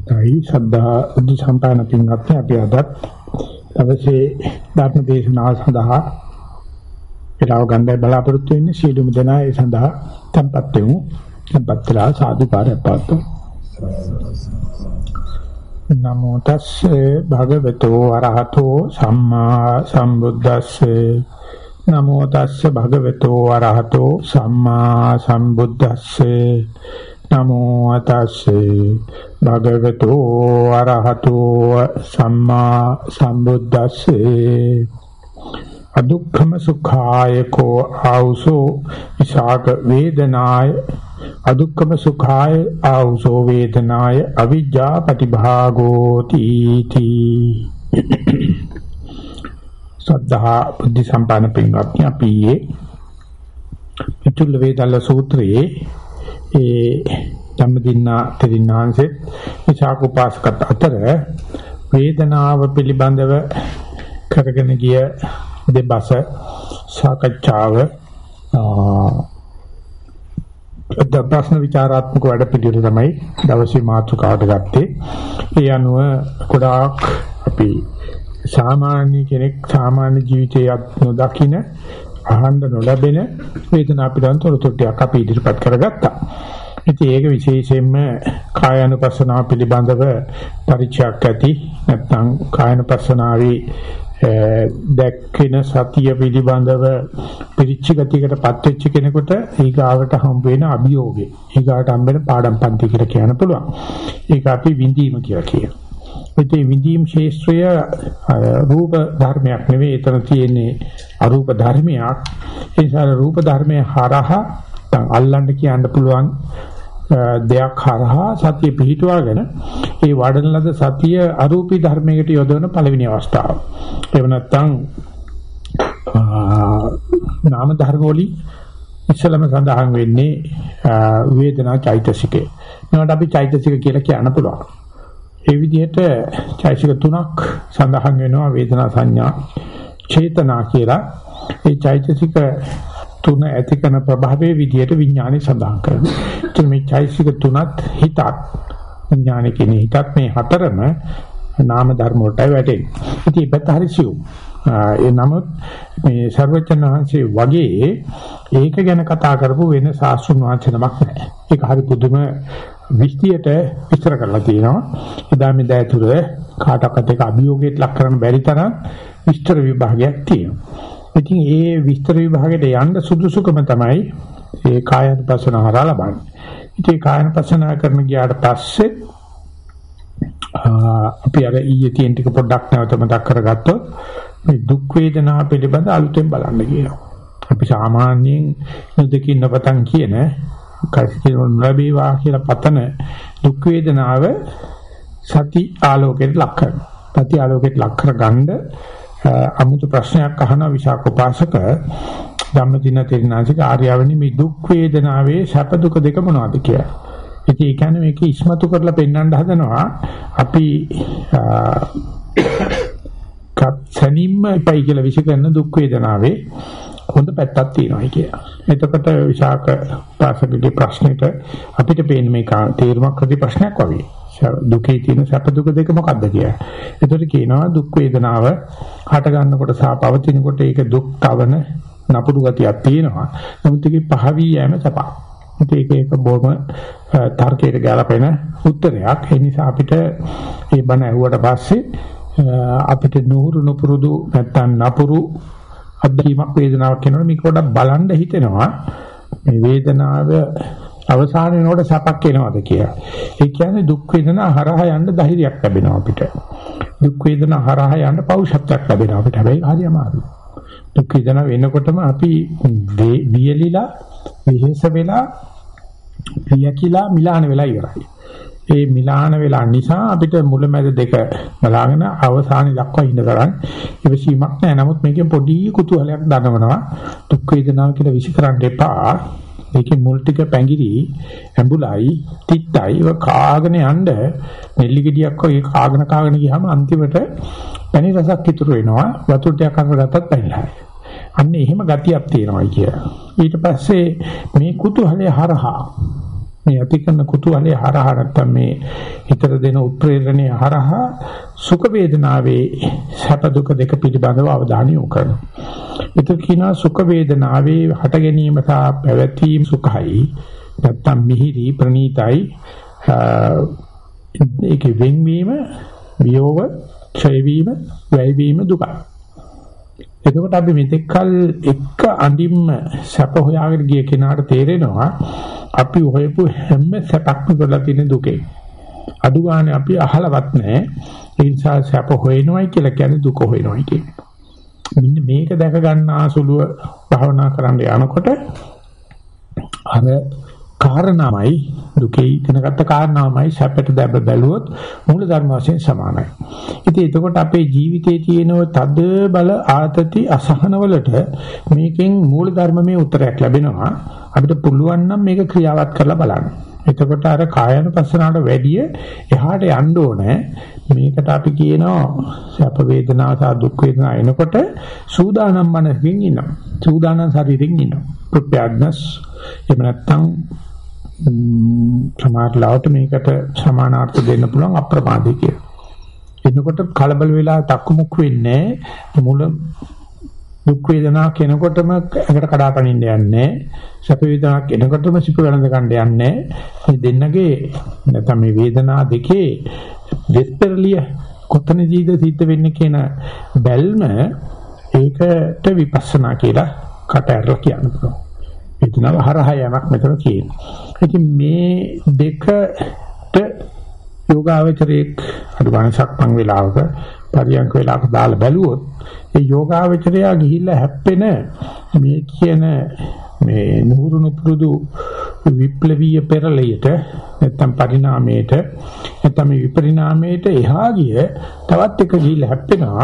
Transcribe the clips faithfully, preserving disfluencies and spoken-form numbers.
අවස්ථයි ශ්‍රද්ධා බුද්ධ සම්පන්න පින්වත්නි අපි අදත් අවසේ ධර්ම දේශනාව සඳහා ඒලාව ගන්නයි බලාපොරොත්තු වෙන්නේ සීලුම දෙනා ඒ සඳහා tempත් වෙමු tempත්ලා සාදුකාරයක් පාත්තු නමෝ තස්සේ භගවතු අරහතෝ සම්මා සම්බුද්දස්සේ නමෝ තස්සේ භගවතු අරහතෝ සම්මා සම්බුද්දස්සේ නමෝ තස්සේ භගවතු අරහතෝ සම්මා සම්බුද්දස්සේ අදුක්ඛම සුඛාය කෝ ආවසෝ විසාක වේදනාය අදුක්ඛම සුඛාය ආවසෝ වේදනාය අවිජ්ජා පටිභාගෝ තීති සද්ධා බුද්ධ සම්පන්න පින්වත්නි අපි පිටුල් වේදල්ල සූත්‍රයේ ඒ ධම්මදින්නා තෙරින්නාංශේ විචාක උපාසකත් අතර වේදනාව පිළිබඳව කරගෙන ගිය දෙබස සාකච්ඡාව අද ප්‍රශ්න විචාරාත්මක වැඩ පිළිවෙල තමයි දවසේ මාතෘකාවට ගත්තේ. ඒ අනුව ගොඩාක් අපි සාමාන්‍ය කෙනෙක් සාමාන්‍ය ජීවිතයක් නොදකින අහන්න නොලැබෙන වේදනා පිළිබඳ තොරතුරුක් අපි ඉදිරිපත් කරගත්තා. ඉතින් ඒක විශේෂයෙන්ම කායानुපස්සනාව පිළිබඳව පරිචයක් ඇති නැත්නම් කායानुපස්සනාවේ දැක්කින සතිය පිළිබඳව පිරිච්ච ගතියකටපත් වෙච්ච කෙනෙකුට ඊගාවට හම්බ වෙන අභියෝගය ඊගාට හම්බ වෙන පාඩම් පන්ති කියලා කියන්න පුළුවන්. ඒක අපි විඳීම කියලා කියනවා. ඒ විඳීම් ශේෂ්ත්‍රය රූප ධර්මයක් නෙවෙයි එතන තියෙන්නේ අරූප ධර්මයක්. ඒ නිසා රූප ධර්මයේ හරහා අල්ලන්න කියන්න පුළුවන් දෙයක් හරහා සතිය පිහිටුවාගෙන ඒ වඩන ලද සතිය අරූපී ධර්මයකට යොදවන පළවෙනි අවස්ථාව. එහෙම නැත්නම් නාම ධර්ම වලින් ඉස්සලම සඳහන් වෙන්නේ වේදනා චෛතසිකේ. මේකට අපි චෛතසික කියලා කියන්න පුළුවන්. ඒ විදිහට චෛතසික තුනක් සඳහන් වෙනවා වේදනා සංඥා චේතනා කියලා. ඒ චෛතසික තුන ඇති කරන ප්‍රභාවයේ විදිහට විඥානය සඳහන් කරනවා. ඒ මේ චෛතසික තුනත් හිතත් විඥානය කියන්නේ හිතත් මේ හතරම නාම ධර්ම වලටයි වැටෙන්නේ. ඉතින් ඒකත් හරිසියු. ඒ නමුත් මේ සර්වචන් වහන්සේ වගේ ඒක ගැන කතා කරපු වෙන සාස්ෘණ වංශනමක් නැහැ. ඒක හරි පුදුම විස්තියට විස්තර කරලා තියෙනවා. එදා මේ දැතුර කාටවත් එක අභියෝගයට ලක් කරන්න බැරි තරම් විස්තර විභාගයක් තියෙනවා. ඉතින් ඒ විස්තර විභාගයට යන්න සුදුසුකම තමයි ඒ කායानुපස්සන හරහා ලබන්නේ. ඉතින් කායानुපස්සන කරන ගියාට පස්සේ අපි අර ඊයේ තියෙන ටික පොඩ්ඩක් නැවත මතක් කරගත්තොත් මේ දුක් වේදනා පිළිබඳ අලුතෙන් බලන්න කියනවා. අපි සාමාන්‍යයෙන් නොදකින් නොපතන් කියන කර්සිකේන ලැබේවා කියලා පතන දුක් වේදනාව සති ආලෝකයට ලක් කරනවා. සති ආලෝකයට ලක් කරගන්න අමුතු ප්‍රශ්නයක් අහන විශාක උපාසක ධම්මදින තෙරණාසික ආර්යවනි මේ දුක් වේදනාවේ සැප දුක දෙක මොනවද කියලා. ඉතින් ඒ කියන්නේ මේක ඉස්මතු කරලා පෙන්වන්න හදනවා අපි කප්සනින්ම ඉපයි කියලා විශ්කරන දුක් වේදනාවේ හොඳ පැත්තක් තියෙනවා කියලා. එතකොට විශාක උපාසකගේ ප්‍රශ්නෙට අපිට පේන්නේ මේක තේරුමක් හරි ප්‍රශ්නයක් වගේ. දුකේ තියෙන සැප දුක දෙක මොකක්ද කියලා. ඒතර කියනවා දුක් වේදනාව හට ගන්නකොට සහ පවතිනකොට ඒක දුක් තවන නපුරු ගතියක් තියෙනවා. නමුත් ඒකේ පහවී යෑම සපක්. ඒක ඒක බොහොම තර්කයට ගැලපෙන උත්තරයක්. ඒ නිසා අපිට මේ බණ ඇහුවට පස්සේ අපිට නුහුරු නුපුරුදු නැත්තම් නපුරු අත්දැකීමක් වේදනාවක් කියනකොට මේක පොඩ්ඩක් බලන්න හිතෙනවා. මේ වේදනාව අවසාන වෙනකොට සැපක් එනවාද කියලා. ඒ කියන්නේ දුක් වේදනා හරහා යන්න ධෛර්යයක් ලැබෙනවා අපිට. දුක් වේදනා හරහා යන්න පෞරුෂත්වයක් ලැබෙනවා අපිට. හැබැයි හරි අමාරුයි. දුක් වේදනා වෙනකොටම අපි වියලිලා විශේෂ වෙලා පියකිලා මිලාන වෙලා ඉවරයි. ඒ මිලාන වෙලා නිසා අපිට මුලමැද දෙක බලාගෙන අවසානයේ දක්වා ඉන්න තරම් ඉවසීමක් නැහැ. නමුත් මේකේ පොඩි කුතුහලයක් දනවනවා. දුක් වේදනාව කියලා විශ්කරන්න එපා. ඒකේ මුල් ටික පැංගිරි ඇඹුලයි තිත්තයි ඔය කාගෙන යන්න නෙල්ලි ගෙඩියක් වගේ කාගෙන කාගෙන ගියාම අන්තිමට පැණි රසක් ඉතුරු වෙනවා. වතුර ටිකක් අරගත්තත් පැණිලා. අන්න එහෙම ගතියක් තියෙනවා කියලා. ඊට පස්සේ මේ කුතුහලයේ හරහා මේ ඇති කරන කුතුහලයේ හරහා නැත්තම් මේ හිතට දෙන උත්ප්‍රේරණයේ හරහා සුඛ වේදනාවේ සැප දුක දෙක පිළිබඳව අවධානය යොමු කරනවා. ඒක කියනවා සුඛ වේදනාවේ හට ගැනීම සහ පැවැත්ම සුඛයි නැත්තම් මිහිරි ප්‍රණීතයි ඒකේ වෙන්වීම වියෝව ක්ෂය වීම වැය වීම දුකයි. එතකොට අපි මෙතෙක්කල් එක අඳින්ම සැප හොයාගෙන ගිය කෙනාට තේරෙනවා අපි හොයපු හැම සැපක්ම කරලා තියෙන දුකේ. අඩු ගානේ අපි අහලවත් නැහැ. ඒ නිසා සැප හොයනවයි කියලා කියන්නේ දුක හොයනවයි කියන්නේ. මෙන්න මේක දැක ගන්න ආසුලුව භාවනා කරන්න යනකොට අර කාරණාමයි දුකේ ඉගෙනගත්ත කාරණාමයි සැපට දැබ බැලුවොත් මූල ධර්ම වශයෙන් සමානයි. ඉතින් එතකොට අපේ ජීවිතයේ තියෙන තද බල ආතති අසහන වලට මේකෙන් මූල ධර්මමේ උත්තරයක් ලැබෙනවා. අපිට පුළුවන් නම් මේක ක්‍රියාවත් කරලා බලන්න. එතකොට අර කායानुපස්සනාවට වැඩිය එහාට යන්න ඕනේ. මේකට අපි කියනවා සැප වේදනා සහ දුක් වේදනා එනකොට සූදානම් මනසකින් ඉන්නවා. සූදානම් ශරීරයෙන් ඉන්නවා. ප්‍රත්‍යඥස් එහෙම නැත්නම් සමාජලාවට මේකට සමානාර්ථ දෙන්න පුළුවන් අප්‍රමාදී කියලා. එනකොට කලබල වෙලා තක්මුක් වෙන්නේ මුල දුක් වේදනා කෙනකොටම එකට කඩාපනින්න යන්නේ. සැප වේදනා කෙනකොටම සිප ගලඳ ගන්න යන්නේ. මේ දෙන්නගේ නැත්නම් මේ වේදනා දෙකේ දෙස්පර්ලිය කොතනදීද සිද්ධ වෙන්නේ කියන බැල්ම ඒකට විපස්සනා කියලා කට ඇරලා කියන්න පුළුවන්. වේදනාව හරහා යමක් මෙතන තියෙනවා. ඉතින් මේ දෙකට යෝගාවචරයේ අනුගාන සක්මන් වේලාවක පරියන්ක වේලාවක දාලා බැලුවොත් ඒ යෝගාවචරය ගිහිල්ලා හැප්පෙන මේ කියන මේ නුහුරුණු පුරුදු විප්ලවීය පෙරලියට නැත්තම් පරිණාමයට නැත්තම් විපරිණාමයට එහා ගිය තවත් එක ගිහිල්ලා හැප්පෙනවා.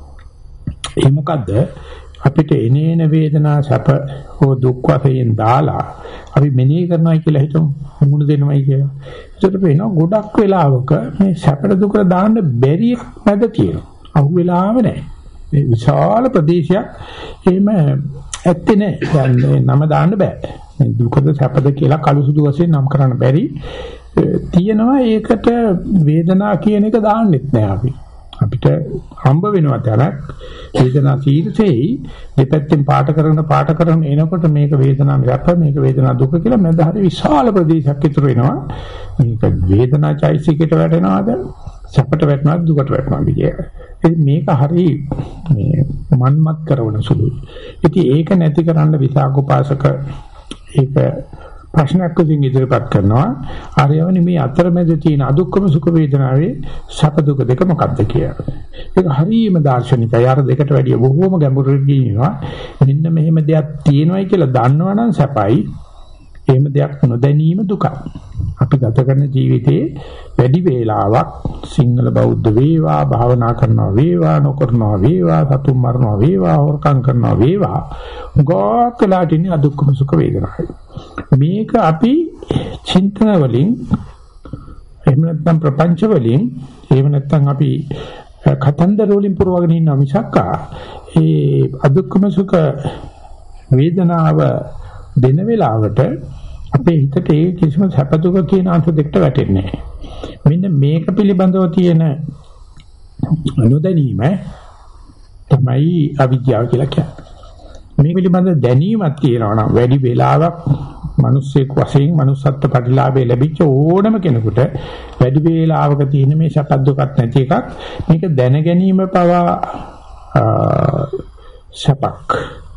ඒ මොකද්ද? අපිට එනේන වේදනා සැප හෝ දුක් වශයෙන් දාලා අපි මෙනෙහි කරනවා කියලා හිතමු මුණ දෙනවයි කියලා. ඒකට වෙනවා ගොඩක් වෙලාවක මේ සැපට දුකට දාන්න බැරි මැද තියෙනවා. අහු වෙලාව නැහැ. මේ විශාල ප්‍රදේශයක් එහෙම ඇත්තේ නැහැ. දැන් නම දාන්න බෑ. මේ දුකද සැපද කියලා කලුසුදු වශයෙන් නම් කරන්න බැරි තියෙනවා. ඒකට වේදනා කියන එක දාන්නෙත් නැහැ අපි. අපිට හම්බ වෙනවා තරක් වේදනා සීලසෙයි දෙපැත්තෙන් පාට කරන පාට කරන එනකොට මේක වේදනා සැප මේක වේදනා දුක කියලා මැද හරි විශාල ප්‍රදේශයක් ඉතුරු වෙනවා. මේක වේදනා චෛසිකයට වැටෙනවද සැපට වැටෙනවද දුකට වැටෙනවද කියලා. මේක හරි මේ මන්මත් කරන සුළුයි. ඉතින් ඒක නැති කරන්න විසාක උපාසක ඒක ප්‍රශ්නයක් විදිහින් ඉදිරිපත් කරනවා. ආර්යවනි මේ අතරමැද තියෙන අදුක්කම සුඛ වේදනාවේ සැප දුක දෙක මොකක්ද කියලා. ඒක හරියම දාර්ශනිකයි. අර දෙකට වැඩිය බොහෝම ගැඹුරින් කියනවා. මෙන්න මෙහෙම දෙයක් තියෙනවයි කියලා දන්නවනම් සැපයි. එහෙම දෙයක් නොදැනීම දුකයි. අපි ගත කරන ජීවිතේ වැඩි වේලාවක් සිංහල බෞද්ධ වේවා භාවනා කරනවා වේවා නොකරනවා වේවා සතුම් මරනවා වේවා හොරකම් කරනවා වේවා ගෝකලාටිනි අදුක්කම සුඛ වේදනාවයි. මේක අපි චින්තන වලින් එහෙම නැත්නම් ප්‍රපංච වලින් එහෙම නැත්නම් අපි කතන්දර වලින් පුරවගෙන ඉන්න මිසක් ඒ අදුක්කම සුඛ වේදනාව දෙන වෙලාවට අපේ හිතට ඒ කිසිම සැප දුක කියන අංශ දෙකට වැටෙන්නේ නැහැ. මෙන්න මේක පිළිබඳව තියෙන අනුදැනීම තමයි අවිද්‍යාව කියලා කියන්නේ. මේ පිළිබඳ දැනීමක් තියෙනවා නම් වැඩි වෙලාවක් මිනිස්සෙක් වශයෙන් manussත්ත්ව ප්‍රතිලාභය ලැබිච්ච ඕනම කෙනෙකුට වැඩි වේලාවක තියෙන මේ සැප දුකක් නැති එකක් මේක දැන ගැනීම පවා සැපක්.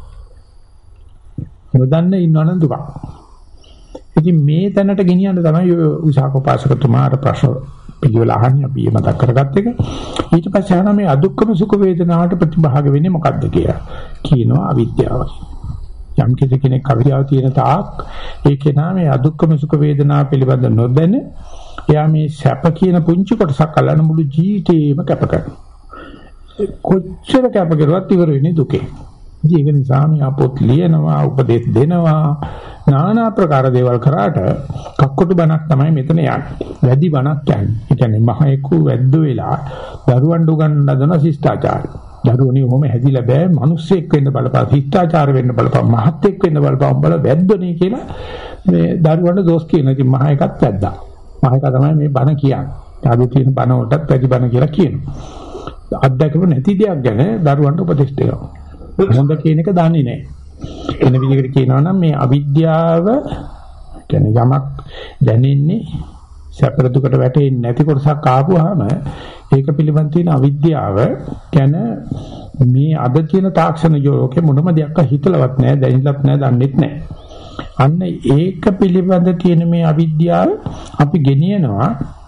නොදන්න ඉන්නවනම් දුක. ඉතින් මේ තැනට ගෙනියන්න තමයි උසාකෝපාසකතුමා අර ප්‍රශ්න පිළිවෙල අහන්නේ අපි මතක් කරගත්ත එක. ඊට පස්සේ අහනවා මේ අදුක්කම සුඛ වේදනාවට ප්‍රතිභාග වෙන්නේ මොකක්ද කියලා. කියනවා අවිද්‍යාව. යම් කෙනෙක් අවිද්‍යාව තියෙන තාක් ඒකේ නාමයේ අදුක්කම සුඛ වේදනාව පිළිබඳ නොදැන එයා මේ සැප කියන පුංචි කොටසක් අල්ලන මුළු ජීවිතේම කැප කරනවා. කොච්චර කැප කරුවත් ඉවර වෙන්නේ දුකේ. ඒක නිසා මේ අපොත් ලියනවා උපදේශ දෙනවා নানা ආකාර දේවල් කරාට කක්කොටු බණක් තමයි මෙතන යන්නේ. වැඩි බණක් යන්නේ. ඒ කියන්නේ මහේකු වැද්ද වෙලා දරුවන් උගන්වන දන ශිෂ්ටාචාරය. දරුවනේ ඔහොම හැදිලා බෑ මිනිස්සෙක් වෙන්න බලපන් ශිෂ්ටාචාර වෙන්න බලපන් මහත්ෙක් වෙන්න බලපන් බල වැද්දනේ කියලා මේ දරුවන්ට දොස් කියන. ඉතින් මහ එකත් වැද්දා. මහ එක තමයි මේ බණ කියන්නේ. ආදී තියෙන බණ වලටත් වැඩි බණ කියලා කියනවා. අත්දැකපු නැති දෙයක් ගැන දරුවන්ට උපදෙස් දෙනවා. හොඳ කියන එක දන්නේ නැහැ. එන විදිහකට කියනවා නම් මේ අවිද්‍යාව කියන්නේ යමක් දැනෙන්නේ සැප දුකට වැටෙන්නේ නැති කොටසක් ආපුවාම ඒක පිළිබඳ තියෙන අවිද්‍යාව කියන මේ අද තියෙන තාක්ෂණ යෝගයේ මොනම දෙයක් හිතලවත් නැහැ දැනෙලත් නැහැ දන්නෙත් නැහැ. අන්න ඒක පිළිබඳ තියෙන මේ අවිද්‍යාව අපි ගෙනියනවා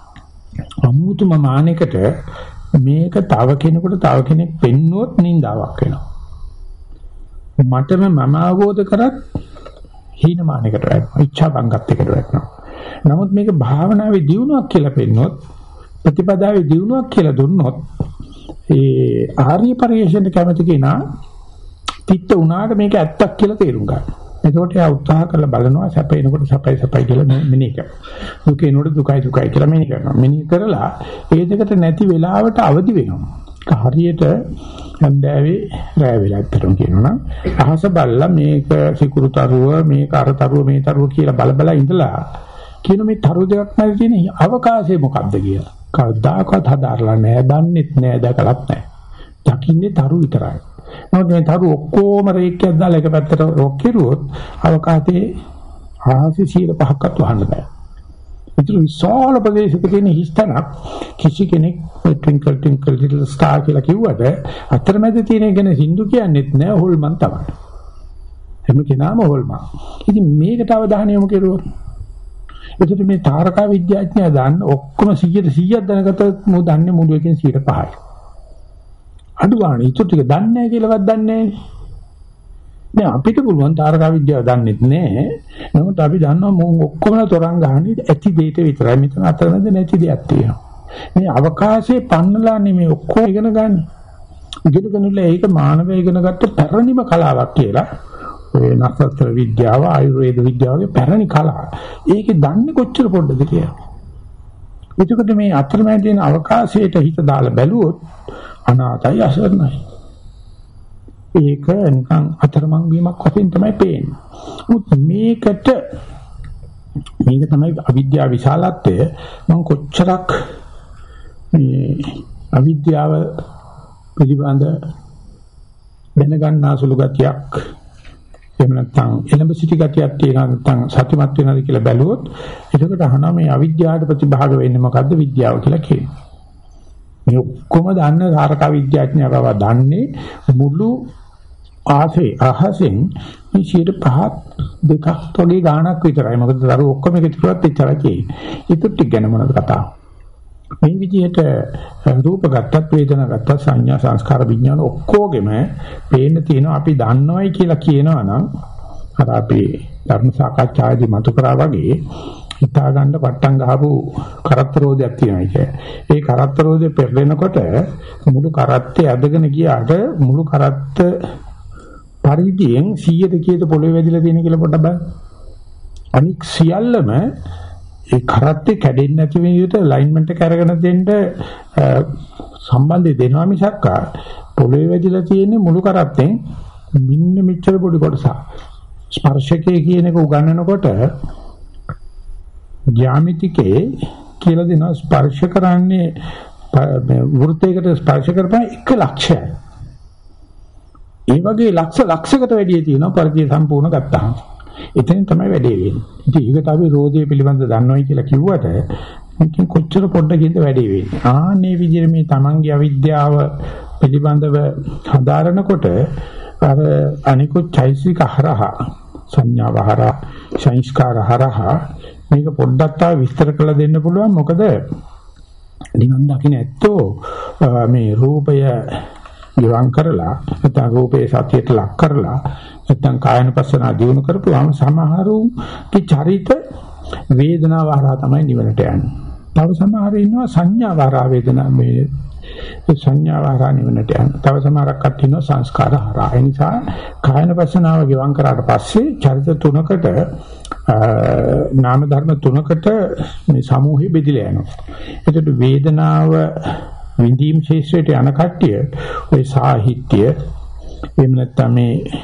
අමුතුම මානයකට. මේක තව කෙනෙකුට තව කෙනෙක් පෙන්නුවොත් නින්දාවක් වෙනවා. මටම මම අවබෝධ කරත් හීනමානයකට වැටෙනවා. ඉච්ඡා බංගත්වයකට වැටෙනවා. නමුත් මේක භාවනාවේ දියුණුවක් කියලා පෙන්නොත් ප්‍රතිපදාවේ දියුණුවක් කියලා දුන්නොත් ඒ ආර්ය පරිශ්‍රයට කැමති කෙනා තිත්ත උනාට මේක ඇත්තක් කියලා තේරුම් ගන්න. එතකොට එයා උත්සාහ කරලා බලනවා සැපේනකොට සැපයි සැපයි කියලා මෙනෙහි කරනවා. දුකේනකොට දුකයි දුකයි කියලා මෙනෙහි කරනවා. මෙනෙහි කරලා ඒ දෙකට නැති වෙලාවට අවදි වෙනවා. හරියට හන්දෑවේ රැය වෙලා අතරම කියනවනම් අහස බල්ලා මේක සිකුරු තරුව මේක අර තරුව මේ තරුව කියලා බල බල ඉඳලා කියන මේ තරු දෙකක් නැති තියෙන අවකාශය මොකක්ද කියලා. කවදාකවත් හදාarලා නැහැ, දන්නෙත් නැහැ, දැකලත් නැහැ. දකින්නේ තරු විතරයි. නමුත් මේ තරු ඔක්කොම රේඛයක් දාලා එක පැත්තට රොක් කෙරුවොත් අවකාශයේ ආහසි සීල පහක්වත් වහන්න බෑ. ඒතුළු විශාල ප්‍රදේශයක තියෙන හිස්තනක් කිසි කෙනෙක් twinkle twinkle little star කියලා කිව්වට අතරමැද තියෙන ගැන සින්දු කියන්නේත් නෑ, හොල්මන් තමයි. එමෙ කෙනාම හොල්මන්. ඉතින් මේකට අවධානය යොමු කෙරුවොත් එතකොට මේ තාරකා විද්‍යාඥයා දන්න ඔක්කොම සීයට සීයක් දැනගත්තොත් මොකද දන්නේ මුළු එකෙන් සීයට පහයි. අඩුවානේ ඊට ටික දන්නේ නැහැ කියලාවත් දන්නේ නැහැ. දැන් අපිට පුළුවන් තාරකා විද්‍යාව දන්නෙත් නැහැ. නමුත් අපි දන්නවා මොන් ඔක්කොම තරංග ගහන්නේ ඇති දෙයට විතරයි. මෙතන අතරමැද නැති දෙයක් තියෙනවා. මේ අවකාශයේ පන්නලා නෙමෙයි ඔක්කොම ඉගෙන ගන්න. ඉගෙන ගන්නලා ඒක මානවය ඉගෙන ගත්ත පැරණිම කලාවක් කියලා. ඔය නක්ෂත්‍ර විද්‍යාව, ආයුර්වේද විද්‍යාවගේ පැරණි කලාව. ඒකේ දන්නේ කොච්චර පොඩ්ඩද කියලා. එතකොට මේ අතරමැද තියෙන අවකාශයට හිත දාලා බැලුවොත් අනාතයි අසරණයි. ඒක නිකන් අතරමං වීමක් වශයෙන් තමයි පේන්නේ. මුත් මේකට මේක තමයි අවිද්‍යාව විශාලත්වය. මම කොච්චරක් මේ අවිද්‍යාව පිළිබඳ දැනගන්නා සුළු ගතියක් එහෙම නැත්නම් එළඹ සිටි ගතියක් තියෙනවා නැත්නම් සත්‍යමත් වෙනවද කියලා බැලුවොත් එතකොට අහනවා මේ අවිද්‍යාවට ප්‍රතිභාග වෙන්නේ මොකද්ද විද්‍යාව කියලා කියනවා. මේ ඔක්කොම දන්න තාරකා විද්‍යාඥයා බව දන්නේ මුළු ආසේ අහසෙන් මේ සියයට පහක් දෙකක් වගේ ගාණක් විතරයි. මොකද දරු ඔක්කොම එකතු කරත් එච්චරයි තියෙන්නේ. ඒත් ටික ගැන මොනවද කතාව? මේ විදිහට රූප ගත්තත් වේදනා ගත්තත් සංඥා සංස්කාර විඥාන ඔක්කොගෙම පේන්න තියෙනවා. අපි දන්නවයි කියලා කියනවා නම් අර අපි ධර්ම සාකච්ඡාවේදී මතු කරා වගේ හිතා ගන්න පට්ටම් ගහපු කරත්තරෝදයක් තියෙනවා කිය. ඒ කරත්තරෝදේ පෙරලෙනකොට මුළු කරත්තේ ඇදගෙන ගියාට මුළු කරත්ත පරිදියෙන් සීයට කීයද පොළවේ වැදිලා තියෙන කියලා පොඩ්ඩක් බලන්න. අනික් සියල්ලම ඒ කරත්තේ කැඩෙන්නේ නැති විදිහට අලයින්මන්ට් එක අරගෙන දෙන්න සම්බන්ධය දෙනවා මිසක් පොළවේ වැදිලා තියෙන මුළු කරත්තෙන් මින්න මෙච්චර පොඩි කොටසක්. ස්පර්ශකයේ කියන එක උගන්වනකොට ජ්‍යාමිතිකේ කියලා දෙනවා ස්පර්ශ කරන්නේ වෘත්තයකට ස්පර්ශ කරපුවා එක ලක්ෂයයි. ඒ වගේ ලක්ෂ ලක්ෂයකට වැඩි තියෙනවා පරිදි සම්පූර්ණ ගත්තාම. එතෙන් තමයි වැඩේ වෙන්නේ. ඉතින් ඒකට අපි රෝධය පිළිබඳ දන්නවයි කියලා කිව්වට මේකෙන් කොච්චර පොඩ්ඩකින්ද වැඩේ වෙන්නේ. ආන්නේ විදිහට මේ තමන්ගේ අවිද්‍යාව පිළිබඳව හදාරනකොට අර අනිකුත් චෛසික හරහා සංඥාව හරහා සංස්කාර හරහා මේක පොඩ්ඩක් තා විස්තර කරලා දෙන්න පුළුවන්. මොකද නිවන් දකින්න ඇත්තෝ මේ රූපය ගිවං කරලා නැත්නම් රූපේ සතියට ලක් කරලා නැත්නම් කායනුපස්සනා දිනු කරපුවාම සමහරුගේ චරිත වේදනාව හරහා තමයි නිවනට යන්නේ. තව සමහර ඉන්නවා සංඥා හරහා වේදනා මේ සංඥා හරහා නිවනට යන්නේ. තව සමහරක් අත් ඉන්නවා සංස්කාර හරහා. ඒ නිසා කායනුපස්සනාව ගිවං කරාට පස්සේ චරිත තුනකට නාම ධර්ම තුනකට මේ සමූහය බෙදලා යනවා. එතකොට වේදනාව විඳීම් ශේෂ්ත්‍රයට යන කට්ටිය ඔය සාහිත්‍ය එහෙම නැත්නම් මේ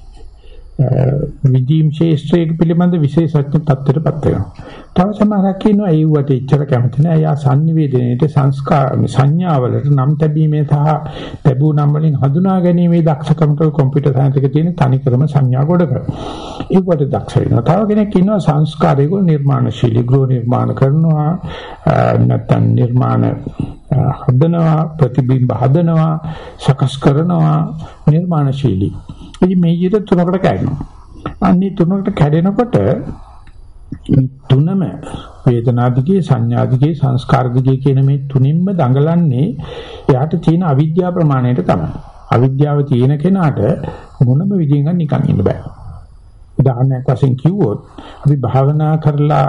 විදීම් ශේෂ්ත්‍රයේ පිළිබඳ විශේෂඥ තත්ත්වයටපත් වෙනවා. තව සමහරක් ඉන්නවා ඒ වට ඉච්චර කැමති නැහැ. යා සංනිවේදනයේට සංස්කාර සංඥාවලට නම් තැබීමේ සහ ලැබූ නම් වලින් හඳුනා ගැනීමේ දක්ෂකමට කොම්පියුටර් සයන්ස් එකේ තියෙන තනිකරම සංඥා කොටක. ඒකට දක්ෂ වෙනවා. තව කෙනෙක් ඉන්නවා සංස්කාරයක නිර්මාණශීලී ගෘහ නිර්මාණ කරනවා නැත්නම් නිර්මාණ හදනවා ප්‍රතිබිම්බ හදනවා සකස් කරනවා නිර්මාණශීලී. ඉතින් මේ විදිහට තුනකට කැඩෙනවා. අන්නේ තුනකට කැඩෙනකොට මේ තුනම වේදනාදිගේ සංඥාදිගේ සංස්කාරදිගේ කියන මේ තුනින්ම දඟලන්නේ එයාට තියෙන අවිද්‍යාව ප්‍රමාණයට තමයි. අවිද්‍යාව තියෙන කෙනාට මොනම විදිහෙන් නිකන් ඉන්න බෑ. උදාහරණයක් වශයෙන් කිව්වොත් අපි භාවනා කරලා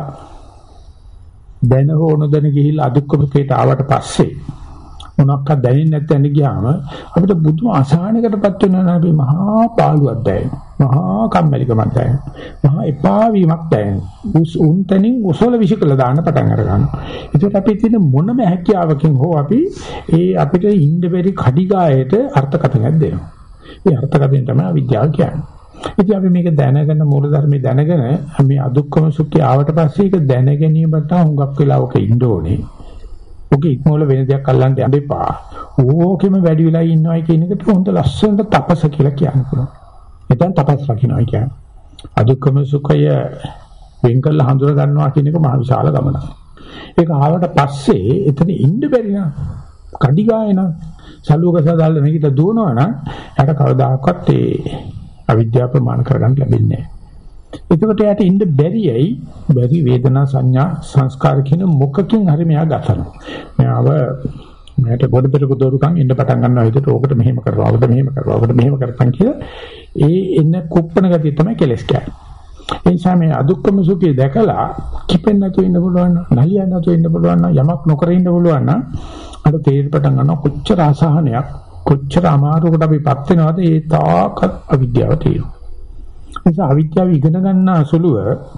දැන හෝ නොදැන ගිහිල්ලා අදුක්කමකේට ආවට පස්සේ මොනක්වත් දැනෙන්නේ නැත්නම් ගියාම අපිට බුදු අසහනයකටපත් වෙනවා නේද? මහා පාළුවක් දැනෙනවා. මහා කම්මැලිකමක් දැනෙනවා. මහා එපා වීමක් දැනෙනවා. උස් උන්තනින් උසල විශ්කල දාන්න පටන් අර ගන්නවා. ඒකට අපි තියෙන මොනම හැකියාවකින් හෝ අපි ඒ අපිට ඉන්න බැරි කඩිගායට අර්ථකථනයක් දෙනවා. ඒ අර්ථකථනය තමයි අවිද්‍යාව කියන්නේ. ඉතින් අපි මේක දැනගෙන මූලධර්මයේ දැනගෙන මේ අදුක්කම සුඛය ආවට පස්සේ ඒක දැන ගැනීමට හුඟක් වෙලාවක ඉන්න ඕනේ. ඔක ඉක්මවල වෙන දෙයක් අල්ලන්න යන්න එපා. ඕකෙම වැඩි වෙලා ඉන්නවයි කියන එකට හොඳ ලස්සනට තපස කියලා කියන්න පුළුවන්. එතෙන් තපස් රකින්නයි කියන්නේ. අදුක්කම සුඛය වෙන් කරලා හඳුනා ගන්නවා කියන එක මහ විශාල ගමනක්. ඒක ආවට පස්සේ එතන ඉන්න බැරි නම් කඩිගායන සලුවක සදාල්ල නැගිට දුවනවා නම් යට කවදාකවත් ඒ අවිද්‍යාව ප්‍රමාණ කරගන්න ලැබෙන්නේ නැහැ. එතකොට යට ඉන්න බැරියයි බැරි වේදනා සංඥා සංස්කාර කියන මොකකින් හරි මෙයා ගතනවා. මෙයාව මට පොඩි පොඩි දොරුකම් ඉන්න පටන් ගන්නවා විදිහට ඕකට මෙහෙම කරනවා, ඕකට මෙහෙම කරනවා, ඕකට මෙහෙම කරපන් කියලා ඒ එන්න කුප්පණ ගතිය තමයි කෙලස් කියන්නේ. ඒ නිසා මේ අදුක්කම සුඛය දැකලා කිපෙන්න නැතුව ඉන්න පුළුවන් නම්, නලියන්න නැතුව ඉන්න පුළුවන් නම්, යමක් නොකර ඉන්න පුළුවන් නම් අර තේරෙන්න පටන් ගන්නවා කොච්චර අසහනයක්, කොච්චර අමාරුවකට අපිපත් වෙනවද ඒ තාකත් අවිද්‍යාව තියෙනවා. නිසා අවිද්‍යාව ඉගෙන ගන්න අසුලුව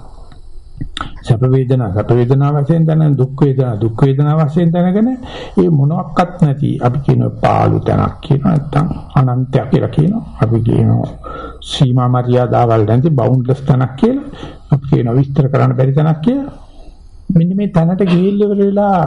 සැප වේදනා සැප වේදනා වශයෙන් දැන දුක් වේදනා දුක් වේදනා වශයෙන් දැනගෙන ඒ මොනක්වත් නැති අපි කියන පාළු තැනක් කියන නැත්තම් අනන්තයක් කියලා කියනවා. අපි කියනවා සීමා මර්යාදාවල් නැති බවුන්ඩ්ලස් තැනක් කියලා. අපි කියනවා විස්තර කරන්න බැරි තැනක් කියලා. මෙන්න මේ තැනට ගිහිල්ලා ඉවරලා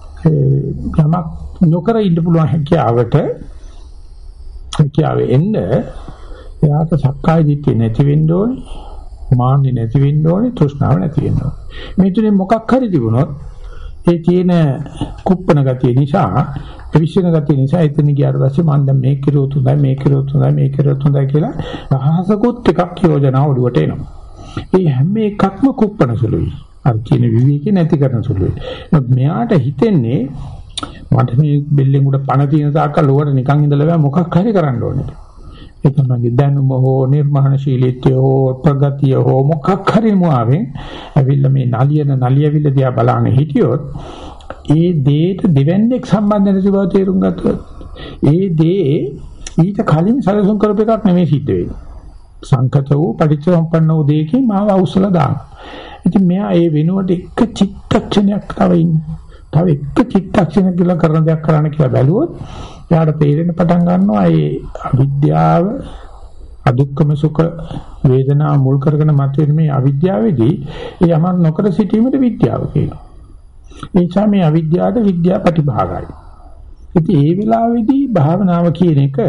යමක් නොකර ඉන්න පුළුවන් හැකියාවට හැකියාවෙ එන්න එයාට සක්කාය දිට්ඨිය නැති වෙන්න ඕනේ, මාන්නේ නැති වෙන්න ඕනේ, තෘෂ්ණාව නැති වෙන්න ඕනේ. මේ තුනේ මොකක් හරි තිබුණොත් ඒ තියෙන කුප්පණ ගතිය නිසා, විශ්වන ගතිය නිසා එතන ගියාට පස්සේ මම දැන් මේක කිරුවොත් හොඳයි, මේක කිරුවොත් හොඳයි, මේක කිරුවොත් හොඳයි කියලා රහසකුත් එකක් යෝජනා ඔළුවට එනවා. ඒ හැම එකක්ම කුප්පණ සුළුයි. අර කියන විවේකේ නැති කරන සුළුයි. මෙයාට හිතෙන්නේ මට මේ බෙල්ලෙන් උඩ පණ තියෙන තාක්කල් ලෝකට නිකන් ඉඳලා මොකක් හරි කරන්න ඕනේ. ඒ තමයි දැනුම හෝ නිර්මාණශීලීත්වය හෝ ප්‍රගතිය හෝ මොකක් හරි මුවාවෙන් ඇවිල්ලා මේ නලියන නලියවිල්ල දිහා බලන්න හිටියොත් ඒ දේට දෙවන්නේක් සම්බන්ධ නැති බව තේරුම් ගත්තොත් ඒ දේ ඊට කලින් සැලසුම් කරපු එකක් නෙමෙයි සිද්ධ වෙන්නේ. සංකත වූ පටිච්චසමුප්පන්න වූ දෙයකින් මාව අවසල දාන. ඉතින් මෙයා ඒ වෙනුවට එක චිත්තක්ෂණයක් තව ඉන්නේ. තව එක චිත්තක්ෂණයක් ගිල කරන දෙයක් කරන්න කියලා බැලුවොත් එයාට තේරෙන්න පටන් ගන්නවා ඒ අවිද්‍යාව අදුක්කම සුඛ වේදනා මුල් කරගෙන මතුවෙන මේ අවිද්‍යාවේදී ඒ යමක් නොකර සිටීමට විද්‍යාව කියනවා. ඒ නිසා මේ අවිද්‍යාවට විද්‍යා ප්‍රතිභාගයි. ඉතින් ඒ වෙලාවේදී භාවනාව කියන එක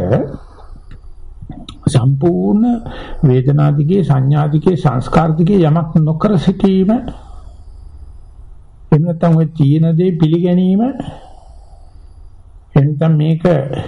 සම්පූර්ණ වේදනාදිගේ සංඥාදිගේ සංස්කාරදිගේ යමක් නොකර සිටීම එහෙම නැත්නම් ඔය තියෙන දේ පිළිගැනීම එනිසා මේක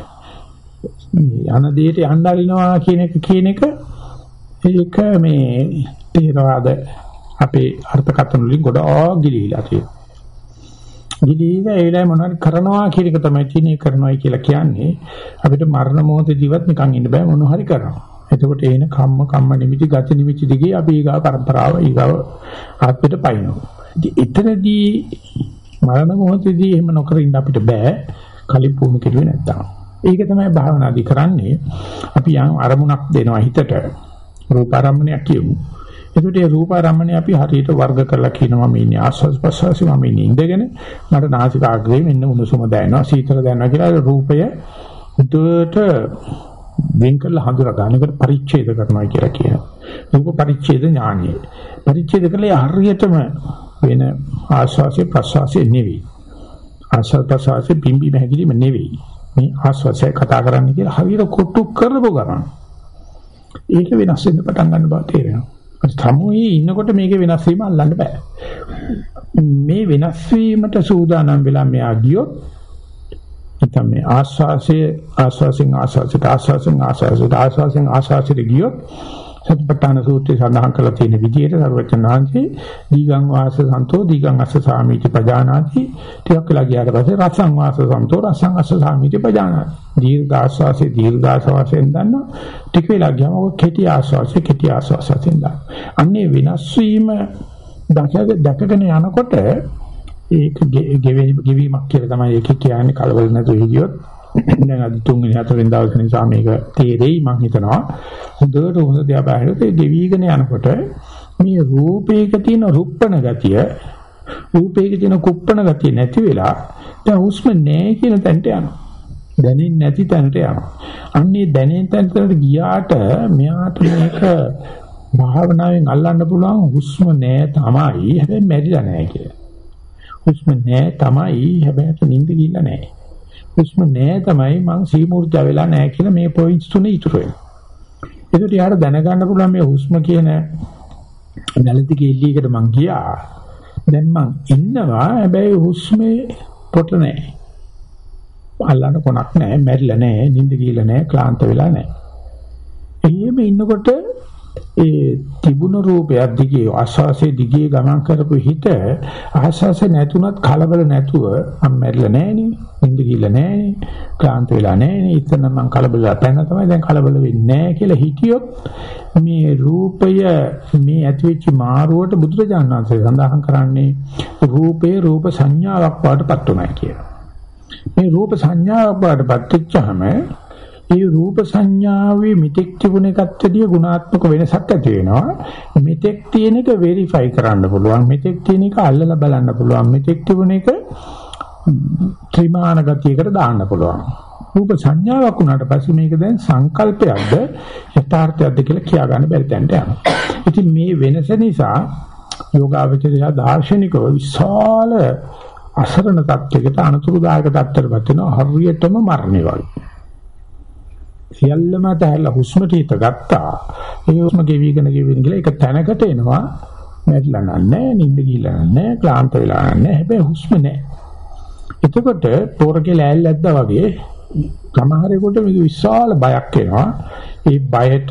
යන දෙයට යන්න අරිනවා කියන එක කියන එක ඒක මේ තේරවාද අපේ අර්ථකථන වලින් ගොඩාක් ගිලිහිලා තියෙනවා. ගිලිහිලා ඒ වෙලාවේ මොනවද කරනවා කියන එක තමයි තියෙන්නේ. කරනවායි කියලා කියන්නේ අපිට මරණ මොහොතේදීවත් නිකන් ඉන්න බෑ, මොන හරි කරනවා. එතකොට එන කම්ම කම්ම නිමිති ගති නිමිති දිගේ අපි ඊගා પરම්පරාව ඊගාව ආත්මයට පයින්නවා. ඉතින් එතනදී මරණ මොහොතේදී එහෙම නොකර ඉන්න අපිට බෑ. කලින් පුහුණු කෙරුවේ නැත්තම්. ඒක තමයි භාවනාදී කරන්නේ. අපි යම් අරමුණක් දෙනවා හිතට. රූප ආරම්මණයක් කියමු. ඒකට ඒ රූපාරම්මණය අපි හරියට වර්ග කරලා කියනවා මේ ඉන්නේ ආස්වාස් ප්‍රසවාසී මම ඉන්නේ ඉඳගෙන මට නාසිකාග්‍රේ මෙන්න උණුසුම දැනෙනවා සීතල දැනෙනවා කියලා රූපය උඩට වෙන් කරලා හඳුනා ගන්නකට පරිච්ඡේද කරනවා කියලා කියනවා. රූප පරිච්ඡේද ඥානය. පරිච්ඡේද කළේ හරියටම වෙන ආස්වාසේ ප්‍රසවාසයේ නෙවෙයි. ආස්වාස් ප්‍රසවාසයේ පිම්බි මහැකිලිම නෙවෙයි. මේ ආස්වාසය කතා කරන්න කියලා හරියට කොටු කරපො ගමන්. ඒක වෙනස් වෙන්න පටන් ගන්න බව තේරෙනවා. සමුහේ ඉන්නකොට මේකේ වෙනස් වීම අල්ලන්න බෑ. මේ වෙනස් වීමට සූදානම් වෙලා මෙයා ගියොත් නැත්නම් මේ ආස්වාසයේ ආස්වාසින් ආස්වාසිත ආස්වාසින් ආස්වාසිත ආස්වාසින් ආස්වාසිත ගියොත් සතිපට්ඨාන සූත්‍රයේ සඳහන් කරලා තියෙන විදිහට සර්වචනාංශේ දීගං වාස සන්තෝ දීගං අස්ස සාමීති පජානාති ටිකක් වෙලා ගියාට පස්සේ රසං වාස සන්තෝ රසං අස්ස සාමීති පජානාති දීර්ඝ ආස්වාසේ දීර්ඝ ආස්වාසයෙන් දන්නවා ටික වෙලා ගියාම ඔය කෙටි ආස්වාසේ කෙටි ආස්වාසයෙන් දන්නවා අන්නේ වෙනස් වීම දැකගෙන යනකොට ඒක ගෙවීමක් කියලා තමයි ඒක කියන්නේ කලබල නැතුව හිටියොත් දැන් අද තුන්වෙනි හතරවෙනි දවසේ නිසා මේක තේරෙයි මම හිතනවා හොඳට හොඳ දිහා බලනකොට ඒ ගෙවිගෙන යනකොට මේ රූපේක තියෙන රුප්පණ ගතිය රූපේක තියෙන කුප්පණ ගතිය නැති වෙලා දැන් හුස්ම නැහැ කියන තැනට යනවා දැනෙන්නේ නැති තැනට යනවා අන්නේ දැනෙන තැනට ගියාට මෙයාට මේක භාවනාවෙන් අල්ලන්න පුළුවන් හුස්ම නැහැ තමයි හැබැයි මැරිලා නැහැ කියලා හුස්ම නැහැ තමයි හැබැයි නිින්ද ගිල්ලා නැහැ හුස්ම නෑ තමයි මං සීමුර්ජා වෙලා නෑ කියලා මේ පොයින්ට්ස් තුනේ ඉතුරු වෙනවා. ඒකට යාර දැනගන්න පුළුවන් මේ හුස්ම කියන වැලති කෙල්ලීකට මං ගියා. දැන් මං ඉන්නවා හැබැයි හුස්මේ පොට නෑ. අල්ලන්න කොනක් නෑ, මැරිලා නෑ, නිින්ද ගිහලා නෑ, ක්ලාන්ත වෙලා නෑ. එහෙම ඉන්නකොට ඒ තිබුණ රූපයක් දිගේ ආස්වාසේ දිගේ ගමන් කරපු හිත ආස්වාසේ නැතුණත් කලබල නැතුව මම මැරිලා නෑනේ නින්ද ගිහලා නෑනේ ක්ලාන්ත වෙලා නෑනේ ඉතින් මම කලබල නැතන තමයි දැන් කලබල වෙන්නේ නෑ කියලා හිතියොත් මේ රූපය මේ ඇතිවෙච්ච මාරුවට බුදුරජාණන් වහන්සේ සඳහන් කරන්නේ රූපේ රූප සංඥාවක් වඩපත් උනායි කියලා. මේ රූප සංඥාවක් වඩපත් වෙච්චාම ඒ රූප සංඥාවේ මිත්‍යක් තිබුණ එකත් ඇදී ගුණාත්මක වෙනසක් ඇති වෙනවා. මිත්‍යක් තියෙන එක වෙරිෆයි කරන්න පුළුවන්. මිත්‍යක් තියෙන එක අල්ලලා බලන්න පුළුවන්. මිත්‍යක් තිබුණ එක ත්‍රිමාන ගතියකට දාන්න පුළුවන්. රූප සංඥාවක් වුණාට පස්සේ මේක දැන් සංකල්පයක්ද යථාර්ථයක්ද කියලා කියා ගන්න බැරි තැනට යනවා. ඉතින් මේ වෙනස නිසා යෝගාවචරය දාර්ශනිකව විශාල අසරණ තත්යකට අනුතුරුදායක තත්ත්වයකට වෙනවා හරියටම මරණය වගේ. සියල්ලම තැහැරලා හුස්මට හිත ගත්තා. ඒ හුස්ම ගෙවිගෙන ගෙවිගෙන ගිහලා ඒක තැනකට එනවා. මැරිලා නැහැ, නිින්ද ගිහලා නැහැ, ක්ලාන්ත වෙලා නැහැ. හැබැයි හුස්ම නැහැ. එතකොට පොරකේ ලෑල්ල ඇද්දා වගේ සමහරෙකුට මේක විශාල බයක් එනවා. ඒ බයට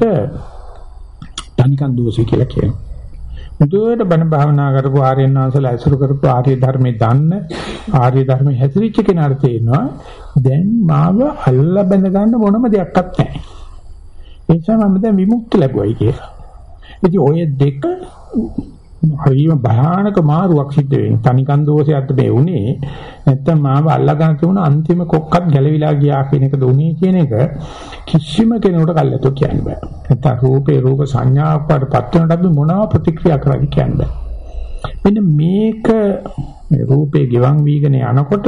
තනිකන් දෝෂය කියලා කියනවා. මුදුවට බණ භාවනා කරපු ආර්යයන් වහන්සේලා ඇසුරු කරපු ආර්ය ධර්මයේ දන්න ආර්ය ධර්මයේ හැසිරිච්ච කෙනාට තේරෙනවා දැන් මාව අල්ලා බැඳ ගන්න මොනම දෙයක්වත් නැහැ. ඒ නිසා මම දැන් විමුක්ති ලැබුවයි කියලා. ඉතින් ඔය දෙක හරිම භයානක මාරුවක් සිද්ධ වෙන්නේ. තනිකන් දෝෂයක්ද මේ උනේ. නැත්තම් මාව අල්ලා ගන්න තිබුණ අන්තිම කොක්කත් ගැලවිලා ගියා කියන එකද උනේ කියන එක කිසිම කෙනෙකුට කල්ලාතෝ කියන්න බෑ. නැත්තම් රූපේ රූප සංඥාවක් වඩපත් වෙනකොට මොනවා ප්‍රතික්‍රියා කරන්නේ කියන්න බෑ. මෙන්න මේක මේ රූපේ ගිවන් වීගෙන යනකොට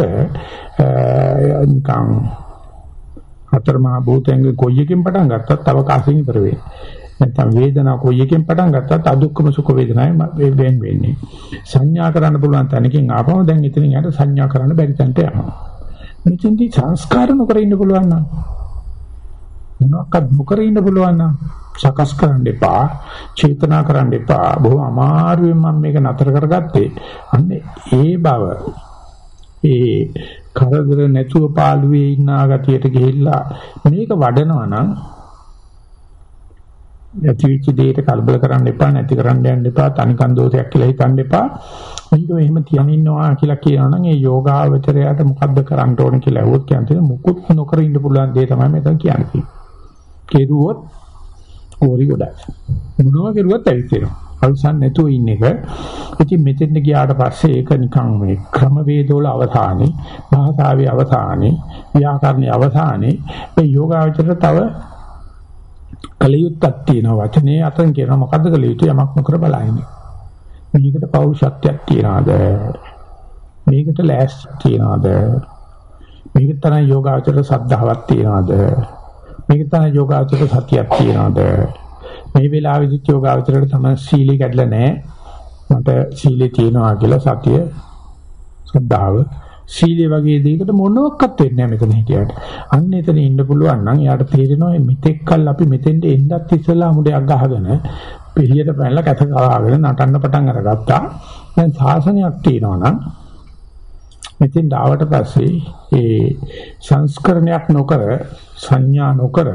නිකන් හතර මහා භූතයන්ගේ කොයි එකකින් පටන් ගත්තත් අවකාශයෙන් ඉවර වෙන්නේ. නැත්නම් වේදනාව කොයි එකකින් පටන් ගත්තත් අදුක්කම සුඛ වේදනාවයි වෙන් වෙන්නේ. සංඥා කරන්න පුළුවන් තැනකින් ආපම දැන් ඉතින් යට සංඥා කරන්න බැරි තැනට යනවා. මෙතෙන්දී සංස්කාර නොකර ඉන්න පුළුවන් නම් මොනවාක්වත් නොකර ඉන්න පුළුවන් නම් සකස් කරන්න එපා, චේතනා කරන්න එපා. බොහොම අමාරුවෙන් මම මේක නතර කරගත්තේ. අන්න ඒ බව ඒ කරදර නැතුව පාළුවේ ඉන්න ආගතියට ගිහිල්ලා මේක වඩනවා නම් ඇතිවිච්ච දෙයට කලබල කරන්න එපා, නැති කරන්න යන්න එපා, තනිකන් දෝෂයක් කියලා හිතන්න එපා. මේක මෙහෙම තියන් ඉන්නවා කියලා කියනවා නම් ඒ යෝගාවචරයට මොකද්ද කරන්න ඕන කියලා අහුවොත් කියන්නේ මුකුත් නොකර ඉන්න පුළුවන් දේ තමයි මෙතන කියන්නේ. කෙරුවොත් ඕරි ගොඩයි. මොනවා කෙරුවත් ඇවිත් අවසන් නැතුව ඉන්න එක. ඉතින් මෙතෙන්ට ගියාට පස්සේ ඒක නිකන් මේ ක්‍රමවේදවල අවසානේ, භාෂාවේ අවසානේ, ව්‍යාකරණයේ අවසානේ මේ යෝගාවචරයට තව කලියුත්තක් තියෙනවා වචනේ අතෙන් කියනවා මොකද්ද කලියුත්තේ යමක් නොකර බලන්නේ. මේකට පෞරුෂත්වයක් තියනවාද? මේකට ලෑස්ති තියනවාද? මේකට තරම් යෝගාචර සද්ධාවක් තියනවාද? මේකට තරම් යෝගාචර සතියක් තියනවාද? මේ වෙලාවේදී යෝගාචරයට තමයි සීලය කැඩලා නැහැ. මට සීලය තියනවා කියලා සතිය සද්ධාව සීලය වගේ දෙයකට මොනවත් වෙන්නේ නැහැ මෙතන හිටියට. අන්න එතන ඉන්න පුළුවන් නම් යාට තේරෙනවා මෙතෙක් කල් අපි මෙතෙන්ට එන්නත් ඉස්සෙල්ලා මුඩයක් ගහගෙන පිළියට පැනලා කැත කවාගෙන නටන්න පටන් අරගත්තා. දැන් සාසනයක් තියෙනවා නම් මෙතෙන් ආවට පස්සේ ඒ සංස්කරණයක් නොකර සංඥා නොකර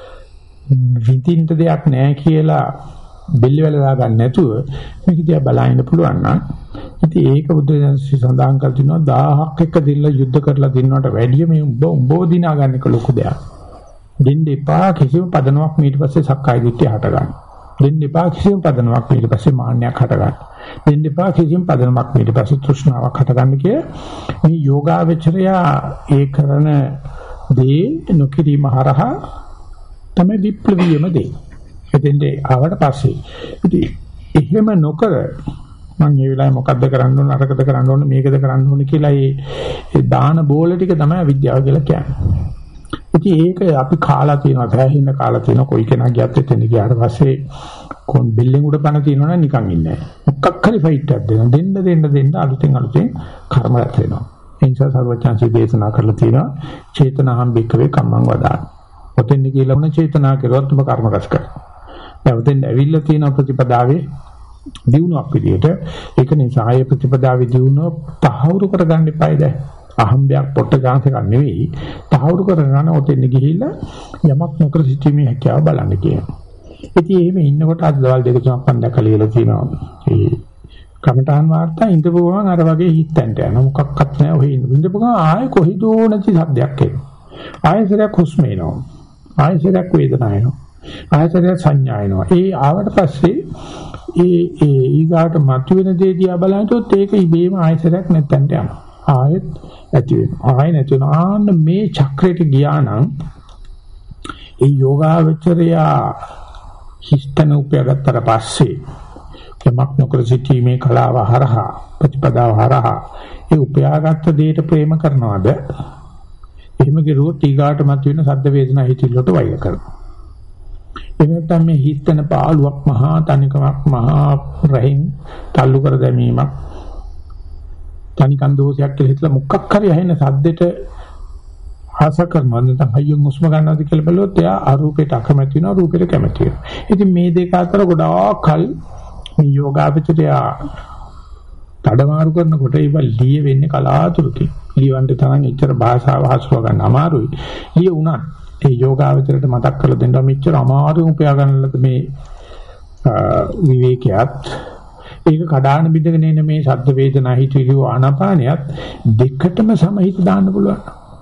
විඳින්න දෙයක් නැහැ කියලා බෙල්ල වල දාගන්න නැතුව මේක දිහා බලන්න පුළුවන් නම් ඉතින් ඒක බුද්ධ ධර්මයේ සඳහන් කර තිනවා දහයක් එක දිල්ල යුද්ධ කරලා දිනනවට වැඩිය මේ උඹ උඹව දිනා ගන්න එක ලොකු දෙයක්. දෙන්න එපා කිසිම පදනමක් ඊට පස්සේ සක්කාය දිට්ඨිය හට ගන්න. දෙන්න එපා කිසිම පදනමක් ඊට පස්සේ මාන්නයක් හට ගන්න. දෙන්න එපා කිසිම පදනමක් ඊට පස්සේ තෘෂ්ණාවක් හට ගන්න කිය මේ යෝගාවචරය ඒ කරන දේ නොකිරීම හරහා තමයි විප්ලවීයම දේ. එතෙන්දී ආවට පස්සේ ඉතින් එහෙම නොකර මම මේ වෙලාවේ මොකද්ද කරන්න ඕන අරකද කරන්න ඕන මේකද කරන්න ඕන කියලා ඒ දාන බෝල ටික තමයි අවිද්‍යාව කියලා කියන්නේ. ඉතින් ඒක අපි කාලා තියෙනවා සෑහෙන කාලා තියෙනවා කොයි කෙනා ගියත් එතන ගියාට පස්සේ කොන් බිල්ඩින් උඩ පණ තියෙනවනම් නිකන් ඉන්නේ නැහැ. මොකක් හරි ෆයිට් එකක් දෙනවා. දෙන්න දෙන්න දෙන්න අලුතෙන් අලුතෙන් කර්ම රැස් වෙනවා. ඒ නිසා සර්වඥාන්සේ දේශනා කරලා තියෙනවා චේතනාහම් බික්කවේ කම්මං වදාන. ඔතෙන් කියලා මොන චේතනා කරුවත් ඔබ කර්ම රැස් කරනවා. දැන් ඔතෙන් ඇවිල්ලා තියෙන ප්‍රතිපදාවේ දිනුවක් විදියට ඒක නිසා ආය ප්‍රතිපදාවේ දිනුව තහවුරු කරගන්න එපායි දැන්. අහම්බයක් පොට්ට ගානක් නෙවෙයි තහවුරු කරගෙන ඔතෙන් ගිහිල්ලා යමක් නොකර සිටීමේ හැකියාව බලන්න කියනවා. ඉතින් එහෙම ඉන්නකොට අද දවල් දෙක තුනක් මම දැකලා ඉල තියෙනවා. ඒ කමඨාන් වාර්තා ඉඳපු ගමන් අර වගේ හිතෙන්ට යනවා. මොකක්වත් නැහැ ඔහේ ඉඳපු ගමන් ආයෙ කොහිදෝ නැති શબ્දයක් එනවා. ආයෙසරයක් හුස්ම එනවා. ආයෙසරයක් වේදනාව එනවා. ආයෙසරයක් සංඥා එනවා. ඒ ආවට පස්සේ ඒ ඒ ඊගාට මතුවෙන දේ දිහා බලනකොට ඒක ඉබේම ආයෙසරයක් නැත්තන්ට යනවා. ආයෙත් ඇති වෙනවා. ආයෙ නැති වෙනවා. ආන්න මේ චක්‍රයට ගියා නම් ඒ යෝගාවචරය හිස්තන උපයගත්තට පස්සේ යමක් නොකර සිටීමේ කලාව හරහා ප්‍රතිපදාව හරහා ඒ උපයාගත්ත දෙයට ප්‍රේම කරනවාද? එහෙම කිරුවොත් ඊගාට මතුවෙන සද්ද වේදනා හිතිලට වෛර කරනවා. එනතම මේ හිස්තන පාළුවක් මහා තනිකමක් මහා රහින් තල්ලු කර දැමීමක් තනිකන් දෝෂයක් කියලා හිතලා මුක්කක් හරි ඇහෙන සද්දෙට ආස කරනවා නැත්නම් හයියෙන් හුස්ම ගන්නවාද කියලා බලුවොත් එයා අරූපයට අකමැති වෙනවා රූපයට කැමති වෙනවා. ඉතින් මේ දෙක අතර ගොඩාක් කල් මේ යෝගාවචරය තඩමාරු කරනකොට ඒක ලිය වෙන්නේ කලාතුරකින්. ලියවන්න තරම් එච්චර භාෂාව හසුව ගන්න අමාරුයි. ලිය උනත් ඒ යෝගාවචරයට මතක් කරලා දෙන්නවා මෙච්චර අමාරුම උපයා ගන්නලද මේ විවේකයක්. ඒක කඩාන බිඳගෙන එන මේ ශබ්ද වේදනා හිතවිලි ආනාපානියත් දෙකටම සමහිත දාන්න පුළුවන්.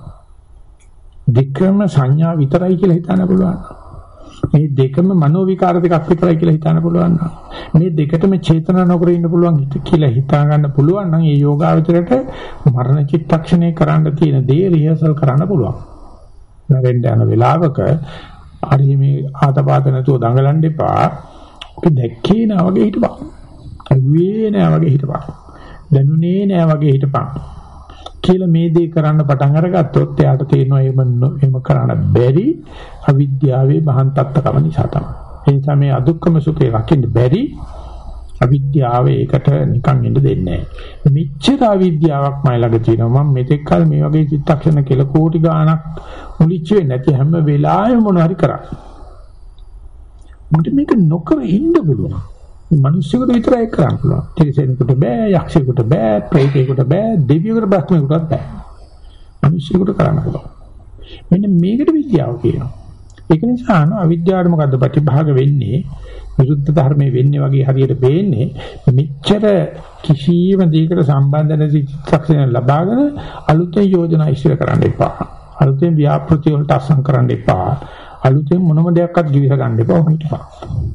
දෙකම සංඥා විතරයි කියලා හිතන්න පුළුවන්. මේ දෙකම මනෝ විකාර දෙකක් විතරයි කියලා හිතන්න පුළුවන්. මේ දෙකටම චේතනා නොකර ඉන්න පුළුවන් කියලා හිතා ගන්න පුළුවන් නම් ඒ යෝගාවචරයට මරණ චිත්තක්ෂණේ කරන්න තියෙන දේ රිහර්සල් කරන්න පුළුවන්. නැරෙන්න යන වෙලාවක හරි මේ ආතපාත නැතුව දඟලන්න එපා. ඔක දැක්කේ නා වගේ හිටපන්. අවේ නෑ වගේ හිටපන්. දැනුනේ නෑ වගේ හිටපන්. කියලා මේ දේ කරන්න පටන් අරගත්තොත් එයාට තේරෙනවා එහෙම කරන්න බැරි අවිද්‍යාවේ බහන්තත්කම නිසා තමයි. ඒ නිසා මේ අදුක්කම සුඛේ රකින්න බැරි අවිද්‍යාව ඒකට නිකන් ඉඳ දෙන්නේ නැහැ. මෙච්චර අවිද්‍යාවක් මයි ළඟ තියෙනවා. මම මෙතෙක් කල මේ වගේ චිත්තක්ෂණ කෙල කෝටි ගාණක් මුලිච්ච වෙන්නේ නැති හැම වෙලාවෙම මොන හරි කරා. මට මේක නොකර ඉන්න පුළුවන්. මිනිස්සුන්ට විතරයි කරන්න පුළුවන්. තිරිසනෙකුට බෑ, යක්ෂයෙකුට බෑ, ප්‍රේතයෙකුට බෑ, දෙවියෙකුට බ්‍රහ්මයෙකුට බෑ. මිනිස්සුන්ට කරන්න පුළුවන්. මෙන්න මේකට විද්‍යාව කියනවා. ඒක නිසා අන අවිද්‍යාවට මොකද්ද ප්‍රතිභාග වෙන්නේ? විරුද්ධ ධර්මයේ වෙන්නේ වගේ හරියට පේන්නේ මෙච්චර කිසියම් දෙයකට සම්බන්ධ නැති චිත්තක්ෂණ ලබාගෙන අලුතෙන් යෝජනා ඉස්සර කරන්න එපා. අලුතෙන් ව්‍යාපෘති වලට අසං කරන්න එපා. අලුතෙන් මොනම දෙයක්වත් ජීවිත ගන්න එපා. හිටපන්.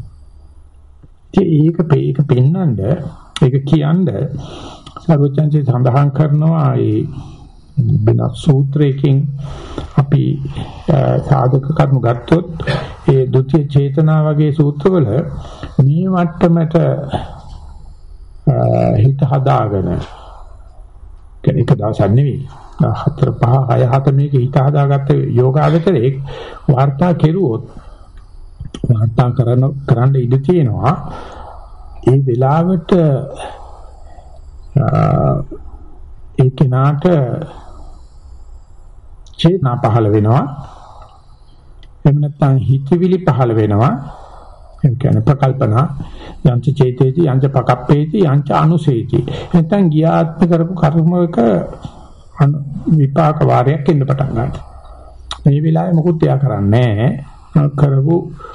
ඒක ඒක පෙන්නඳ ඒක කියන්න සර්වඥාන්සේ සඳහන් කරනවා ඒ වෙන සූත්‍රයකින් අපි සාධක කරුණු ගත්තොත් ඒ ဒုတိ ය චේතනා වගේ සූත්‍රවල මේ මට්ටමට හිත හදාගෙන කෙනෙක් දවසක් නෙවෙයි හතර පහ හය හත මේක හිත හදාගත්ත යෝගාවචරයේ වාර්තා කෙරුවොත් වාර්තා කරන කරන්න ඉඩ තියෙනවා ඒ වෙලාවට ඒ කෙනාට චේතනා පහළ වෙනවා එහෙම නැත්නම් හිතවිලි පහළ වෙනවා ඒ කියන්නේ ප්‍රකල්පනා යංච චේතේති යංච පකප්පේති යංච අනුසේති නැත්නම් ගියාත්ම කරපු කර්මයක විපාක වාරයක් එන්න පටන් ගන්නවා මේ වෙලාවේ මොකුත් එයා කරන්නේ නැහැ කරපු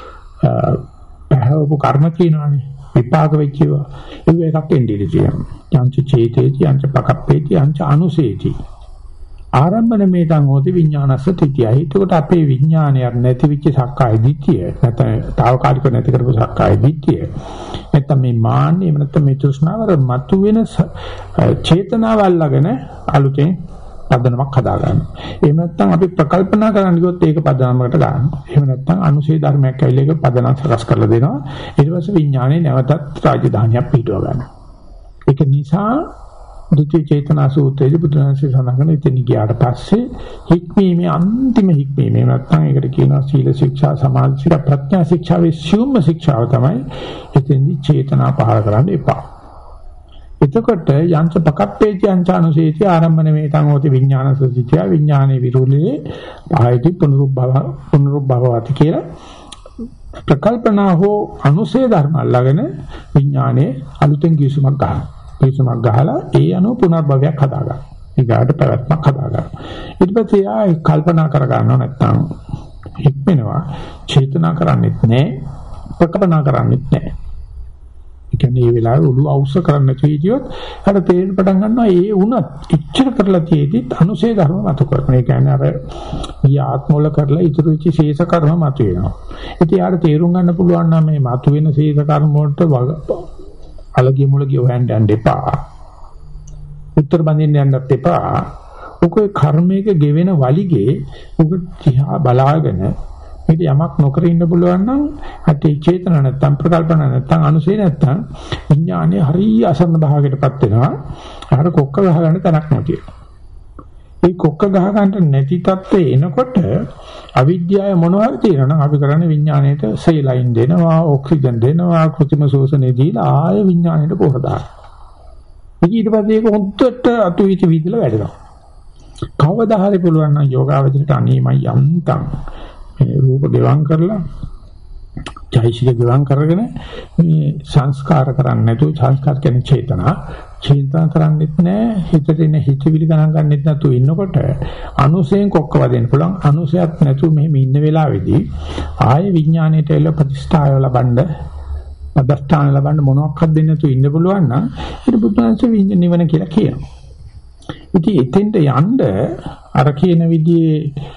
පහවපු කර්ම කියනවානේ විපාක වෙච්චිවා ඒක එකක් එන්නේ තියෙනවා යංච චේතේති යංච පකප්පේති යංච අනුසේති ආරම්භන මේතං හෝති විඥානස්ස තිතියයි. එතකොට අපේ විඥානයක් නැති වෙච්ච සක්කාය දිට්ඨිය නැත්නම් తాවකාලික නැති කරපු සක්කාය දිට්ඨිය නැත්නම් මේ මාන්නේ නැත්නම් මේ තෘෂ්ණාවර මතුවෙන චේතනාවල් ළගෙන අලුතෙන් පදනමක් හදා ගන්නවා. එහෙම නැත්නම් අපි ප්‍රකල්පනා කරන්න ගියොත් ඒක පදනමකට ගන්නවා. එහෙම නැත්නම් අනුසේ ධර්මයක් ඇවිල්ලා ඒක පදනම් සකස් කරලා දෙනවා. ඊට පස්සේ විඥානේ නැවතත් රාජධානියක් පිටව ගන්නවා. ඒක නිසා දුති චේතනා සූත්‍රයේ බුදුරජාණන්සේ සඳහන් කරන ඉතින් ගියාට පස්සේ හික්මීමේ අන්තිම හික්මීමේ නැත්නම් ඒකට කියනවා සීල ශික්ෂා සමාධි ශික්ෂා ප්‍රඥා ශික්ෂා විශ්වම ශික්ෂාව තමයි එතෙන්දි චේතනා පහල කරන්න එපා. එතකොට යංච පකප්පේති යංචානුසේති ආරම්භන මේතං හෝති විඥානසසිතය විඥානේ විරුලේ ආයති පුනරුබ්බව පුනරුබ්බවති කියලා ප්‍රකල්පනා හෝ අනුසේ ධර්ම අල්ලගෙන විඥානේ අලුතෙන් කිසිමක් ගන්නවා. කිසිමක් ගහලා ඒ අනුව පුනර්භවයක් හදා ගන්න. ඊගාට පැවැත්මක් හදා ගන්න. ඊට පස්සේ ආයි කල්පනා කර ගන්නව නැත්නම් හික්මෙනවා. චේතනා කරන්නේත් නැහැ. ප්‍රකල්පනා කරන්නේත් නැහැ. ඒ කියන්නේ මේ වෙලාවේ ඔළුව අවශ්‍ය කරන්න තියෙදියොත් අර තේරෙන්න පටන් ගන්නවා ඒ වුණත් ඉච්ඡර කරලා තියෙදිත් අනුසේ ධර්ම මත කරන. ඒ කියන්නේ අර ඊ ආත්මවල කරලා ඉතුරු වෙච්ච ශේෂ කර්ම මත වෙනවා. ඉතින් යාර තේරුම් ගන්න පුළුවන් නම් මේ මත වෙන ශේෂ කර්ම වලට අලගිය මුලගිය හොයන්න යන්න එපා. උත්තර බඳින්න යන්නත් එපා. ඔකේ කර්මයක ගෙවෙන වලිගේ ඔක තියා බලාගෙන මේක යමක් නොකර ඉන්න පුළුවන් නම් අතේ චේතන නැත්තම් ප්‍රකල්පන නැත්තම් අනුසේ නැත්තම් විඥානේ හරිය අසන්න භාගයටපත් වෙනවා. අර කොක්ක ගහ ගන්න තැනක් නැතිව. මේ කොක්ක ගහ ගන්න නැති තත්ත්වේ එනකොට අවිද්‍යාව මොනවාරි තියෙනවා නම් අපි කරන්නේ විඥාණයට සේලයින් දෙනවා ඔක්සිජන් දෙනවා කෘත්‍රිම ශෝෂණය දීලා ආය විඥාණයට පොර දානවා. ඊට පස්සේ ඒක හොද්දට අතුවිච විදිලා වැඩෙනවා. කවදා හරි පුළුවන් නම් යෝගාවචරයට අනීමයි යන්තම් මේ රූප ගෙවම් කරලා චෛසික ගෙවම් කරගෙන මේ සංස්කාර කරන්නේ නැතුව සංස්කාර කියන්නේ චේතනා චේතනා කරන්නේත් නැහැ හිතට එන හිතවිලි ගණන් ගන්නෙත් නැතුව ඉන්නකොට අනුසයෙන් කොක්ක වදින්න පුළුවන් අනුසයත් නැතුව මෙහෙම ඉන්න වෙලාවේදී ආයේ විඥාණයට එළ ප්‍රතිස්ථාය ලබන්න පදස්ථාන ලබන්න මොනවාක්වත් දෙන්න නැතුව ඉන්න පුළුවන් නම් ඊට බුදුන්සේ විඥාන නිවන කියලා කියනවා. ඉතින් එතෙන්ට යන්න අර කියන විදිහේ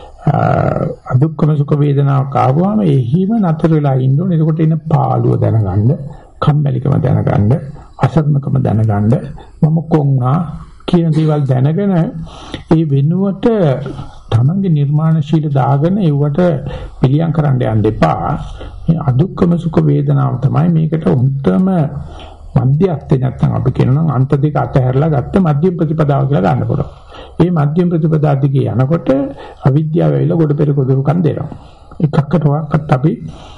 අදුක්කම සුඛ වේදනාවක් ආවම එහිම නතර වෙලා ඉන්න ඕනේ. එතකොට එන පාළුව දැනගන්න, කම්මැලිකම දැනගන්න, අසරණකම දැනගන්න, මම කොන්නා කියන දේවල් දැනගෙන ඒ වෙනුවට තමන්ගේ නිර්මාණශීල දාගෙන ඒවට පිළියම් කරන්න යන්න එපා. මේ අදුක්කම සුඛ වේදනාව තමයි මේකට උන්ටම මධ්‍යස්ථේ නැත්නම් අපි කියනවා අන්ත දෙක අතහැරලා ගත්ත මධ්‍යම ප්‍රතිපදාව කියලා ගන්න පුළුවන්. මේ මධ්‍යම ප්‍රතිපදාව දිගේ යනකොට අවිද්‍යාව වෙලා ගොඩ පෙර කොදුරුකම් දෙනවා. එකක්කටවත් අපි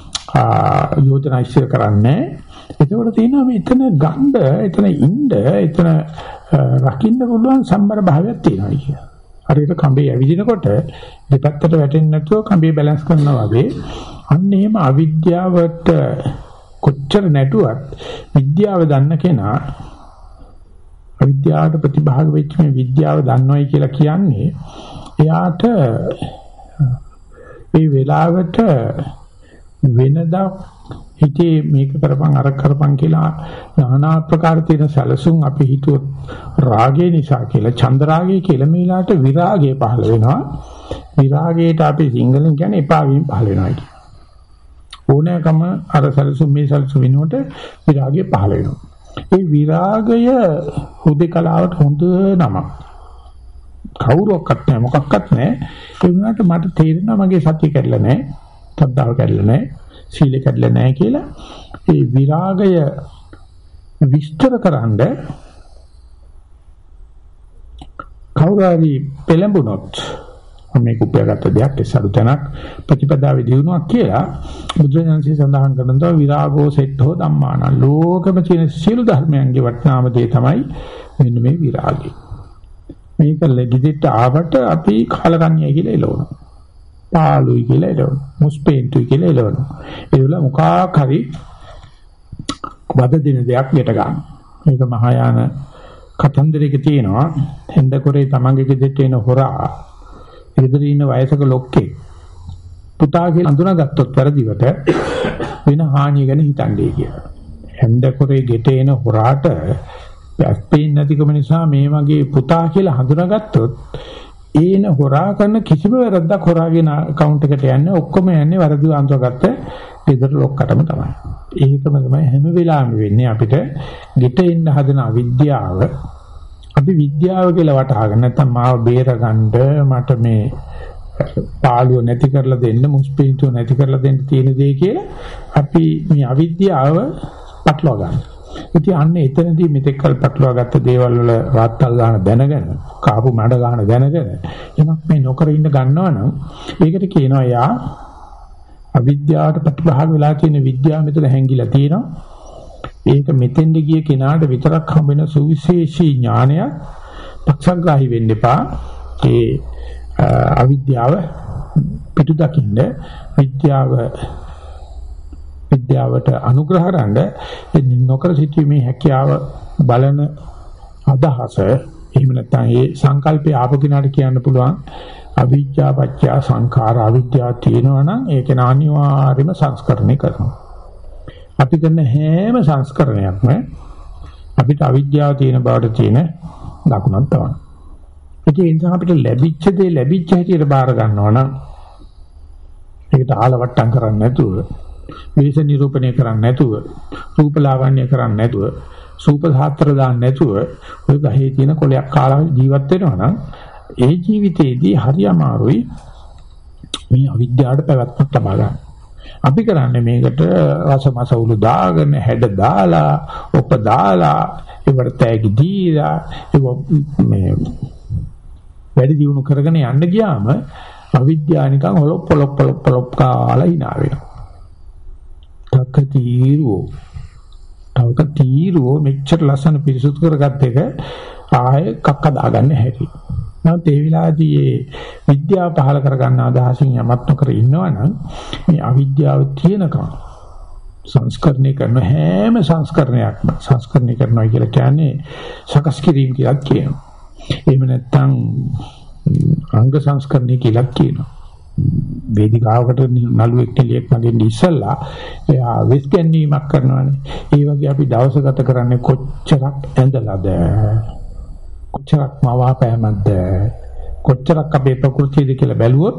යෝජනා ඉස්සර කරන්නේ. ඒකවල තියෙනවා මෙතන ගන්න, එතන ඉන්න, එතන රකින්න පුළුවන් සම්බර භාවයක් තියෙනවා කියලා. හරියට කඹේ ඇවිදිනකොට දෙපැත්තට වැටෙන්නේ නැතුව කඹේ බැලන්ස් කරනවා වගේ අන්න එහෙම අවිද්‍යාවට කොච්චර නැටුවත් විද්‍යාව දන්න කෙනා අවිද්‍යාවට ප්‍රතිභාග වෙච්ච මේ විද්‍යාව දන්නවයි කියලා කියන්නේ එයාට මේ වෙලාවට වෙනදා හිතේ මේක කරපන් අර කරපන් කියලා নানা ආකාර තියෙන සැලසුම් අපි හිතුවොත් රාගය නිසා කියලා චන්ද රාගය කියලා මේලාට විරාගය පහළ වෙනවා. විරාගයට අපි සිංහලෙන් කියන්නේ එපා වීම පහළ වෙනවා කියන්නේ. ඕනෑකම අර සැලසුම් මේ සැලසුම් වෙනකොට විරාගය පහළ වෙනවා. ඒ විරාගය හුදේකලාවට හොඳ නමක්. කවුරක්වත් නැහැ මොකක්වත් නැහැ. ඒ වුණාට මට තේරෙනවා මගේ සත්‍ය කැඩලා නැහැ. තද්දාව කැඩලා නැහැ, සීල කැඩලා නැහැ කියලා ඒ විරාගය විස්තර කරන්න කවුරුහරි පෙළඹුණොත් මේක උපයාගත්ත දෙයක් ඒ සරුතනක් ප්‍රතිපදාවේ දිනුවක් කියලා බුදුරජාණන්සේ සඳහන් කරනවා විරාගෝ සෙට්ඨෝ ධම්මාන ලෝකම තියෙන සියලු ධර්මයන්ගේ වටිනාම දේ තමයි මෙන්න මේ විරාගය. මේක ලෙගිදිට ආවට අපි කාලකන්‍යයි කියලා එළවනවා. පාළුයි කියලා එළවනවා. මුස්පේන්තුයි කියලා එළවනවා. ඒ වල මොකක් හරි වද දින දෙයක් යට ගන්න. මේක මහායාන කතන්දරයක තියෙනවා. හෙන්දකොරේ තමන්ගේ ගෙදරට එන හොරා ගෙදර ඉන්න වයසක ලොක්කේ පුතා කියලා අඳුනාගත්තොත් වැරදිවට වෙන හානිය ගැන හිතන්නේ කියලා. හෙන්දකොරේ ගෙට එන හොරාට පැස්පේන් නැතිකම නිසා මේ වගේ පුතා කියලා හඳුනාගත්තොත් ඒන හොරා කරන කිසිම වැරද්දක් හොරාගේ account එකට යන්නේ ඔක්කොම යන්නේ වැරදිව අඳුරගත්ත ගෙදර ලොක්කටම තමයි. ඒකම තමයි හැම වෙලාවෙම වෙන්නේ අපිට ගෙට එන්න හදන අවිද්‍යාව අපි විද්‍යාව කියලා වටහාගෙන නැත්නම් මාව බේරගන්න මට මේ පාළුව නැති කරලා දෙන්න මුස්පීන්තුව නැති කරලා දෙන්න තියෙන දේ කියලා අපි මේ අවිද්‍යාව පටලවා ගන්න. ඉතින් අන්න එතනදී මෙතෙක් කල් පටලවා ගත්ත දේවල් වල වාත්තල් ගන්න දැනගෙන කාපු මඩ ගන්න දැනගෙන එමක් මේ නොකර ඉන්න ගන්නවනම් ඒකට කියනවා යා අවිද්‍යාවට ප්‍රතිභාග වෙලා තියෙන විද්‍යාව මෙතන හැංගිලා තියෙනවා. ඒක මෙතෙන්ද ගිය කෙනාට විතරක් හම්බ වෙන සුවිශේෂී ඥානයක් පක්ෂග්‍රාහී වෙන්න එපා. ඒ අවිද්‍යාව පිටු දකින්න විද්‍යාව විද්‍යාවට අනුග්‍රහ කරන්න නොකර සිටීමේ හැකියාව බලන අදහස එහෙම නැත්නම් ඒ සංකල්පය ආපු කෙනාට කියන්න පුළුවන් අවිද්‍යාව පත්‍ය සංඛාර අවිද්‍යාව තියෙනවා නම් ඒක අනිවාර්යයෙන්ම සංස්කරණය කරනවා. අපි කරන හැම සංස්කරණයක්ම අපිට අවිද්‍යාව තියෙන බවට තියෙන ලකුණක් තමයි. ඒ නිසා අපිට ලැබිච්ච දේ ලැබිච්ච හැටියට බාර ගන්නවා නම් ඒකට ආලවට්ටම් කරන්නේ නැතුව, විශේෂ නිරූපණය කරන්නේ නැතුව, රූපලාවන්‍ය කරන්නේ නැතුව, සූප සාත්‍ර දාන්න නැතුව ඔය ගහේ තියෙන කොලයක් කාලා ජීවත් වෙනවා නම් ඒ ජීවිතේදී හරි අමාරුයි මේ අවිද්‍යාවට පැවැත්මක් ලබා ගන්න. අපි කරන්නේ මේකට රසමස උළු දාගෙන හැඩ දාලා ඔප දාලා ඒවට තෑගි දීලා ඒ මේ වැඩි දියුණු කරගෙන යන්න ගියාම අවිද්‍යාව නිකන් හොලොප් පොලොප් පොලොප් පොලොප් කාලා hina වෙනවා. තකතිරෝ තකතිරෝ මෙච්චර ලස්සන පිරිසුදු කරගත්ත එක ආයේ කක්ක දාගන්න හැටි. නැත්නම් ඒ විලාදී විද්‍යාව පහල කරගන්න අදහසින් යමත් නොකර ඉන්නවනම් මේ අවිද්‍යාව තියෙනකම් සංස්කරණය කරන හැම සංස්කරණයක්ම සංස්කරණය කරනවා කියලා කියන්නේ සකස් කිරීම කියලා කියනවා. එහෙම නැත්නම් අංග සංස්කරණය කියලා කියනවා. වේදිකාවකට නළුවෙක් කෙලියෙක් නැගින්න ඉස්සල්ලා එයා විස් ගැනීමක් කරනවානේ. ඒ වගේ අපි දවස ගත කරන්නේ කොච්චරක් ඇඳලාද? කොච්චරක් මවාපෑමක්ද? කොච්චරක් අපේ ප්‍රകൃතියද කියලා බැලුවොත්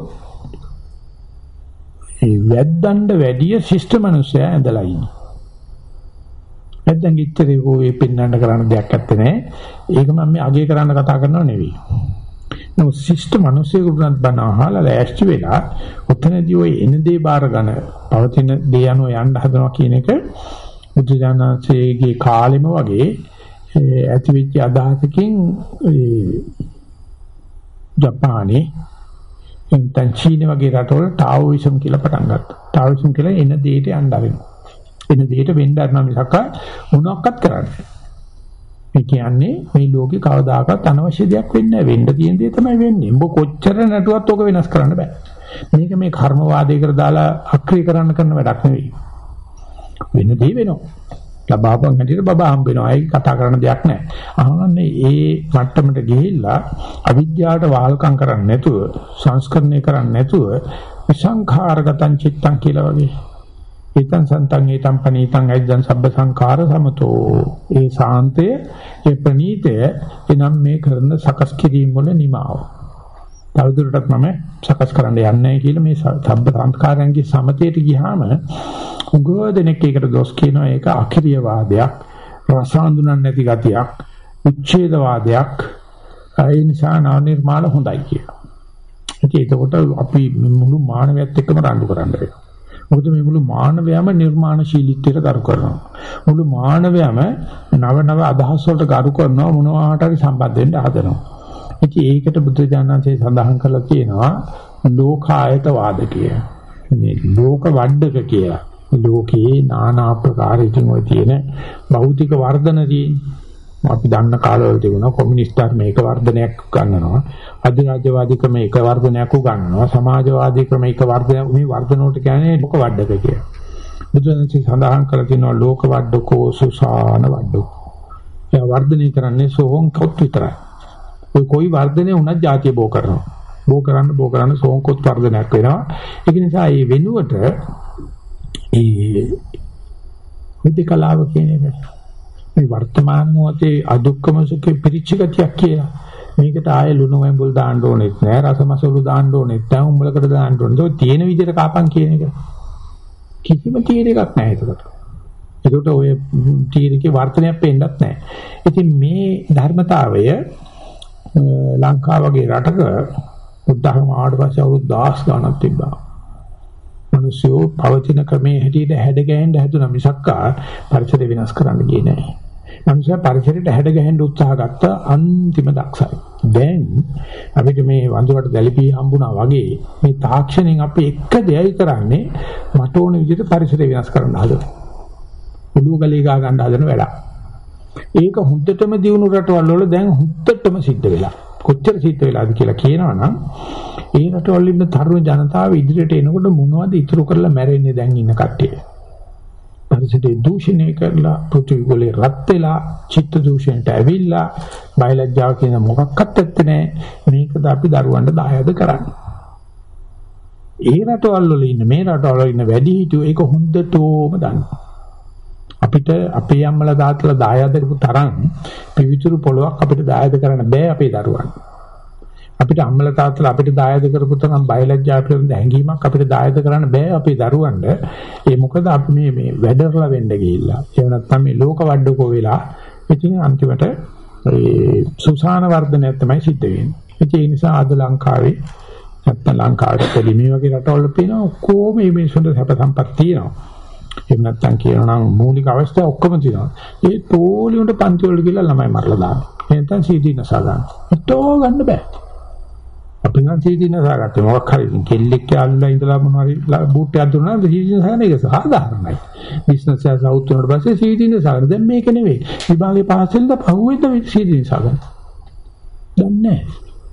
ඒ වැද්දන්ට වැඩිය ශිෂ්ට මිනිස්සයා ඇඳලා ඉන්නේ. වැද්දන් ඉතරේ ඕේ පින්නන්න කරන්න දෙයක් නැත්තේ. ඒක මම මේ අගය කරන්න කතා කරනව නෙවෙයි. නෝ ශිෂ්ට මිනිස්සුන්ට බණ අහලා ලෑස්ති වෙලා උතනදී ඔය එන දේ බාර ගන්න පවතින දේ අනුව යන්න හදනවා කියන එක බුදුජානකගේ කාලෙම වගේ ඇතිවෙච්ච අදහසකින් ජපානයේ එතන චීන වගේ රටවල ටාઓයිසම් කියලා පටන් ගත්තා. ටාઓයිසම් කියලා එන දෙයට යන්න ආවෙනවා. එන දෙයට වෙන්න අරන මිසක මොනක්වත් කරන්නේ. ඒ කියන්නේ මේ ලෝකේ කවදාකවත් අනවශ්‍ය දෙයක් වෙන්නේ නැහැ. වෙන්න තියෙන දේ තමයි වෙන්නේ. උඹ කොච්චර නටුවත් ඔක වෙනස් කරන්න බෑ. මේක මේ කර්මවාදයකට දාලා අක්‍රිය කරන්න කරන වැඩක් නෙවෙයි. වෙන දේ වෙනවා. ලබාපන් හැටියට බබා හම්බ වෙනවා. ඒක කතා කරන්න දෙයක් නැහැ. අහන්නේ ඒ මට්ටමට ගිහිල්ලා අවිද්‍යාවට වාල්කම් කරන්නේ නැතුව, සංස්කරණය කරන්නේ නැතුව විසංඛාරගතං චිත්තං කියලා වගේ. ඒතං සන්තං ඒතං පනීතං අයිද්දං සබ්බ සංඛාර සමතෝ. ඒ සාන්තය, ඒ ප්‍රණීතය එනම් මේ කරන සකස් කිරීම වල නිමාව. තවදුරටත් මම සකස් කරන්න යන්නේ කියලා මේ සබ්බ සංඛාරයන්ගේ සමතයට ගියාම උගෝදෙනෙක් ඒකට දොස් කියනවා. ඒක අකිරිය වාදයක්, රස හඳුනන්නේ නැති ගතියක්, උච්ඡේද වාදයක්. ඒ නිසා නානිර්මාල හොඳයි කියලා. ඒකකොට අපි මුළු මානවයත් එක්කම රණ්ඩු කරන්න වෙනවා. මොකද මේ මුළු මානවයම නිර්මාණශීලීත්වයට කරු කරනවා. මුළු මානවයම නව නව අදහස් වලට කරු කරනවා මොනවාට හරි සම්බන්ධ වෙන්න හදනවා. ඉතින් ඒකට බුදු දානන්සේ සඳහන් කරලා තියෙනවා ලෝකායත වාදකය. මේ ලෝක වඩක කියලා. ලෝකේ নানা ආකාර ඉතින් ඔය තියෙන භෞතික වර්ධනදී අපි දන්න කාලවල තිබුණා කොමියුනිස්ට් ධර්ම එක වර්ධනයක් ගන්නනවා අධිරාජ්‍යවාදී ක්‍රම එක වර්ධනයක් උගන්වනවා සමාජවාදී ක්‍රම එක වර්ධනයක් මේ වර්ධන වලට කියන්නේ ලෝක වඩක කියලා. බුදුන්සේ සඳහන් කරලා තියෙනවා ලෝක වඩකෝ සුසාන වඩකෝ. ඒ වර්ධනය කරන්නේ සෝහන් කොත් විතරයි. ඔය කොයි වර්ධනය වුණත් ಜಾතිය බෝ කරනවා. බෝ කරන්න බෝ කරන්න සෝහන් කොත් වර්ධනයක් වෙනවා. ඒක නිසා මේ වෙනුවට ඒ විදිකලාව කියන එක මේ වර්තමාන මොහොතේ අදුක්කම සුඛේ පිරිච්ච ගතියක් කියලා. මේකට ආයේ ලුණු වැඹුල් දාන්න ඕනෙත් නෑ රසමසලු දාන්න ඕනෙත් නෑ උඹලකට දාන්න ඕනේ. ඒක තියෙන විදිහට කාපන් කියන එක. කිසිම තියෙන එකක් නෑ ඒකට. ඒකට ඔය තීරකේ වර්තනයක් පෙන්නත් නෑ. ඉතින් මේ ධර්මතාවය ලංකාව වගේ රටක බුද්ධහම ආවට පස්සේ අවුරුදු දහස් ගණනක් තිබ්බා. මිනිස්සු පවතින ක්‍රමයේ හැටියට හැඩ ගැහෙන්න හැදුනා මිසක්කා පරිසරය වෙනස් කරන්න ගියේ නැහැ. මිනිස්සු පරිසරයට හැඩ ගැහෙන්න උත්සාහ ගත්ත අන්තිම දක්ෂයි. දැන් අපිට මේ වඳුරට දැලිපි හම්බුණා වගේ මේ තාක්ෂණයෙන් අපි එක දෙයයි කරන්නේ මට ඕන විදිහට පරිසරය වෙනස් කරන්න හදනවා. උඩු ගලී ගා ගන්න හදන වැඩක්. ඒක හුද්දටම දියුණු රටවල් වල දැන් හුද්දටම සිද්ධ වෙලා. කොච්චර සිද්ධ වෙලාද කියලා කියනවනම් ඒ රටවල ඉන්න තරුණ ජනතාව ඉදිරියට එනකොට මොනවද ඉතුරු කරලා මැරෙන්නේ දැන් ඉන්න කට්ටිය. පරිසරය දූෂණය කරලා පෘථිවි ගෝලේ රත් වෙලා චිත්ත දූෂණයට ඇවිල්ලා බයලජ්ජාව කියන මොකක්වත් නැත්තේ මේකද අපි දරුවන්ට දායද කරන්නේ. ඒ රටවල් වල ඉන්න මේ රටවල් වල ඉන්න වැඩි හිටියෝ ඒක හොඳටම දන්නවා. අපිට අපේ අම්මලා තාත්තලා දායද කරපු තරම් පිවිතුරු පොලොක් අපිට දායද කරන්න බෑ අපේ දරුවන්ට. අපිට අම්මලා තාත්තලා අපිට දායද කරපු තරම් බයලජ්ජා පිළිබඳ හැඟීමක් අපිට දායද කරන්න බෑ අපේ දරුවන්ට. ඒ මොකද අපි මේ මේ වැඩරලා වෙන්න ගිහිල්ලා. ඒ නැත්නම් මේ ලෝක වඩකෝ වෙලා ඉතින් අන්තිමට ඒ සුසාන වර්ධනය තමයි සිද්ධ වෙන්නේ. ඒ නිසා අද ලංකාවේ නැත්නම් ලංකාවේ පොඩි මේ වගේ රටවල පේනවා කොහොම මේ මිනිස්සුන්ට සැප සම්පත් තියෙනවා. එහෙම නැත්නම් කියනවා නම් මූලික අවස්ථා ඔක්කොම තියෙනවා. ඒ තෝලි උන්ට පන්ති වල ගිහලා ළමයි මරලා දානවා. එහෙනම් සීදී නසා ගන්න. හිතෝ ගන්න බෑ. අපි නම් සීදී නසා ගත්තේ මොකක් හරි කෙල්ලෙක් යාළුලා ඉඳලා මොනවාරි බූට්ටයක් දුන්නා නම් සීදී නසා ගන්න එක සාධාරණයි. බිස්නස් එක සවුත් වුණාට පස්සේ සීදී නසා ගන්න. දැන් මේක නෙවෙයි. විභාගේ පාස් වෙන්න පහුවෙන්ද සීදී නසා ගන්න. දැන් නෑ.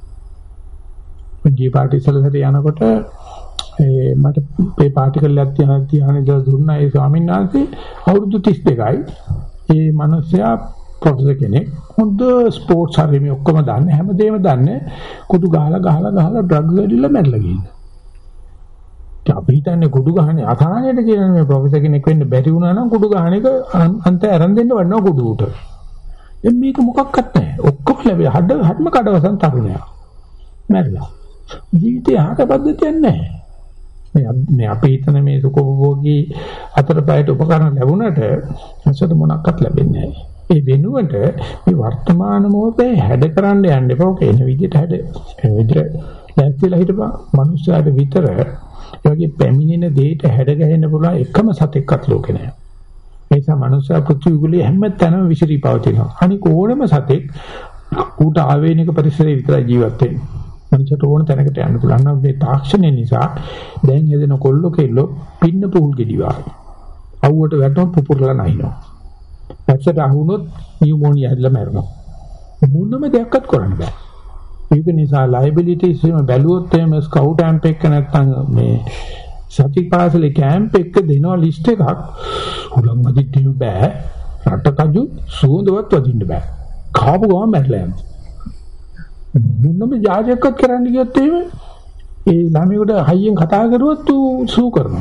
මේ පාටි ඉස්සලසට යනකොට ඒ මට මේ පාටිකල් එකක් තියන තියන දා දුන්නා ඒ ස්වාමීන් වහන්සේ අවුරුදු තිස් දෙකයි ඒ මිනිස්සයා ප්‍රොෆෙසර් කෙනෙක් හොඳ ස්පෝර්ට්ස් හරි මේ ඔක්කොම දන්නේ හැමදේම දන්නේ කුඩු ගහලා ගහලා ගහලා ඩ්‍රග්ස් වලදීලා මැරලා ගිහින්. අපි හිතන්නේ කුඩු ගහන්නේ අසහනයට කියන මේ ප්‍රොෆෙසර් කෙනෙක් වෙන්න බැරි වුණා නම් කුඩු ගහන එක අන්ත ආරම්භ දෙන්න වඩනවා කුඩු උට. දැන් මේක මොකක්වත් නැහැ. ඔක්කොම ලැබෙයි හඩ හඩම කඩවසන් තරුණයා. මැරලා. ජීවිතේ ආක පද්ධතියක් නැහැ. මේ අපි හිතන මේ සුඛෝපභෝගී අතර පැයට උපකරණ ලැබුණට අසත මොනක්වත් ලැබෙන්නේ නැහැ. ඒ වෙනුවට මේ වර්තමාන මොහොතේ හැඩ කරන්න යන්න එපා. ඔක එන විදිහට හැඩ එන විදිහට දැක්විලා හිටපන්. මනුස්සයාට විතර ඒ වගේ පැමිණෙන දෙයට හැඩ ගැහෙන්න පුළුවන් එකම සතෙක්වත් ලෝකේ නැහැ. ඒ නිසා මනුස්සයා පෘථිවි ගුලිය හැම තැනම විසිරී පවතිනවා. අනික ඕනම සතෙක් ඌට ආවේනික පරිසරයේ විතරයි ජීවත් වෙන්නේ. මනුස්සයට ඕන තැනකට යන්න පුළුවන්. නම් මේ තාක්ෂණය නිසා දැන් හදන කොල්ලෝ කෙල්ලෝ පින්න පුහුල් ගෙඩිවා. අවුවට වැටුනොත් පුපුරලා නැහිනවා. ඇත්තට අහුනොත් නියුමෝනියා හැදලා මැරෙනවා. මොනම දෙයක්වත් කරන්න බෑ. ඒක නිසා ලයබිලිටිස් එහෙම බැලුවොත් එහෙම ස්කවුට් කැම්ප් එක නැත්තම් මේ සතිපාසලේ කැම්ප් එක දෙනවා ලිස්ට් එකක්. උලන් වදින්න බෑ. රටකජු සුවඳවත් වදින්න බෑ. කාපු ගමන් මැරලා යනවා. මොනම ජාජකත් කරන්න ගියොත් එහෙම ඒ ළමයිට හයියෙන් කතා කරුවොත් ඌ සූ කරනවා.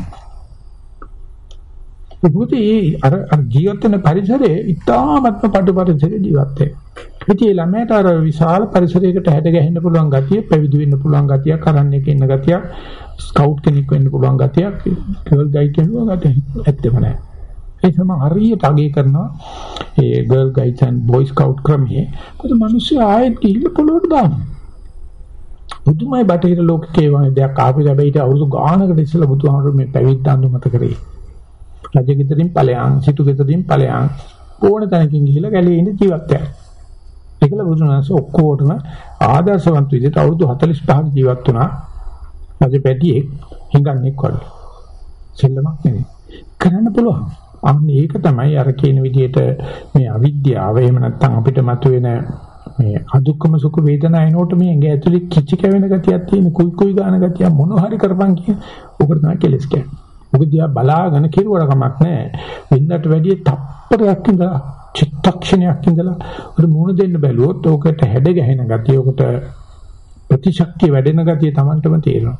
ඒකත් ඒ අර අර ජීවත් වෙන පරිසරයේ ඉතාමත්ම පටු පරිසරයේ ජීවත් වෙනවා. ඉතින් ඒ ළමයට අර විශාල පරිසරයකට හැඩ ගැහෙන්න පුළුවන් ගතිය, පැවිදි වෙන්න පුළුවන් ගතිය, කරන්නේක ඉන්න ගතිය, ස්කවුට් කෙනෙක් වෙන්න පුළුවන් ගතිය, ගර්ල් ගයිඩ් කෙනෙක් ගතිය ඇත්තම නැහැ. ඒ තමයි හරියට අගය කරනවා ඒ girl guides and boy scout ක්‍රමයේ. මොකද මිනිස්සු ආයෙත් ගිහින් පොළොවට දානවා. බුදු පුදුමයි බටහිර ලෝකයේ වගේ දෙයක් ආපු හැබැයි අවුරුදු ගානකට ඉස්සෙල්ලා බුදුහාමුදුරුවෝ මේ පැවිද්ද අඳුමත කරේ. රජගෙදරින් ඵලයන්, සිටුගෙදරින් ඵලයන් ඕන තැනකින් ගිහිලා ගැලේ ඉඳ ජීවත් වෙනවා. ඒකල බුදුනාස ඔක්කොටම ආදර්ශවන්ත විදිහට අවුරුදු හතළිස් පහක් ජීවත් වුණා. රජපැටියෙක් හිඟන්නේක් වගේ. සෙල්ලමක් නෙවෙයි. කරන්න පුළුවන්. අන්න ඒක තමයි අර කියන විදිහට මේ අවිද්‍යාව එහෙම නැත්නම් අපිට මතුවෙන මේ අදුක්කම සුඛ වේදනා එනකොට මේ ඇඟ ඇතුලේ කිචි කැවෙන ගතියක් තියෙන කුයි කුයි ගාන ගතිය මොන හරි කරපන් කියන උකට තමයි කෙලස් කියන්නේ. මොකද දිහා බලාගෙන කිරුවට කමක් නැහැ. වෙනදට වැඩිය තප්පරයක් ඉඳලා චිත්තක්ෂණයක් ඉඳලා උඩ මුණ දෙන්න බැලුවොත් ඕකට හැඩ ගැහෙන ගතිය, ඕකට ප්‍රතිශක්තිය වැඩෙන ගතිය Tamanටම තේරෙනවා.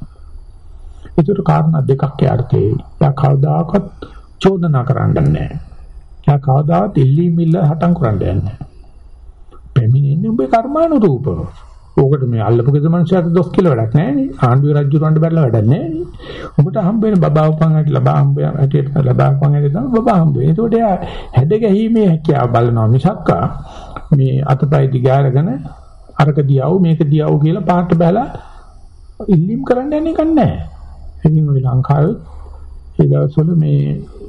ඒකට කාරණා දෙකක් යාර්ථේ. යා කවදාකවත් චෝදනා කරන්නේ නැහැ. යා කවදාවත් ඉල්ලි මිල්ල හටන් කරන්නේ නැහැ. පැමිණෙන්නේ උඹේ කර්මානුරූපව. ඕකට මේ අල්ලපු ගෙද මනුස්සයාට දොස් කියලා වැඩක් නැහැ නේ. ආණ්ඩුවේ රජුරවන්ට බැලලා වැඩක් නැහැ නේ. උඹට හම්බ වෙන බබා උපන් ඇටි ලබා හම්බ ඇටි ලබා උපන් ඇටි තමයි බබා හම්බ වෙන්නේ. ඒකට එයා හැඩ ගැහිීමේ හැකියාව බලනවා මිසක්කා මේ අතපය දිගාරගෙන අරක දියව මේක දියව කියලා පාට බැලලා ඉල්ලීම් කරන්න යන්නේ නැහැ. ඉතින් ඔය ලංකාවේ ඒ දවස්වල මේ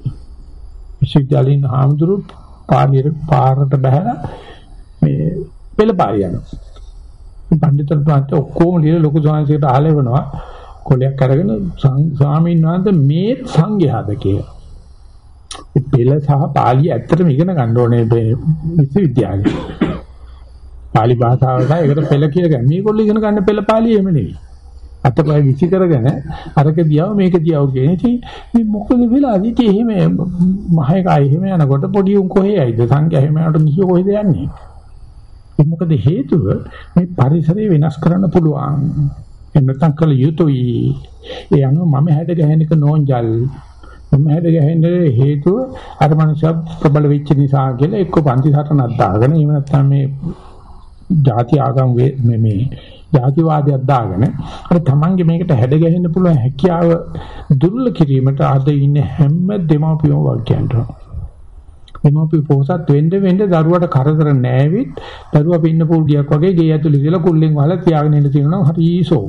විශ්වවිද්‍යාලීන හාමුදුරු පාලියට පාරට බහැලා මේ පෙළපාරිය යනවා. පඬිතුන් වහන්සේ ඔක්කොම ලියලා ලොකු සංඝයාට ආලේ වෙනවා. කොලයක් අරගෙන ස්වාමීන් වහන්සේ මේ සංඝයාද කියලා. මේ පෙළ සහ පාලිය ඇත්තටම ඉගෙන ගන්න ඕනේ මේ විශ්වවිද්‍යාලේ. පාලි භාෂාව සහ ඒකට පෙළ කියලා ගන්න. මේගොල්ලෝ ඉගෙන ගන්න පෙළ පාලිය එහෙම නෙවෙයි. අතපය විසි කරගෙන අරක දියව මේක දියව කියන ඉතින් මේ මොකද වෙලා ඉතින් එහෙම මහේකයි එහෙම යනකොට පොඩි උන් කොහේ යයිද සංඝයා එහෙම යනකොට නිහිය කොහෙද යන්නේ? මොකද හේතුව මේ පරිසරය වෙනස් කරන්න පුළුවන්. එන්නතන් කල යුතුයි. ඒ අනුව මම හැඩ ගැහෙන එක නෝන්ජල්. මම හැඩ ගැහෙන්න හේතුව අර මනුෂ්‍ය ප්‍රබල වෙච්ච නිසා කියලා එක්ක පන්ති සටනක් දාගෙන එහෙම නැත්නම් මේ ಜಾති ආගම් මේ මේ ಜಾතිවාදයක් දාගෙන අර තමන්ගේ මේකට හැඩ ගැහෙන්න පුළුවන් හැකියාව දුර්වල කිරීමට අද ඉන්න හැම දෙමාපියෝ වාක්‍යයන්ට දෙමාපිය පොහසත් වෙන්න වෙන්න දරුවට කරදර නැවිත් දරුවා පින්න පොල්ගියක් වගේ ගේ ඇතුළේ ඉඳලා කුල්ලෙන් වහලා තියාගෙන ඉන්න තියෙනවා හරිසෝ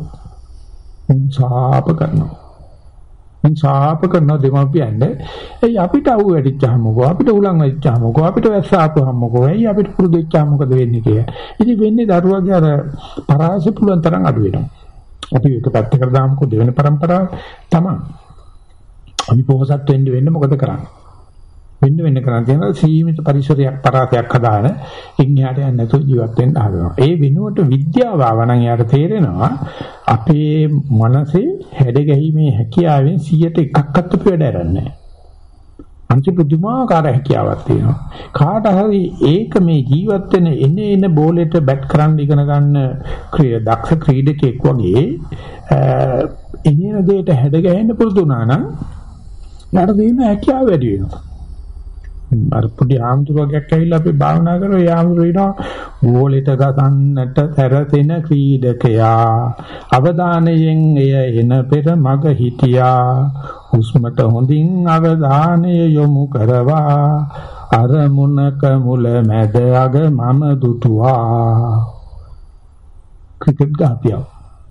උන්සාප කරනවා උන්සාප කරන දෙමාපියන්ද ඒ අපිට අවු වැඩිච්චාම මොකෝ අපිට උලන් වෙච්චාම මොකෝ අපිට වැස්ස ආපුවාම මොකෝ එයි අපිට පුරුදු වෙච්චාම මොකද වෙන්නේ කියලා. ඉතින් වෙන්නේ දරුවාගේ අර පරාසය පුළුවන් තරම් අඩු වෙනවා. අපි එක පැත්තකට දාමුකෝ දෙවෙනි પરම්පරාව තමයි. අපි පොහසත් වෙන්න වෙන්න මොකද කරන්නේ? වෙන්න වෙන්න කරන්නේ තියෙනවා සීමිත පරිසරයක් පරාසයක් හදාන ඉන්නහට යන්නේ නැතුව ජීවත් වෙන්න හදනවා. ඒ වෙනුවට විද්‍යාව ආවනම් යාට තේරෙනවා අපේ මනසේ හැඩ ගැහිමේ හැකියාවෙන් සියයට එකක්වත් අපි වැඩ කරන්නේ නැහැ. අන්ති පුදුමාකාර හැකියාවක් තියෙනවා. කාට හරි ඒක මේ ජීවත් වෙන එනේ එන බෝලෙට බැට් කරන්න ඉගෙන ගන්න ක්‍රීඩ දක්ෂ ක්‍රීඩකෙක් වගේ එනේන දෙයට හැඩ ගැහෙන්න පුරුදු වුණා නම් යාට දෙන හැකියාව වැඩි වෙනවා. අර පොඩි ආම්තුරයක් ඇවිල්ලා අපි භාවනා කරලා ඒ ආම්තුර වෙනවා බෝලෙට ගසන්නට තරතෙන ක්‍රීඩකයා අවධානයෙන් එය එන පෙර මග හිටියා හුස්මට හොඳින් අවධානය යොමු කරවා අරමුණක මුල මැද අග මම දුටුවා ක්‍රිකට් ගහපියා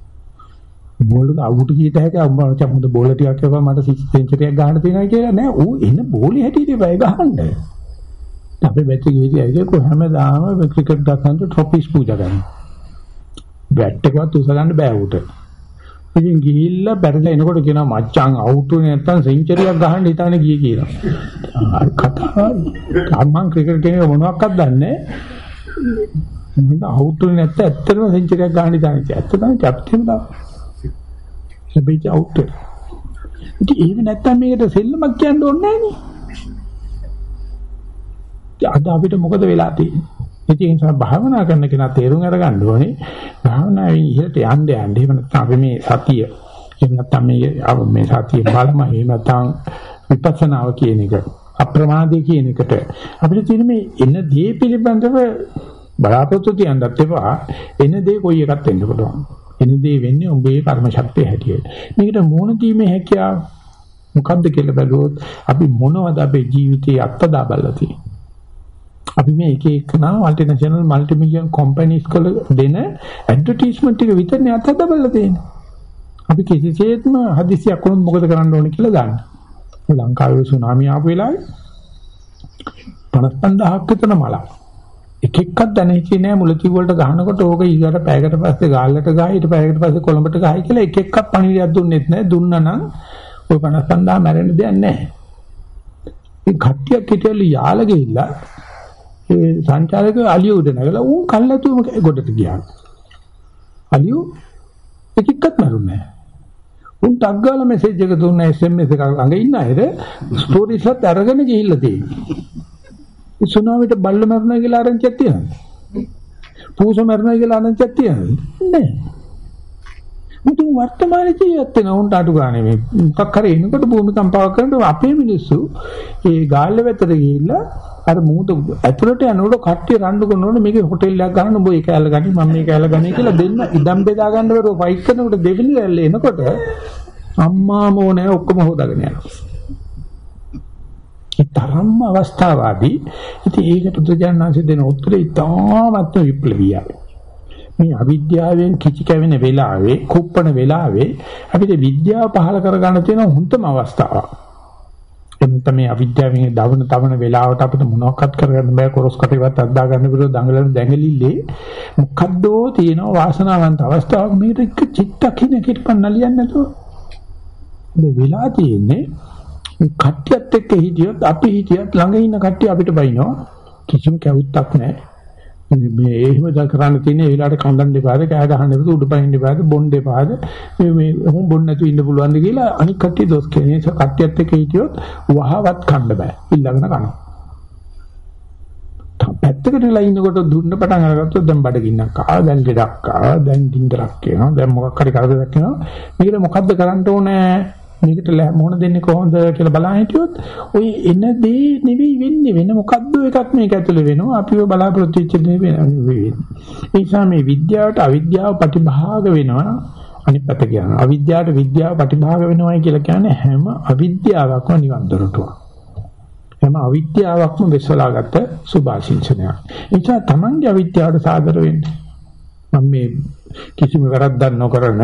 බෝල් එක අවුට් කීට හැක අම්මා චමුද බෝල ටිකක් එකව මට සික්ස් සෙන්චරියක් ගහන්න තියෙනවා කියලා නෑ ඌ එන බෝලේ හැටියට බය ගහන්න. අපි බැට් එක විදිහට කොහමදාම ක්‍රිකට් ගහන්න ට්‍රොෆිස් පූජා කරනවා. බැට් එකවත් උස ගන්න බෑ ඌට. ඉතින් ගිහිල්ලා බැටලා එනකොට කියනවා මච්චන් අවුට් උනේ නැත්තම් සෙන්චරියක් ගහන්න හිතානේ ගියේ කියලා. අර කතාව අම්මන් ක්‍රිකට් කෙනෙක් මොනවක්වත් දන්නේ නෑ. මොන අවුට් උනේ නැත්නම් ඇත්තටම සෙන්චරියක් ගහන්න හිතානේ. ඇත්ත තමයි කැප්ටන් දා. හැබැයි අවුට්. ඉතින් එහෙම නැත්තම් මේකට සෙල්ලමක් කියන්න ඕනේ නෑනේ. අද අපිට මොකද වෙලා තියෙන්නේ? ඉතින් ඒ නිසා භාවනා කරන කෙනා තේරුම් අරගන්න ඕනේ භාවනාවේ ඉහළට යන්න යන්න. එහෙම නැත්නම් අපි මේ සතිය එහෙම නැත්නම් මේ මේ සතිය බලම එහෙම නැත්නම් විපස්සනාව කියන එක අප්‍රමාදයේ කියන එකට අපිට තියෙන මේ එන දේ පිළිබඳව බලාපොරොත්තු තියන්නත් එපා. එන දේ කොයි එකක් වෙන්න පුළුවන්. එන දේ වෙන්නේ ඔබේ කර්ම ශක්තිය හැටියට. මේකට මූණ දීමේ හැකියාව මොකද්ද කියලා බැලුවොත් අපි මොනවද අපේ ජීවිතයේ අත්දා බලලා තියෙන්නේ. අපි මේ එක එක නා මල්ටිනේෂනල් මල්ටි මිලියන් කම්පැනිස් වල දෙන ඇඩ්වර්ටයිස්මන්ට් එක විතරනේ අතදබල තියෙන්නේ. අපි කිසිසේත්ම හදිසියක් වුණොත් මොකද කරන්න ඕනේ කියලා දාන්න. ලංකාවේ සුනාමි ආපු වෙලාවේ පනස් පන්දාහක් විතර මල. එක එකක් දැනෙන්නේ නැහැ මුලති වලට ගහනකොට ඕක ඊගාට පැයකට පස්සේ ගාල්ලට ගහයි ඊට පැයකට පස්සේ කොළඹට ගහයි කියලා එක එකක් පණිවිඩයක් දුන්නෙත් නැහැ. දුන්නා නම් ඔය පනස් පන්දාහ මැරෙන්න දෙයක් නැහැ. මේ කට්ටියක් හිටියලු යාළ ගිහිල්ලා ඒ සංචාරක අලිය උඩ නැගලා ඌ කල්ලාතුම ගොඩට ගියා. අලියෝ එක එකක් මරුන්නේ නැහැ. උන් ටග් ගාලා මෙසේජ් එක දුන්න එස් එම් එස් එකක් ළඟ ඉන්න අයද ස්ටෝරිස් ලත් අරගෙන ගිහිල්ලා තියෙනවා. ඒ සුනාමිට බල්ල මරනවා කියලා ආරංචියක් තියෙනවද? පූස මරනවා කියලා ආරංචියක් තියෙනවද? නැහැ. මුතු වර්තමානයේ ජීවත් වෙන උන්ට අඩු ගානේ මේ මොකක් හරි එනකොට භූමිකම්පාවක් කරනකොට අපේ මිනිස්සු ඒ ගාල්ල වෙතට ගිහිල්ලා අර මූද ඇතුළට යනකොට කට්ටිය රණ්ඩු කරනකොට මේකේ හොටෙල් එකක් ගන්න උඹ ඒක ඇල්ල ගනි මම මේක ඇල්ල ගනි කියලා දෙන්න ඉදම් බෙදා ගන්න බරෝ ෆයිට් කරනකොට දෙවෙනි ඇල්ල එනකොට අම්මා මොනේ ඔක්කොම හොදාගෙන යනවා. ඒ තරම්ම අවස්ථාවාදී. ඉතින් ඒකට දුජානනාංශ දෙන උත්තරේ ඉතාමත් විප්ලවීයයි. මේ අවිද්‍යාවෙන් කිචි කැවෙන වෙලාවේ කුප්පණ වෙලාවේ අපිට විද්‍යාව පහල කරගන්න තියෙන හොඳම අවස්ථාවක්. එතන මේ අවිද්‍යාවෙන් දවන තවන වෙලාවට අපිට මොනවක්වත් කරගන්න බෑ කොරස් කටේවත් අද්දා ගන්න බිරෝ දඟලන දැඟලිල්ලේ මොකද්දෝ තියෙන වාසනාවන්ත අවස්ථාවක් මේක එක චිත්තකිනකට පන්නලියන්නේ නැතුව මේ වෙලා තියෙන්නේ මේ කට්ටියත් එක්ක හිටියොත් අපි හිටියත් ළඟ ඉන්න කට්ටිය අපිට බයිනවා කිසිම කැවුත්තක් නැහැ. මේ එහෙම දා කරන්න තියෙන ඒ වෙලාවට කඳන් දෙපාද කෑ ගහන්න එපා උඩපයින් දෙපාද බොන් දෙපාද මේ මේ හොම් බොන් නැතුව ඉන්න පුළුවන්ද කියලා අනික් කට්ටිය දොස් කියන නිසා කට්ටියත් එක්ක හිටියොත් වහවත් කන්න බෑ ඊළඟන කනවා. පැත්තකට වෙලා ඉන්නකොට දුන්න පටන් අරගත්තොත් දැන් බඩගින්නක් ආවා දැන් ලෙඩක් ආවා දැන් දින්දරක් එනවා දැන් මොකක් හරි කරදරයක් එනවා මේකට මොකද්ද කරන්න ඕනේ මේකට මොන දෙන්නේ කොහොමද කියලා බලන්න හිටියොත් ඔය එන දේ නෙවෙයි වෙන්නේ වෙන මොකද්ද එකක් මේක ඇතුලේ වෙනවා අපිව බලාපොරොත්තු වෙච්ච දේ වෙන්නේ. ඒ නිසා මේ විද්‍යාවට අවිද්‍යාව ප්‍රතිභාග වෙනවා අනිත් පැත්ත කියනවා. අවිද්‍යාවට විද්‍යාව ප්‍රතිභාග වෙනවායි කියලා කියන්නේ හැම අවිද්‍යාවක්ම නිවන් දොරටුවක්. හැම අවිද්‍යාවක්ම විශ්වලාගත සුභාශිංසනයක්. ඒ නිසා තමන්ගේ අවිද්‍යාවට සාදර වෙන්න. මම මේ කිසිම වැරද්දක් නොකරන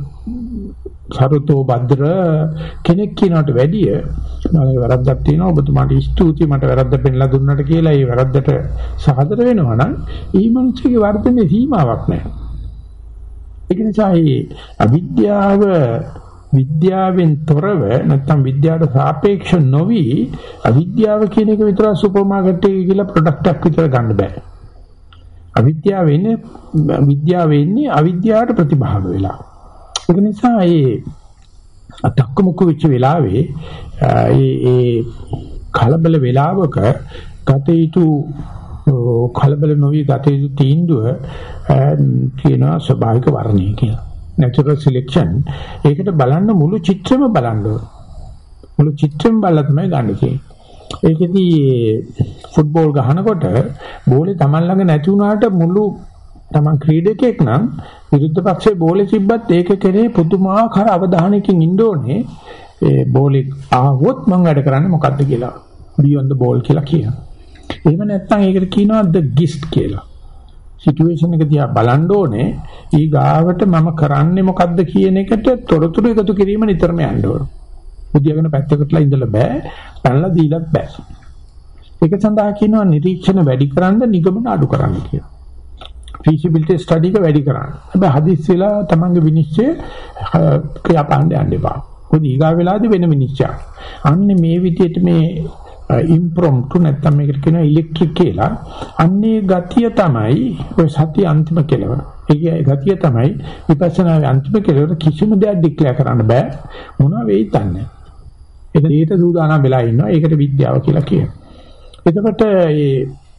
සරුතෝ භද්‍ර කෙනෙක් කියනකට වැඩිය මම වැරද්දක් තියෙනවා ඔබතුමාට ස්තුතියි මට වැරද්ද පෙන්නලා දුන්නට කියලා ඒ වැරද්දට සාදර වෙනවා නම් ඊ මිනිස්සුගේ වර්ධනයේ සීමාවක් නැහැ. ඒක නිසා මේ අවිද්‍යාව විද්‍යාවෙන් තොරව නැත්නම් විද්‍යාවට සාපේක්ෂ නොවි අවිද්‍යාව කියන එක විතර සුපර් මාකට් එකේ කියලා ප්‍රොඩක්ට් එකක් විතර ගන්න බෑ. අවිද්‍යාව වෙන්නේ විද්‍යාව වෙන්නේ අවිද්‍යාවට ප්‍රතිභාග වෙලා. ඒක නිසා ඒ අතක්කමුක වෙච්ච වෙලාවේ ඒ ඒ කලබල වෙලාවක ගත යුතු කලබල නොවි ගත යුතු තීන්දුව කියන ස්වභාවික වර්ණය කියලා. natural selection ඒකට බලන්න මුළු චිත්‍රෙම බලන්න ඕන. මුළු චිත්‍රෙම බලලා තමයි ගන්න තියෙන්නේ. ඒකෙදී ෆුට්බෝල් ගහනකොට බෝලේ Taman ළඟ නැති වුණාට මුළු Taman ක්‍රීඩකයෙක් නම් විරුද්ධ පක්ෂයේ බෝලේ තිබ්බත් ඒක කෙරේ පුදුමාකාර අවධානයකින් ඉන්න ඕනේ. ඒ බෝලේ ආවොත් මම වැඩ කරන්නේ මොකද්ද කියලා. beyond the ball කියලා කියනවා. එහෙම නැත්නම් ඒකට කියනවා the gist කියලා. සිටුේෂන් එක දිහා බලන්න ඕනේ. ඊ ගාවට මම කරන්නේ මොකද්ද කියන එකට තොරතුරු එකතු කිරීම නිතරම යන්න ඕන. බුද්ධියගෙන පැත්තකටලා ඉඳලා බෑ. පැනලා දීලත් බෑ. ඒක සඳහා කියනවා නිරීක්ෂණ වැඩි කරන්න නිගමන අඩු කරන්න කියලා. feasibility study එක වැඩි කරන්න. හැබැයි හදිස්සියලා තමන්ගේ විනිශ්චය කියාපාන්න යන්න එපා. මොකද ඊගා වෙලාවේදී වෙන විනිශ්චයක්. අන්නේ මේ විදිහට මේ impromptu නැත්නම් මේකට කියනවා ඉලෙක්ට්‍රික් කියලා. අන්නේ ගතිය තමයි ඔය සතිය අන්තිම කෙලවර. ඒ ගතිය තමයි විපස්සනාවේ අන්තිම කෙලවර කිසිම දෙයක් ඩික්ලෙයාර් කරන්න බෑ. මොනවා වෙයිද නැහැ. ඒක ඊට සූදානම් වෙලා ඉන්නවා. ඒකට විද්‍යාව කියලා කියනවා. එතකොට මේ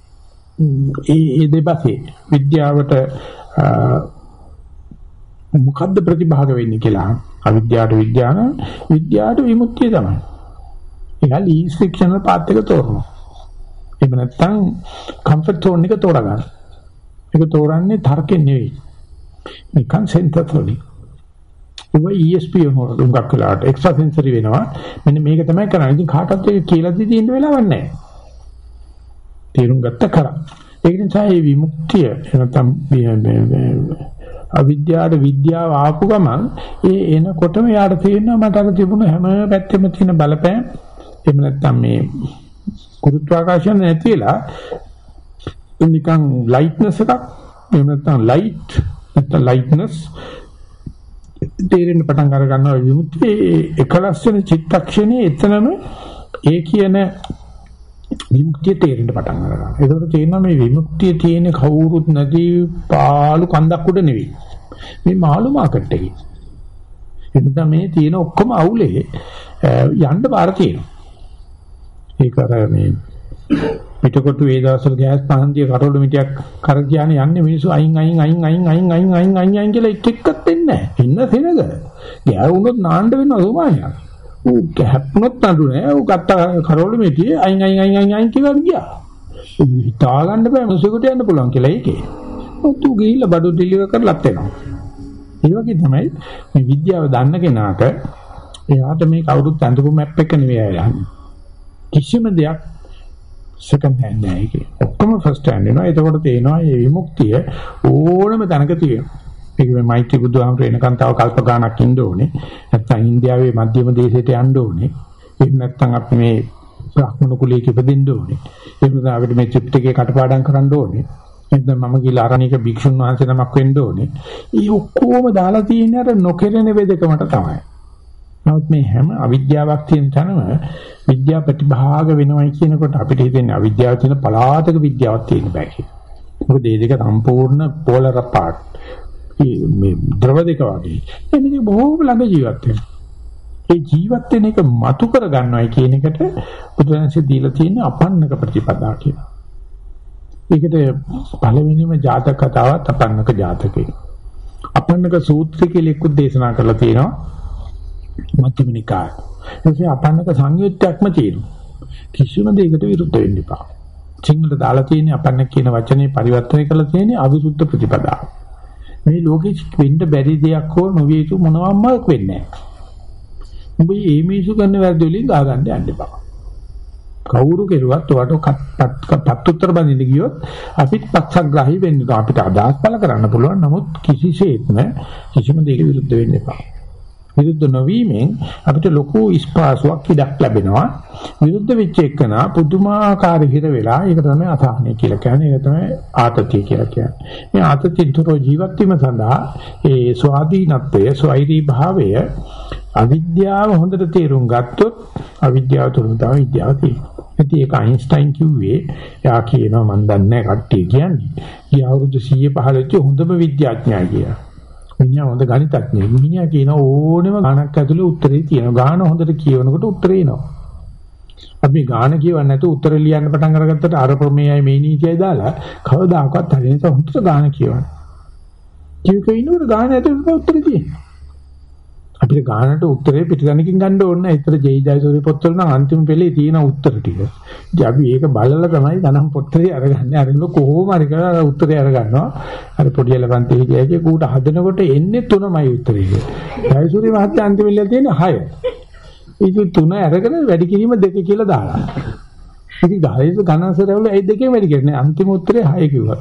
ඒ දෙපැත්තේ විද්‍යාවට මොකද්ද ප්‍රතිභාග වෙන්නේ කියලා අවිද්‍යාවට විද්‍යාව විද්‍යාවට විමුක්තිය තමයි. ඒක ලීස් ෆික්ෂනල් පාත් එක තෝරනවා. එහෙම නැත්නම් කම්ෆර්ට් zone එක තෝරගන්න. ඒක තෝරන්නේ තර්කෙන් නෙවෙයි. නිකන් සෙන්සර්ලි. ඒක E S P වල උඟක් වෙලාවට එක්ස්ට්‍රා සෙන්සරි වෙනවා. මෙන්න මේක තමයි කරන්නේ. ඉතින් කාටවත් ඒක කියලා දී දෙන්න වෙලාවක් නැහැ. තේරුම් ගත්ත කරා. ඒ නිසා මේ විමුක්තිය නැත්නම් අවිද්‍යාවට විද්‍යාව ආපු ගමන් ඒ එනකොටම යාට තේරෙනවා මට අර තිබුණ හැම පැත්තෙම තියෙන බලපෑම් එහෙම නැත්නම් මේ කුරුත්වාකර්ෂණ නැති වෙලා නිකන් ලයිට්නස් එකක් එහෙම නැත්නම් ලයිට් නැත්නම් ලයිට්නස් තේරෙන්න පටන් අර ගන්නවා විමුක්තිය එකලස් වෙන චිත්තක්ෂණයේ එතනම ඒ කියන විමුක්තිය තේරෙන්න පටන් ගන්නවා. ඒකට තේරෙනවා මේ විමුක්තිය තියෙන කවුරුත් නැති පාළු කන්දක් උඩ නෙවෙයි. මේ මාළු මාකට් එකේ. එතන මේ තියෙන ඔක්කොම අවුලේ යන්න බාර තියෙනවා. ඒක අර මේ පිටකොටු ඒ දවස්වල ගෑස් පහන්තිය කරවල මිටියක් කර කියන්නේ යන්නේ මිනිස්සු අයින් අයින් අයින් අයින් අයින් අයින් අයින් අයින් අයින් කියලා එක එකක් දෙන්නේ නැහැ. ඉන්න සෙනග. ගෑවුනොත් නාන්න වෙනවා සෝමානියක්. ඌ ගැහප්පුනොත් නඩු නෑ. ඌ ගත්ත කරවල මිටියේ අයින් අයින් අයින් අයින් අයින් කියලා ගියා. හිතා ගන්න බෑ මොසෙකට යන්න පුළුවන් කියලා ඒකේ. ඔත් ඌ ගිහිල්ලා බඩු ඩෙලිවර් කරලත් එනවා. ඒ වගේ තමයි මේ විද්‍යාව දන්න කෙනාට එයාට මේ කවුරුත් අඳපු මැප් එක නෙවෙයි යන්නේ. කිසිම දෙයක් සෙකන්ඩ් හෑන්ඩ් නෑ ඒකේ. ඔක්කොම ෆස්ට් හෑන්ඩ් වෙනවා. එතකොට තේනවා මේ විමුක්තිය ඕනම තැනක තියෙනවා. ඒක මේ මෛත්‍රී බුදුහාමර එනකන් තව කල්ප ගාණක් ඉන්න ඕනේ. නැත්නම් ඉන්දියාවේ මධ්‍යම දේශයට යන්න ඕනේ. එහෙම නැත්නම් අපි මේ බ්‍රාහ්මණ කුලයක ඉපදෙන්න ඕනේ. එහෙම නැත්නම් අපිට මේ ත්‍රිපිටකේ කටපාඩම් කරන්න ඕනේ. නැත්නම් මම ගිහලා අරණික භික්ෂුන් වහන්සේ නමක් වෙන්න ඕනේ. ඒ ඔක්කොම දාලා තියෙන අර නොකෙරෙන වෙදකමට තමයි. නමුත් මේ හැම අවිද්‍යාවක් තියෙන තැනම විද්‍යා ප්‍රතිභාග වෙනවයි කියනකොට අපිට හිතෙන්නේ අවිද්‍යාව තියෙන පලාතක විද්‍යාවක් තියෙන බෑ කියලා. මොකද මේ දෙක සම්පූර්ණ පෝලර් පාට්. මේ ද්‍රව දෙක වගේ. මේ බොහෝම ළඟ ජීවත් වෙනවා. ඒ ජීවත් වෙන එක මතු කර ගන්නවයි කියන එකට බුදුරජාණන්සේ දීලා තියෙන අපන්නක ප්‍රතිපදා කියලා. ඒකට පළවෙනිම ජාතක කතාවත් අපන්නක ජාතකේ. අපන්නක සූත්‍රය කියලා එක්ක දේශනා කරලා තියෙනවා. මධ්‍යම නිකාය. එසේ අපන්නක සංයුත්තක්ම තියෙනවා. කිසිම දෙයකට විරුද්ධ වෙන්න එපා. සිංහල දාලා තියෙන අපන්නක කියන වචනේ පරිවර්තනය කරලා තියෙන්නේ අවිරුද්ධ ප්‍රතිපදාව. මේ ලෝකෙ වෙන්න බැරි දෙයක් හෝ නොවිය යුතු මොනවාම වෙන්නේ නැහැ. උඹ මේ මිනිසු කරන වැරදි වලින් ගා ගන්න යන්න එපා. කවුරු කෙරුවත් ඔයාට පත් උත්තර බඳින්න ගියොත් අපිත් පක්ෂග්‍රාහී වෙන්න අපිට අදහස් පළ කරන්න පුළුවන්. නමුත් කිසිසේත්ම කිසිම දෙයක විරුද්ධ වෙන්න එපා. විරුද්ධ නොවීමෙන් අපිට ලොකු ස්පාසුවක් ඉඩක් ලැබෙනවා. විරුද්ධ වෙච්ච එකන පුදුමාකාර හිර වෙලා ඒක තමයි අසහනය කියලා කියන්නේ. ඒක තමයි ආතතිය කියලා කියන්නේ. මේ ආතතියතර ජීවත් වීම සඳහා ඒ ස්වාධීනත්වය, ස්වෛරී භාවය, අවිද්‍යාව හොඳට තේරුම් ගත්තොත් අවිද්‍යාව තුරුම තමයි විද්‍යාව තියෙන්නේ. ඉතින් ඒක අයින්ස්ටයින් කිව්වේ යා කියනවා මන් දන්නේ නැහැ කට්ටිය කියන්නේ. ඊ අවුරුදු සීය පහළොච්ච හොඳම විද්‍යාඥයා කියලා. මිනිහා හොඳ ගණිතඥයෙක්. මිනිහා කියන ඕනෙම ගණක් ඇතුලේ උත්තරේ තියෙනවා. ගාන හොඳට කියවනකොට උත්තරේ එනවා. අපි ගාන කියවන්නේ නැතුව උත්තර ලියන්න පටන් අරගත්තට අර ප්‍රමේයයි මේ නීතියයි දාලා කවදාකවත් හරිය නිසා හොඳට ගාන කියවන්න. කියුකේ ඉන්නකොට ගාන ඇතුලේ උත්තරේ තියෙනවා. අපිට ගානට උත්තරේ පිටිගණකින් ගන්න ඕනේ නැහැ. ඒතර ජේ ජයසූරිය පොත්වල නම් අන්තිම පෙළේ තියෙන උත්තර ටික. ඉතින් අපි ඒක බලලා තමයි ගණන් පොත්තරේ අරගන්නේ. අරගෙන කොහොම හරි කරලා උත්තරේ අරගන්නවා. අර පොඩි එලවන්තේ හිටියගේ කූට හදනකොට එන්නේ තුනමයි උත්තරේ. ජයසූරිය මහත්තයා අන්තිම වෙලේ තියෙන හය. ඉතින් තුන අරගෙන වැඩි කිරීම දෙක කියලා දාලා. ඉතින් ගායස ගණන් සරවල ඒ දෙකෙන් වැඩි කරන්නේ. අන්තිම උත්තරේ හය කිව්වා.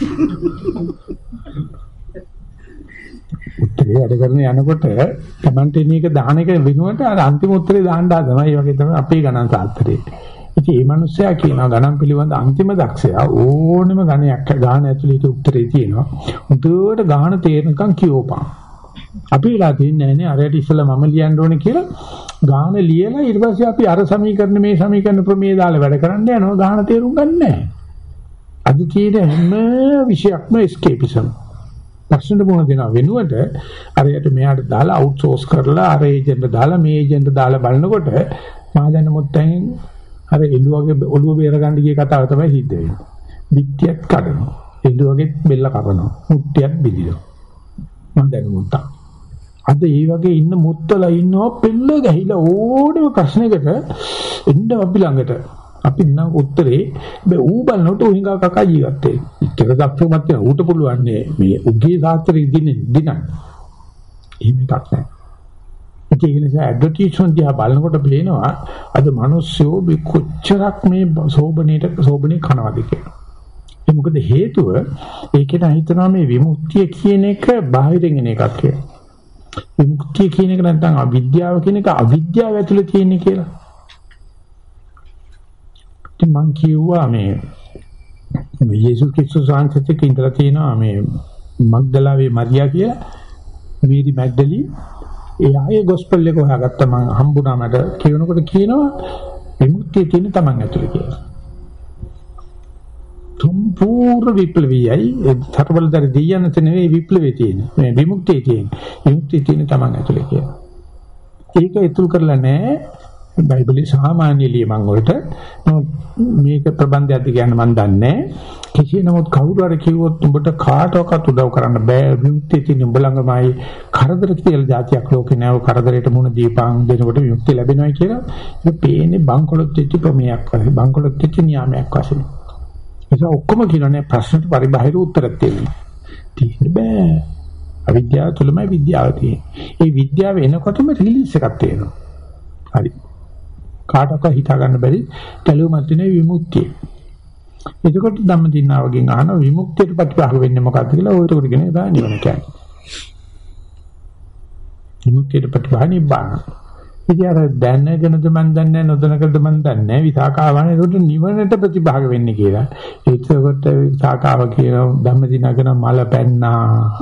උත්තරේ වැඩ කරන යනකොට Tamante මේක දාන එක වෙනුවට අර අන්තිම උත්තරේ දාන්න ආදම. ඒ වගේ තමයි අපේ ගණන් සාත්‍රේ. ඉතින් මේ මිනිස්සයා කියනවා ගණන් පිළිබඳ අන්තිම දක්ෂයා ඕනෙම ගණයක් ගාන ඇතුළේ උත්තරේ තියෙනවා. උඩට ගාන තේරෙනකන් කියෝපන්. අපි වෙලා තියන්නේ නැහැ නේ අරයට ඉස්සලා මම ලියන්න ඕනේ කියලා ගාන ලියලා ඊට පස්සේ අපි අර සමීකරණ මේ සමීකරණ ප්‍රමේය දාලා වැඩ කරන්න යනවා. ගාන තේරුම් ගන්න නැහැ. අද තියෙන හැම විෂයක්ම escapism. ලක්ෂණ මොන දෙනා වෙනුවට අරයට මෙයාට දාලා අවුට්සෝස් කරලා අර ඒජන්ට් දාලා මේ ඒජන්ට් දාලා බලනකොට මා දැන මොත්තෙන් අර එළුවගේ ඔළුව බේර ගන්න ගිය කතාව තමයි සිද්ධ වෙන්නේ. පිටියක් කඩනවා. එළුවගේ බෙල්ල කපනවා. මුට්ටියක් බිදිනවා. මම දැන මොත්තා. අද මේ වගේ ඉන්න මුත්තලා ඉන්නවා පෙල්ල ගහිලා ඕනෙම ප්‍රශ්නයකට එන්න අපි ළඟට. අපි නම් උත්තරේ බෑ ඌ බලනකොට උහිඟා කකා ජීවත් වෙන්නේ. ඉතර දක්ෂමත් වෙන ඌට පුළුවන් මේ උගේ සාත්‍රය දින දිනන්න. එහෙම එකක් නැහැ. ඒ නිසා ඇඩ්වර්ටයිස්මන්ට් දිහා බලනකොට පේනවා අද මිනිස්සු කොච්චරක් මේ සෝබනේට සෝබනේ කනවාද කියලා. ඒ මොකද හේතුව ඒකේට හිතනවා මේ විමුක්තිය කියන එක බාහිරින් එන එකක් කියලා. විමුක්තිය කියන එක නැත්නම් අවිද්‍යාව කියන එක අවිද්‍යාව ඇතුලේ තියෙන කියලා. ඉතින් මං කියුවා මේ යේසුස් ක්‍රිස්තුස් වහන්සේට ඉඳලා තියෙනවා මේ මග්දලාවේ මරියා කියලා මේරි මැග්ඩලි ඒ ආයේ ගොස්පල් එක හොයාගත්තා මම හම්බුණා මට කියනකොට කියනවා විමුක්තිය තියෙන තමන් ඇතුලේ කියලා. සම්පූර්ණ විප්ලවීයයි ඒ තරවලතර දෙයයන්ත නෙවෙයි විප්ලවයේ තියෙන. මේ විමුක්තිය තියෙන. විමුක්තිය තියෙන තමන් ඇතුලේ කියලා. ඒක ඉතුරු කරලා නැහැ බයිබලයේ සාමාන්‍ය ලියමන් වලට. මේක ප්‍රබන්ධයක්ද කියන්න මම දන්නේ නැහැ. කිසි නමුත් කවුරු හරි කිව්වොත් උඹට කාටවත් උදව් කරන්න බෑ විමුක්තිය තියෙන උඹ ළඟමයි කරදර කියලා જાතියක් ලෝකේ නෑව කරදරයට මුණ දීපං දෙනකොට විමුක්තිය ලැබෙනවා කියලා ඒක පේන්නේ බංකොලොත් වෙච්ච ප්‍රමේයක් වගේ බංකොලොත් වෙච්ච නියාමයක් වශයෙන් ඒක ඔක්කොම කියනනේ ප්‍රශ්නට පරිබාහිර උත්තරයක් තියෙනවා තියෙන්න බෑ අවිද්‍යාව තුළමයි විද්‍යාව තියෙන්නේ ඒ විද්‍යාව එනකොටම රිලීස් එකක් තියෙනවා හරි කාටවත් හිතා ගන්න බැරි කැලුමක් තියෙන විමුක්තිය එතකොට ධම්මදින්නාවගෙන් අහන විමුක්තියට ප්‍රතිපාක වෙන්නේ මොකක්ද කියලා ඔය උඩ ගෙන දා නිවන කියන්නේ. විමුක්තියට ප්‍රතිපාක නිබ්බාන. ඉතින් අර දැනගෙනද මන් දන්නේ නොදැනගෙනද මන් දන්නේ විසාකාවනේ ඒකට නිවනට ප්‍රතිපාක වෙන්නේ කියලා. ඒකකොට විසාකාව කියන ධම්මදින්නාගෙන මල පැන්නා.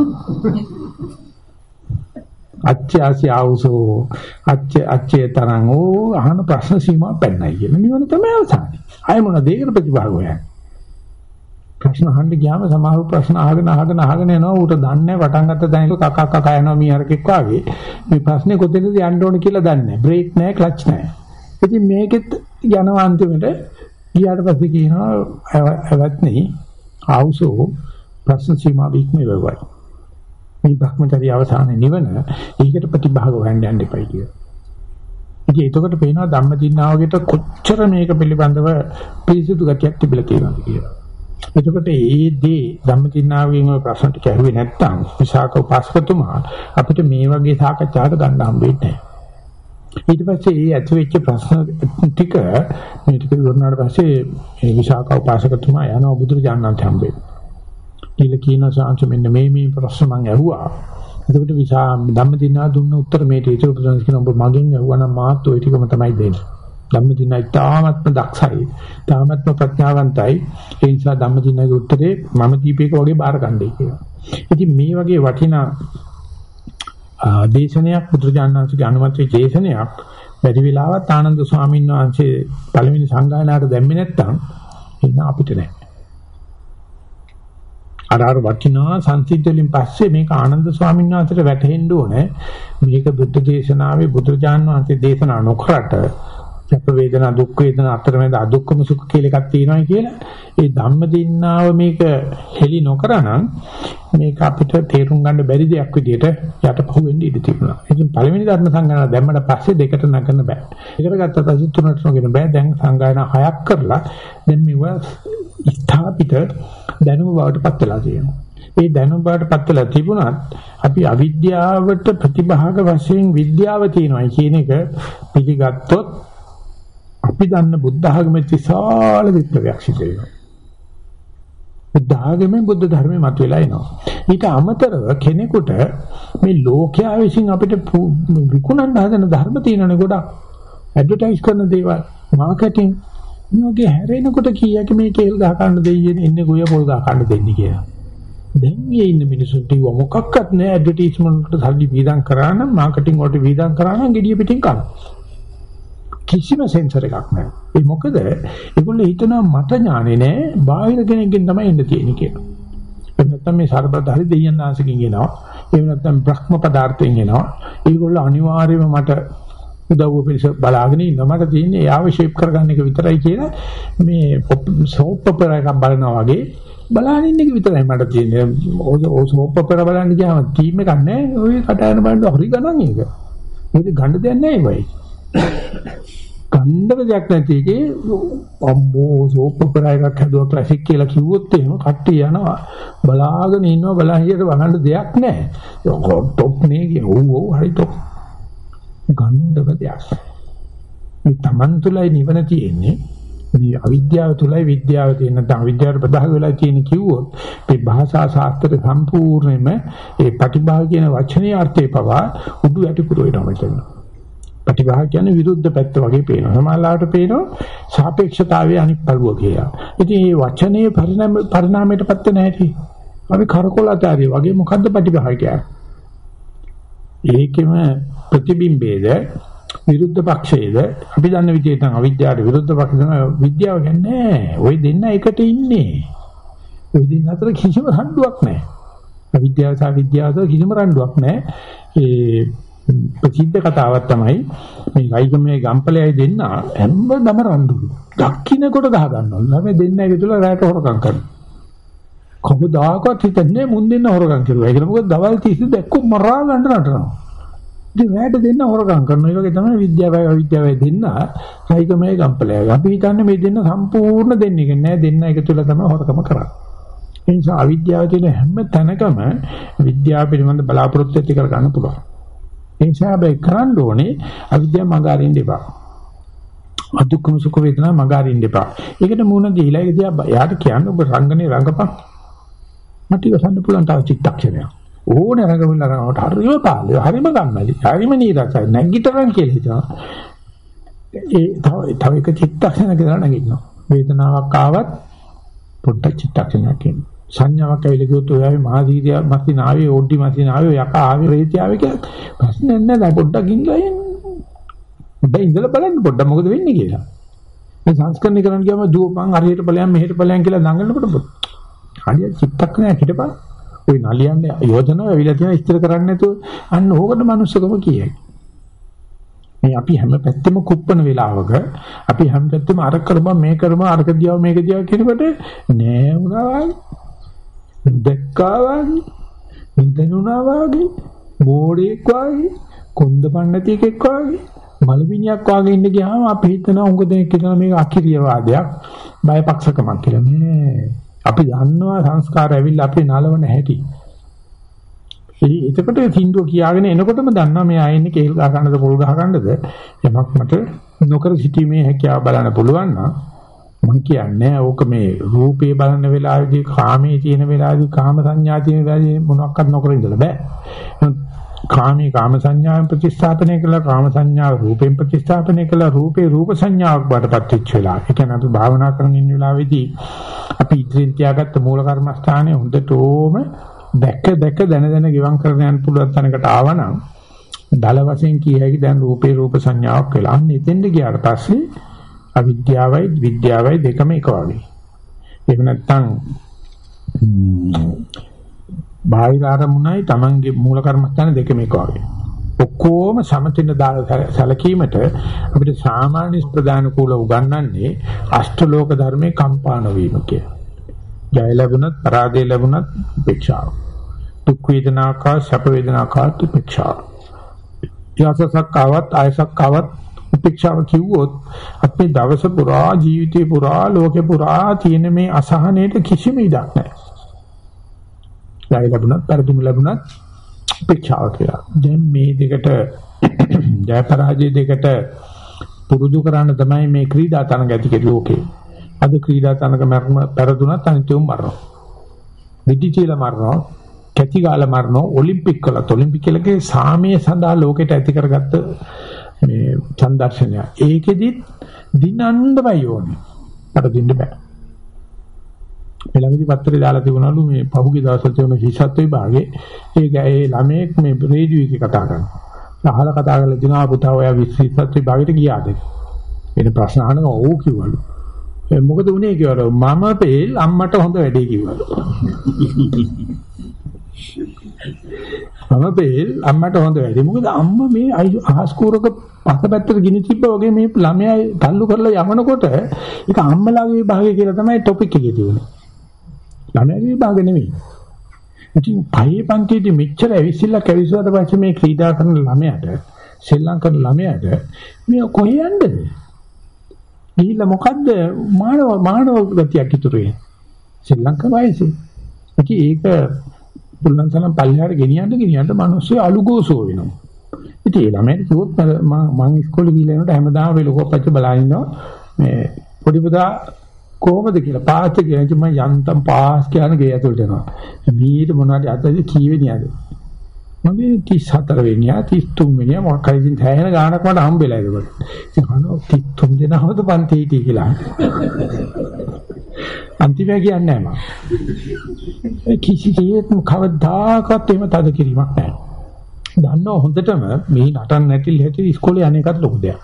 අච්චාසි ආවුසෝ අච්ච අච්චේ තරං ඕ අහන ප්‍රශ්න සීමා පැන්නයි කියන නිවන තමයි අවසානේ. ආය මොන දෙයකට ප්‍රතිපාක හොයන්නේ? ප්‍රශ්න අහන්න ගියාම සමහර ප්‍රශ්න අහගෙන අහගෙන අහගෙන යනවා ඌට දන්නේ පටන් ගත්ත දැන් කක කක යනවා මීහරකෙක් වාගේ මේ ප්‍රශ්නේ කොතැනද යන්න ඕන කියලා දන්නේ නැහැ බ්‍රේක් නැහැ ක්ලච් නැහැ ඉතින් මේකෙත් යනවා අන්තිමට ගියාට පස්සේ කියනවා ඇවත් නෙයි ආවුසෝ ප්‍රශ්න සීමා වික්මේ වේවයි මේ භක්මචර්ය අවසානයේ නිවන ඒකට ප්‍රතිභාග හොයන්න යන්න එපයි කියලා ඉතින් එතකොට පේනවා ධම්මදින්නාවගෙට කොච්චර මේක පිළිබඳව පිළිසුදු ගතියක් තිබිලා තියෙනවද කියලා එතකොට ඒ දේ ධම්මදින්නාවගෙන් ඔය ප්‍රශ්න ටික ඇහුවේ නැත්නම් විසාක උපාසකතුමා අපිට මේ වගේ සාකච්ඡාවට ගන්න හම්බෙන්නේ නැහැ. ඊට පස්සේ ඒ ඇති වෙච්ච ප්‍රශ්න ටික මේ ටික ඉවරනාට පස්සේ මේ විසාක උපාසකතුමා යනවා බුදුරජාණන් වහන්සේ හම්බෙන්න. ඊළ කියන සාංශ මෙන්න මේ මේ ප්‍රශ්න මම ඇහුවා. එතකොට විසා ධම්මදින්නාව දුන්න උත්තර මේ ටීචර් උපසංස් කියන ඔබ මගෙන් ඇහුවා නම් මාත් ওই ටිකම තමයි දෙන්නේ. ධම්මදින්නා තාමත්ම දක්ෂයි තාමත්ම ප්‍රඥාවන්තයි ඒ නිසා ධම්මදින්නාගේ උත්තරේ මම දීපේක වගේ බාර ගන්නයි කියලා. ඉතින් මේ වගේ වටිනා දේශනයක් බුදුරජාණන් වහන්සේගේ අනුමත දේශනයක් වැඩි වෙලාවක් ආනන්ද ස්වාමීන් වහන්සේ පළවෙනි සංගායනාවට දැම්මේ නැත්තම් එන්න අපිට නෑ. අර අර වටිනා සංසිද්ධ වලින් පස්සේ මේක ආනන්ද ස්වාමීන් වහන්සේට වැටහෙන්න ඕනේ මේක බුද්ධ දේශනාවේ බුදුරජාණන් වහන්සේ දේශනා නොකරට සැප වේදනා දුක් වේදනා අතරමැද අදුක්කම සුඛ කියලා එකක් තියෙනවා කියලා ඒ ධම්මදින්නාව මේක හෙලි නොකරනම් මේක අපිට තේරුම් ගන්න බැරි දෙයක් විදියට යටපහුව වෙන්න ඉඩ තිබුණා. ඉතින් පළවෙනි ධර්ම සංගායනාව දැම්මට පස්සේ දෙකට නගන්න බෑ. ඒකට ගත්ත පස්සේ තුනට නගන්න බෑ. දැන් සංගායනා හයක් කරලා දැන් මේව ස්ථාපිත දැනුම බවට පත් වෙලා තියෙනවා. ඒ දැනුම බවට පත් වෙලා තිබුණත් අපි අවිද්‍යාවට ප්‍රතිභාග වශයෙන් විද්‍යාව තියෙනවා කියන එක පිළිගත්තොත් අපි දන්න බුද්ධ ආගමේ විශාල විප්ලවයක් සිදු වෙනවා. බුද්ධ ආගමෙන් බුද්ධ ධර්මෙ මතුවලා එනවා. ඊට අමතරව කෙනෙකුට මේ ලෝකයා විසින් අපිට විකුණන්න හදන ධර්ම තියෙනනේ ගොඩක්. ඇඩ්වර්ටයිස් කරන දේවල්, මාකටිං මේකේ හැරෙනකොට කීයක මේ කේල් ගහ ගන්න දෙයියෙන් ඉන්නේ ගොය පොල් ගහ ගන්න දෙන්නේ කියලා. දැන් මේ ඉන්න මිනිස්සුන්ට ඉව මොකක්වත් නෑ ඇඩ්වර්ටයිස්මන්ට් වලට සල්ලි වීදම් කරා නම් මාකටිං වලට වීදම් කරා නම් gediya පිටින් කන. කිසිම සෙන්සර් එකක් නැහැ. ඒ මොකද ඒගොල්ලෝ හිතනවා මට ඥානේ නැහැ බාහිර කෙනෙක්ගෙන් තමයි එන්න තියෙන්නේ කියලා. ඒ නැත්තම් මේ සර්බදාරි දෙයයන් ආශිකින් එනවා. ඒ නැත්තම් බ්‍රහ්ම පදාර්ථයෙන් එනවා. ඒගොල්ලෝ අනිවාර්යයෙන්ම මට උදව්ව පිළිස බලාගෙන ඉන්නවා. මට තියෙන්නේ යාව ෂේප් කරගන්න එක විතරයි කියලා මේ සෝප් ඔපෙරා එකක් බලනවා වගේ බලන්න ඉන්න එක විතරයි මට තියෙන්නේ. ඔය සෝප් ඔපෙරා බලන්න ගියාම ටීම් එකක් නැහැ. ඔය කටහඬ බලන්න හරි ගණන් ඒක. මේක ගන්න දෙයක් නැහැ වෙයි. කණ්ඩක දෙයක් නැති එකේ අම්මෝ සෝප් ඔපෙරා එකක් හදුවා ක්ලාසික් කියලා කිව්වොත් එහෙම කට්ටිය යනවා බලාගෙන ඉන්නවා බලහියට බලන්න දෙයක් නැහැ. ටොප් නේ කිය. ඔව් ඔව් හරි ටොප්. අඛණ්ඩව දෙයක්. මේ Taman තුලයි නිවන තියෙන්නේ. මේ අවිද්‍යාව තුලයි විද්‍යාව තියෙන. නැත්නම් අවිද්‍යාවට ප්‍රභාග වෙලා තියෙන කිව්වොත් මේ භාෂා ශාස්ත්‍රය සම්පූර්ණයෙන්ම ඒ ප්‍රතිභාග කියන වචනේ අර්ථය පවා උඩු යටිකුරු වෙනවා මෙතන. ප්‍රතිභාග කියන්නේ විරුද්ධ පැත්ත වගේ පේනවා. සමහරවිට පේනවා සාපේක්ෂතාවයේ අනිත් පළුව කියලා. ඉතින් මේ වචනේ පරිණාම පරිණාමයටපත් වෙන හැටි අපි කරකොලතාරිය වගේ මොකද්ද ප්‍රතිභාග කියන්නේ? ඒකෙම ප්‍රතිබිම්බයේද විරුද්ධ පක්ෂයේද අපි දන්න විදිහට නම් අවිද්‍යාවට විරුද්ධ පක්ෂ තමයි විද්‍යාව කියන්නේ. ওই දෙන්න එකට ඉන්නේ. ওই දෙන්න අතර කිසිම රණ්ඩුවක් නැහැ. අවිද්‍යාව සහ විද්‍යාව අතර කිසිම රණ්ඩුවක් නැහැ. ඒ ප්‍රසිද්ධ කතාවක් තමයි මේ ගයිගමේ ගම්පලයයි දෙන්න හැමදම රණ්ඩුයි. දක්කිනකොට ගහ ගන්නවා. මේ දෙන්න එක තුල රැට හොරකම් කරනවා. කවදාකවත් හිතන්නේ මුන් දෙන්න හොරකම් කරුවා. ඒක මොකද දවල් තිස්සේ දැක්කොත් මරා ගන්න නටනවා. ඉතින් රැට දෙන්න හොරකම් කරනවා. ඒ වගේ තමයි විද්‍යාවයි අවිද්‍යාවයි දෙන්න ගයිගමේ ගම්පලයයි. අපි හිතන්නේ මේ දෙන්න සම්පූර්ණ දෙන්නේ නෑ. දෙන්න එක තුල තමයි හොරකම කරන්නේ. ඒ නිසා අවිද්‍යාව තියෙන හැම තැනකම විද්‍යාව පිළිබඳ බලාපොරොත්තු ඇති කර ගන්න පුළුවන්. ඒ නිසා බයි කරන්න ඕනේ අවිද්‍යාව මඟ අරින්න එපා. අදුක්කම සුඛ වේදනා මඟ අරින්න එපා. ඒකට මුණ දීලා ඒක දිහා යාට කියන්න ඔබ රංගනේ රංගපන්. මට ඉවසන්න පුළුවන් තව චිත්තක්ෂණයක්. ඕනේ රංගමිලා කරනකොට හරිම පාළුව හරිම ගම්මැලි හරිම නීරසයි නැගිටරන් කියලා හිතනවා. ඒ තව තව එක චිත්තක්ෂණයක දාලා නැගිටිනවා. වේදනාවක් ආවත් පොඩ්ඩක් චිත්තක්ෂණයක් එන්න. සංඥාවක් ඇවිල්ලා කිව්වොත් ඔයාගේ මහදීරිය මැසින ආවේ ඕඩි මැසින ආවේ යකා ආවේ රේතිය ආවේ කියලා ප්‍රශ්නේ නැහැ. පොඩ්ඩක් ඉඳලා එන්න. බෑ ඉඳලා බලන්න පොඩ්ඩක් මොකද වෙන්නේ කියලා. මේ සංස්කරණය කරන්න ගියාම දුවපන් හරියට ඵලයන් මෙහෙට ඵලයන් කියලා දඟලනකොට හරිය චිත්තක්ෂණයක් හිටපන්. ওই නලියන්නේ යෝජනාව ඇවිල්ලා තියෙන ඉස්තර කරන්නේ නැතුව අන්න ඕකට මනුස්සකම කියයි. මේ අපි හැම පැත්තෙම කුප්පන වෙලාවක අපි හැම පැත්තෙම අර කරමු මේ කරමු අරක දියව මේක දියව කියනකොට නෑ වුණා වගේ දෙක්කා වගේ නිදනුණා වගේ බෝඩේක් වගේ කොන්දපන්නති එකෙක් වගේ මලවිනියක් වගේ ඉන්න ගියාම අපි හිතනවා උඟ දෙනෙක් හිතනවා මේක අකිරියවාදයක් බයපක්ෂකමක් කියලා නෑ. අපි දන්නවා සංස්කාර ඇවිල්ලා අපේ නලවන හැටි. ඒ එතකොට සින්දුව කියාගෙන එනකොටම දන්නවා මේ ආයෙන්නේ කේල් ගහ ගන්නද පොල් ගහ ගන්නද යමක් මට නොකර සිටීමේ හැකියාව බලන්න පුළුවන් නම් මම කියන්නේ ඕක මේ රූපේ බලන වෙලාවේදී කාමයේ තියෙන වෙලාවේදී කාම සංඥා තියෙන වෙලාවේදී මොනක්වත් නොකර ඉඳලා බෑ. කාමී කාම සංඥාවෙන් ප්‍රතිස්ථාපනය කළා කාම සංඥාව රූපෙන් ප්‍රතිස්ථාපනය කළා රූපේ රූප සංඥාවක් බාටපත් වෙච්ච වෙලාව. ඒ කියන්නේ අපි භාවනා කරන ඉන්න වෙලාවේදී අපි ඉදිරියෙන් තියාගත්ත මූල කර්මස්ථානයේ හොඳටම දැක දැක දන දන ගිවම් කරගෙන යන්න පුළුවන් තැනකට ආවනම් දල වශයෙන් කිය හැකි දැන් රූපේ රූප සංඥාවක් වෙලා. අන්න එතෙන්ද ගියාට පස්සේ අවිද්‍යාවයි විද්‍යාවයි දෙකම එක වගේ. ඒක නැත්තම් බාහිර අරමුණයි Tamange මූල කර්මස්ථාන දෙකම එක වගේ. ඔක්කොම සමතින දාලා සැලකීමට අපිට සාමාන්‍ය ප්‍රදාන කුල උගන්වන්නේ අෂ්ටලෝක ධර්මයේ කම්පාන වීම කියලා. ජය ලැබුණත් පරාජය ලැබුණත් උපේක්ෂාව. දුක් වේදනාකා සැප වේදනාකා උපේක්ෂාව. යසසක් ආවත් ආයසක් ආවත් උපේක්ෂාව කිව්වොත් අපේ දවස පුරා ජීවිතේ පුරා ලෝකේ පුරා තියෙන මේ අසහනයට කිසිම ඉඩක් නැහැ. ජය ලැබුණත් පරදුම ලැබුණත් උපේක්ෂාව කියලා. දැන් මේ දෙකට ජය පරාජය දෙකට පුරුදු කරන්න තමයි මේ ක්‍රීඩා තරඟ ඇති කෙරේ ලෝකේ. අද ක්‍රීඩා තරඟ මරන පරදුනත් අනිත්‍යම මරනවා. විදිචීලා මරනවා, කැටි ගාලා මරනවා, ඔලිම්පික් කළා. ඔලිම්පික් කලගේ සාමයේ සඳහා ලෝකෙට ඇති කරගත්ත මේ සංදර්ශනය. ඒකෙදි දිනන්නමයි ඕනේ. අර දින්න බෑ. එළඟදි පත්‍රේ දාලා තිබුණලු මේ පහුගිය දවස්වල තිබුණ හිසත් විභාගේ ඒක ඒ ළමයෙක් මේ රේඩියෝ එකේ කතා කරනවා. අහලා කතා කරලා දිනවා පුතා ඔයා හිසත් විභාගෙට ගියාද? එන ප්‍රශ්න අහනවා ඔව් කිව්වලු. මොකද උනේ කියලා මම පෙල් අම්මට හොඳ වැඩේ කිව්වලු. මම පෙල් අම්මට හොඳ වැඩේ. මොකද අම්මා මේ අහස්කූරක පස්සපැත්තට ගිනි තිබ්බා වගේ මේ ළමයා තල්ලු කරලා යවනකොට ඒක අම්මලාගේ විභාගය කියලා තමයි ටොපික් එකේ තිබුණේ. ළමයාගේ විභාග නෙමෙයි. ඉතින් පහේ පන්තියේදී මෙච්චර ඇවිසිල්ලා කැවිසුවාට පස්සේ මේ ක්‍රීඩා කරන ළමයාට ශ්‍රී ලංකන් ළමයාට මේ කොහේ යන්නද? ගිහිල්ලා මොකද්ද මානව මානව ගතියක් ඉතුරු වෙන්නේ? ශ්‍රී ලංකන් වයසේ. ඉතින් ඒක පුල්ලන් තරම් පල්ලෙහාට ගෙනියන්න ගෙනියන්න මිනිස්සු අලුගෝසෝ වෙනවා. ඉතින් ළමයි කිව්වොත් මම මම ඉස්කෝලේ ගිහලා එනකොට හැමදාම අපි ලොකෝ පච්ච බලන් ඉන්නවා මේ පොඩි පුතා කොහොමද කියලා පාස් කියලා ඉතින් මම යන්තම් පාස් කියන ගේ ඇතුළට යනවා. මීට මොනවද අතද කීවෙනියද? මම තිස් හතර වෙනියා තිස් තුන් වෙනියා මොකක් හරි ඉතින් හැහෙන ගානක් මට හම්බෙලා ඒකවල. ඉතින් අහනවා තිස් තුන් දෙනාවද පන්ති හිටියේ කියලා. අන්තිමේ කියන්නේ නැහැ මම. ඒ කිසි කෙනෙක් කවදාකවත් එහෙම තද කිරීමක් නැහැ. දන්නව හොඳටම මේ නටන්න නැතිල හැටි ඉස්කෝලේ අනේකත් ලොකු දෙයක්.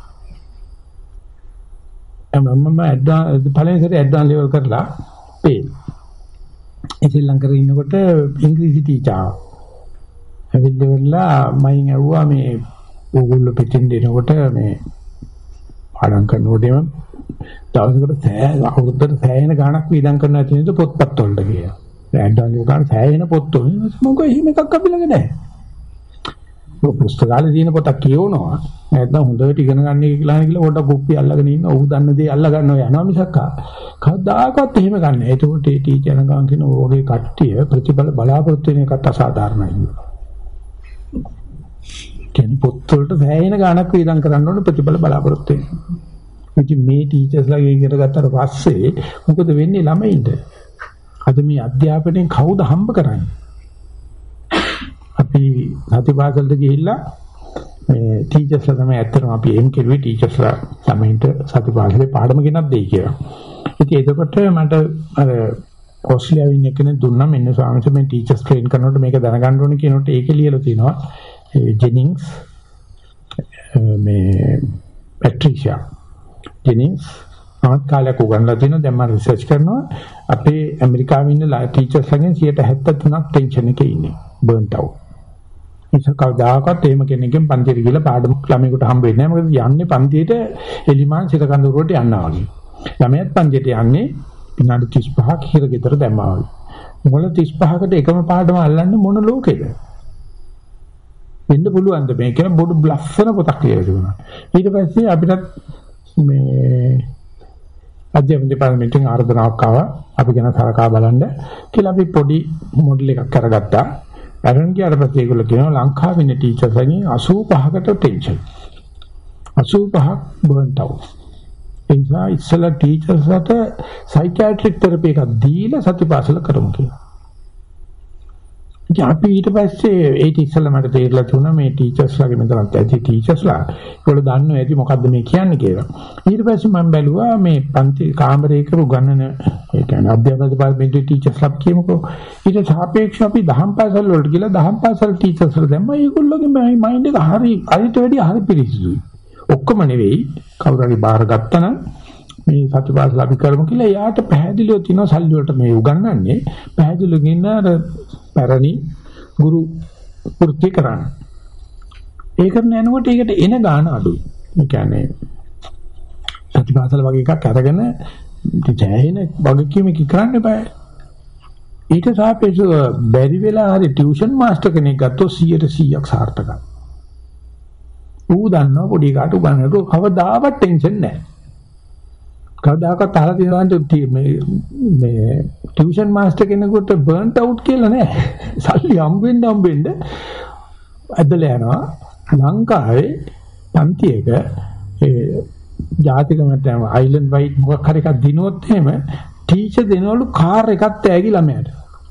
මම ඇඩ්වාන්ස් පළවෙනි සැරේ ඇඩ්වාන්ස් ලෙවල් කරලා පේ. ඒ ශ්‍රී ලංකාවේ ඉන්නකොට ඉංග්‍රීසි ටීචර්. ඇවිල්ලා මයින් ඇහුවා මේ ඕගොල්ලෝ පිටින් දෙනකොට මේ පාඩම් කරනකොටම දවසකට සෑ අවුරුද්දට සෑහෙන ගාණක් වීදම් කරන්න ඇති නේද පොත්පත් වලට කියලා. ඇඩ්වාන්ස් ලෙවල් ගන්න සෑහෙන පොත් වල මොකද එහෙම එකක් අපි ළඟ නැහැ. ඔය පුස්තකාලේ තියෙන පොතක් කියවනවා නැත්නම් හොඳට ඉගෙන ගන්න එක කියලා කියලා පොඩක් කුප්පි අල්ලගෙන ඉන්න ඔහු දන්න දේ අල්ල ගන්නවා යනවා මිසක් කවදාකවත් එහෙම ගන්න නැහැ. ඒකට ඒ ටීචර් නගන් කියන ඕගේ කට්ටිය ප්‍රතිඵල බලාපොරොත්තු වෙන එකත් අසාධාරණයි. කියන පොත් වලට සෑහෙන ගාණක් වේදම් කරන්න ඕනේ ප්‍රතිඵල බලාපොරොත්තු වෙන්න. ඉතින් මේ ටීචර්ස්ලාගේ ඉගෙන ගත්තට පස්සේ මොකද වෙන්නේ ළමයින්ට? අද මේ අධ්‍යාපනයෙන් කවුද හම්බ කරන්නේ? අපි සතිපාසලට ගිහිල්ලා මේ ටීචර්ස්ලා තමයි ඇත්තටම අපි එම් කෙරුවේ ටීචර්ස්ලා ළමයින්ට සතිපාසලේ පාඩම ගෙනත් දෙයි කියලා. ඉතින් එතකොට මට අර ඔස්ට්‍රේලියාවේ ඉන්න කෙනෙක් දුන්නා මෙන්න ස්වාමීන් වහන්සේ මේ ටීචර්ස් ට්‍රේන් කරනකොට මේක දැනගන්න ඕනේ කියනකොට ඒකේ ලියලා තිනවා ජෙනින්ග්ස් මේ පැට්‍රිෂියා ජෙනින්ග්ස් ආත් කාලයක් උගන්ලා තිනවා දැන් මම රිසර්ච් කරනවා අපේ ඇමරිකාවේ ඉන්න ටීචර්ස්ලාගෙන් සියයට හැත්තෑ තුනක් ටෙන්ෂන් එකේ ඉන්නේ බර්න්ට් අවුට්. ඒක කවදාකවත් එහෙම කෙනෙක්ගෙන් පන්තියට ගිහලා පාඩම ළමයෙකුට හම්බ වෙන්නේ නැහැ. මොකද යන්නේ පන්තියට එලිමාන් සිත කඳුරුවට යනවා වගේ. ළමයාත් පන්තියට යන්නේ විනාඩි තිස් පහක් හිර ගෙදර දැම්මා වගේ. මොකද තිස් පහකට එකම පාඩම අල්ලන්නේ මොන ලෝකෙද? වෙන්න පුළුවන් ද මේ කියන බොඩ බ්ලෆ්න පොතක් කියලා තිබුණා. ඊට පස්සේ අපිට මේ අධ්‍යාපන දෙපාර්තමේන්තුවෙන් ආරාධනාවක් ආවා. අපි ගැන සලකා බලන්න කියලා අපි පොඩි මොඩල් එකක් කරගත්තා. අරන් ගියාට පස්සේ ඒගොල්ලෝ කියනවා ලංකාවේ ඉන්න ටීචර්ස්ලාගෙන් අසූ පහකට ටෙන්ෂන්. අසූ පහක් බර්න්ට් අවුට්. එනිසා ඉස්සලා ටීචර්ස්ලාට සයිකියාට්‍රික් තෙරපි එකක් දීලා සතිපාසල කරමු කියලා. ඉතින් අපි ඊට පස්සේ ඒ ඉස්සලා මට තේරලා තුණා මේ ටීචර්ස්ලාගේ මෙතනත් ඇති ටීචර්ස්ලා ඒගොල්ලෝ දන්නව ඇති මොකද්ද මේ කියන්නේ කියලා. ඊට පස්සේ මම බැලුවා මේ පන්ති කාමරයක උගන්වන ඒ කියන්නේ අධ්‍යාපන දෙපාර්තමේන්තුවේ ටීචර්ස්ලා කියමුකෝ. ඊට සාපේක්ෂව අපි දහම් පාසල් වලට ගිහලා දහම් පාසල් ටීචර්ස්ලා දැම්මා. ඒගොල්ලෝගේ මයින්ඩ් එක හරි අරිට වැඩිය හරි පිරිසිදුයි. ඔක්කොම නෙවෙයි කවුරු හරි බාර ගත්තා නම් මේ සතිපාසල අපි කරමු කියලා එයාට පැහැදිලිව තියෙනවා සල්ලි වලට මේ උගන්වන්නේ පැහැදිලිව ගින්න අර පැරණි ගුරු වෘත්ති කරන්න. ඒ කරන යනකොට ඒකට එන ගාණ අඩුයි. ඒ කියන්නේ සතිපාසල වගේ එකක් අරගෙන දැහැින වගකීමක් කරන්න බෑ. ඊට සාපේක්ෂව බැරි වෙලා හරි ටියුෂන් මාස්ටර් කෙනෙක් ගත්තොත් සියයට සීයක් සාර්ථකයි. ඌ දන්නවා පොඩි කාට උගන්වනකොට කවදාවත් ටෙන්ෂන් නැහැ. කවදාකවත් අහලා තියෙනවද මේ මේ ටියුෂන් මාස්ටර් කෙනෙකුට බර්න්ට් අවුට් කියලා නෑ. සල්ලි හම්බෙන්න හම්බෙන්න ඇදලා යනවා. ලංකාවේ පන්තියක ඒ ජාතික මට්ටම අයිලන්ඩ් වයිඩ් මොකක් හරි එකක් දිනුවොත් එහෙම ටීචර් දෙනවලු කාර් එකක් තෑගි ළමයාට.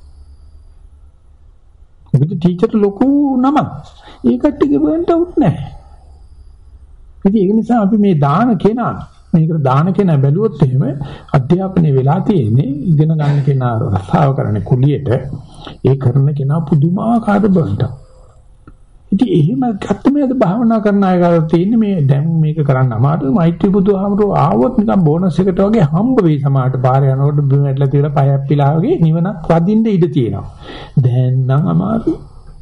මොකද ටීචර් ලොකු නමක්. ඒ කට්ටියගේ බර්න්ට් අවුට් නෑ. ඉතින් ඒ නිසා අපි මේ දාන කෙනා මේකට දාන කෙනා බැලුවොත් එහෙම අධ්‍යාපනයේ වෙලා තියෙන්නේ ඉගෙන ගන්න කෙනා රස්සාව කරන්නේ කුලියට ඒ කරන කෙනා පුදුමාකාර බර්න්ට්. ඉතින් එහෙම ගත්තමද භාවනා කරන අය ගාව තියෙන්නේ මේ දැන් මේක කරන්න අමාරුයි. මෛත්‍රී බුදුහාමුදුරුවෝ ආවොත් නිකන් බෝනස් එකට වගේ හම්බ වෙයි සමාහට පාර යනකොට බිම වැටලා තියලා පය අප්පිලා වගේ නිවනක් වදින්න ඉඩ තියෙනවා. දැන් නම් අමාරුයි.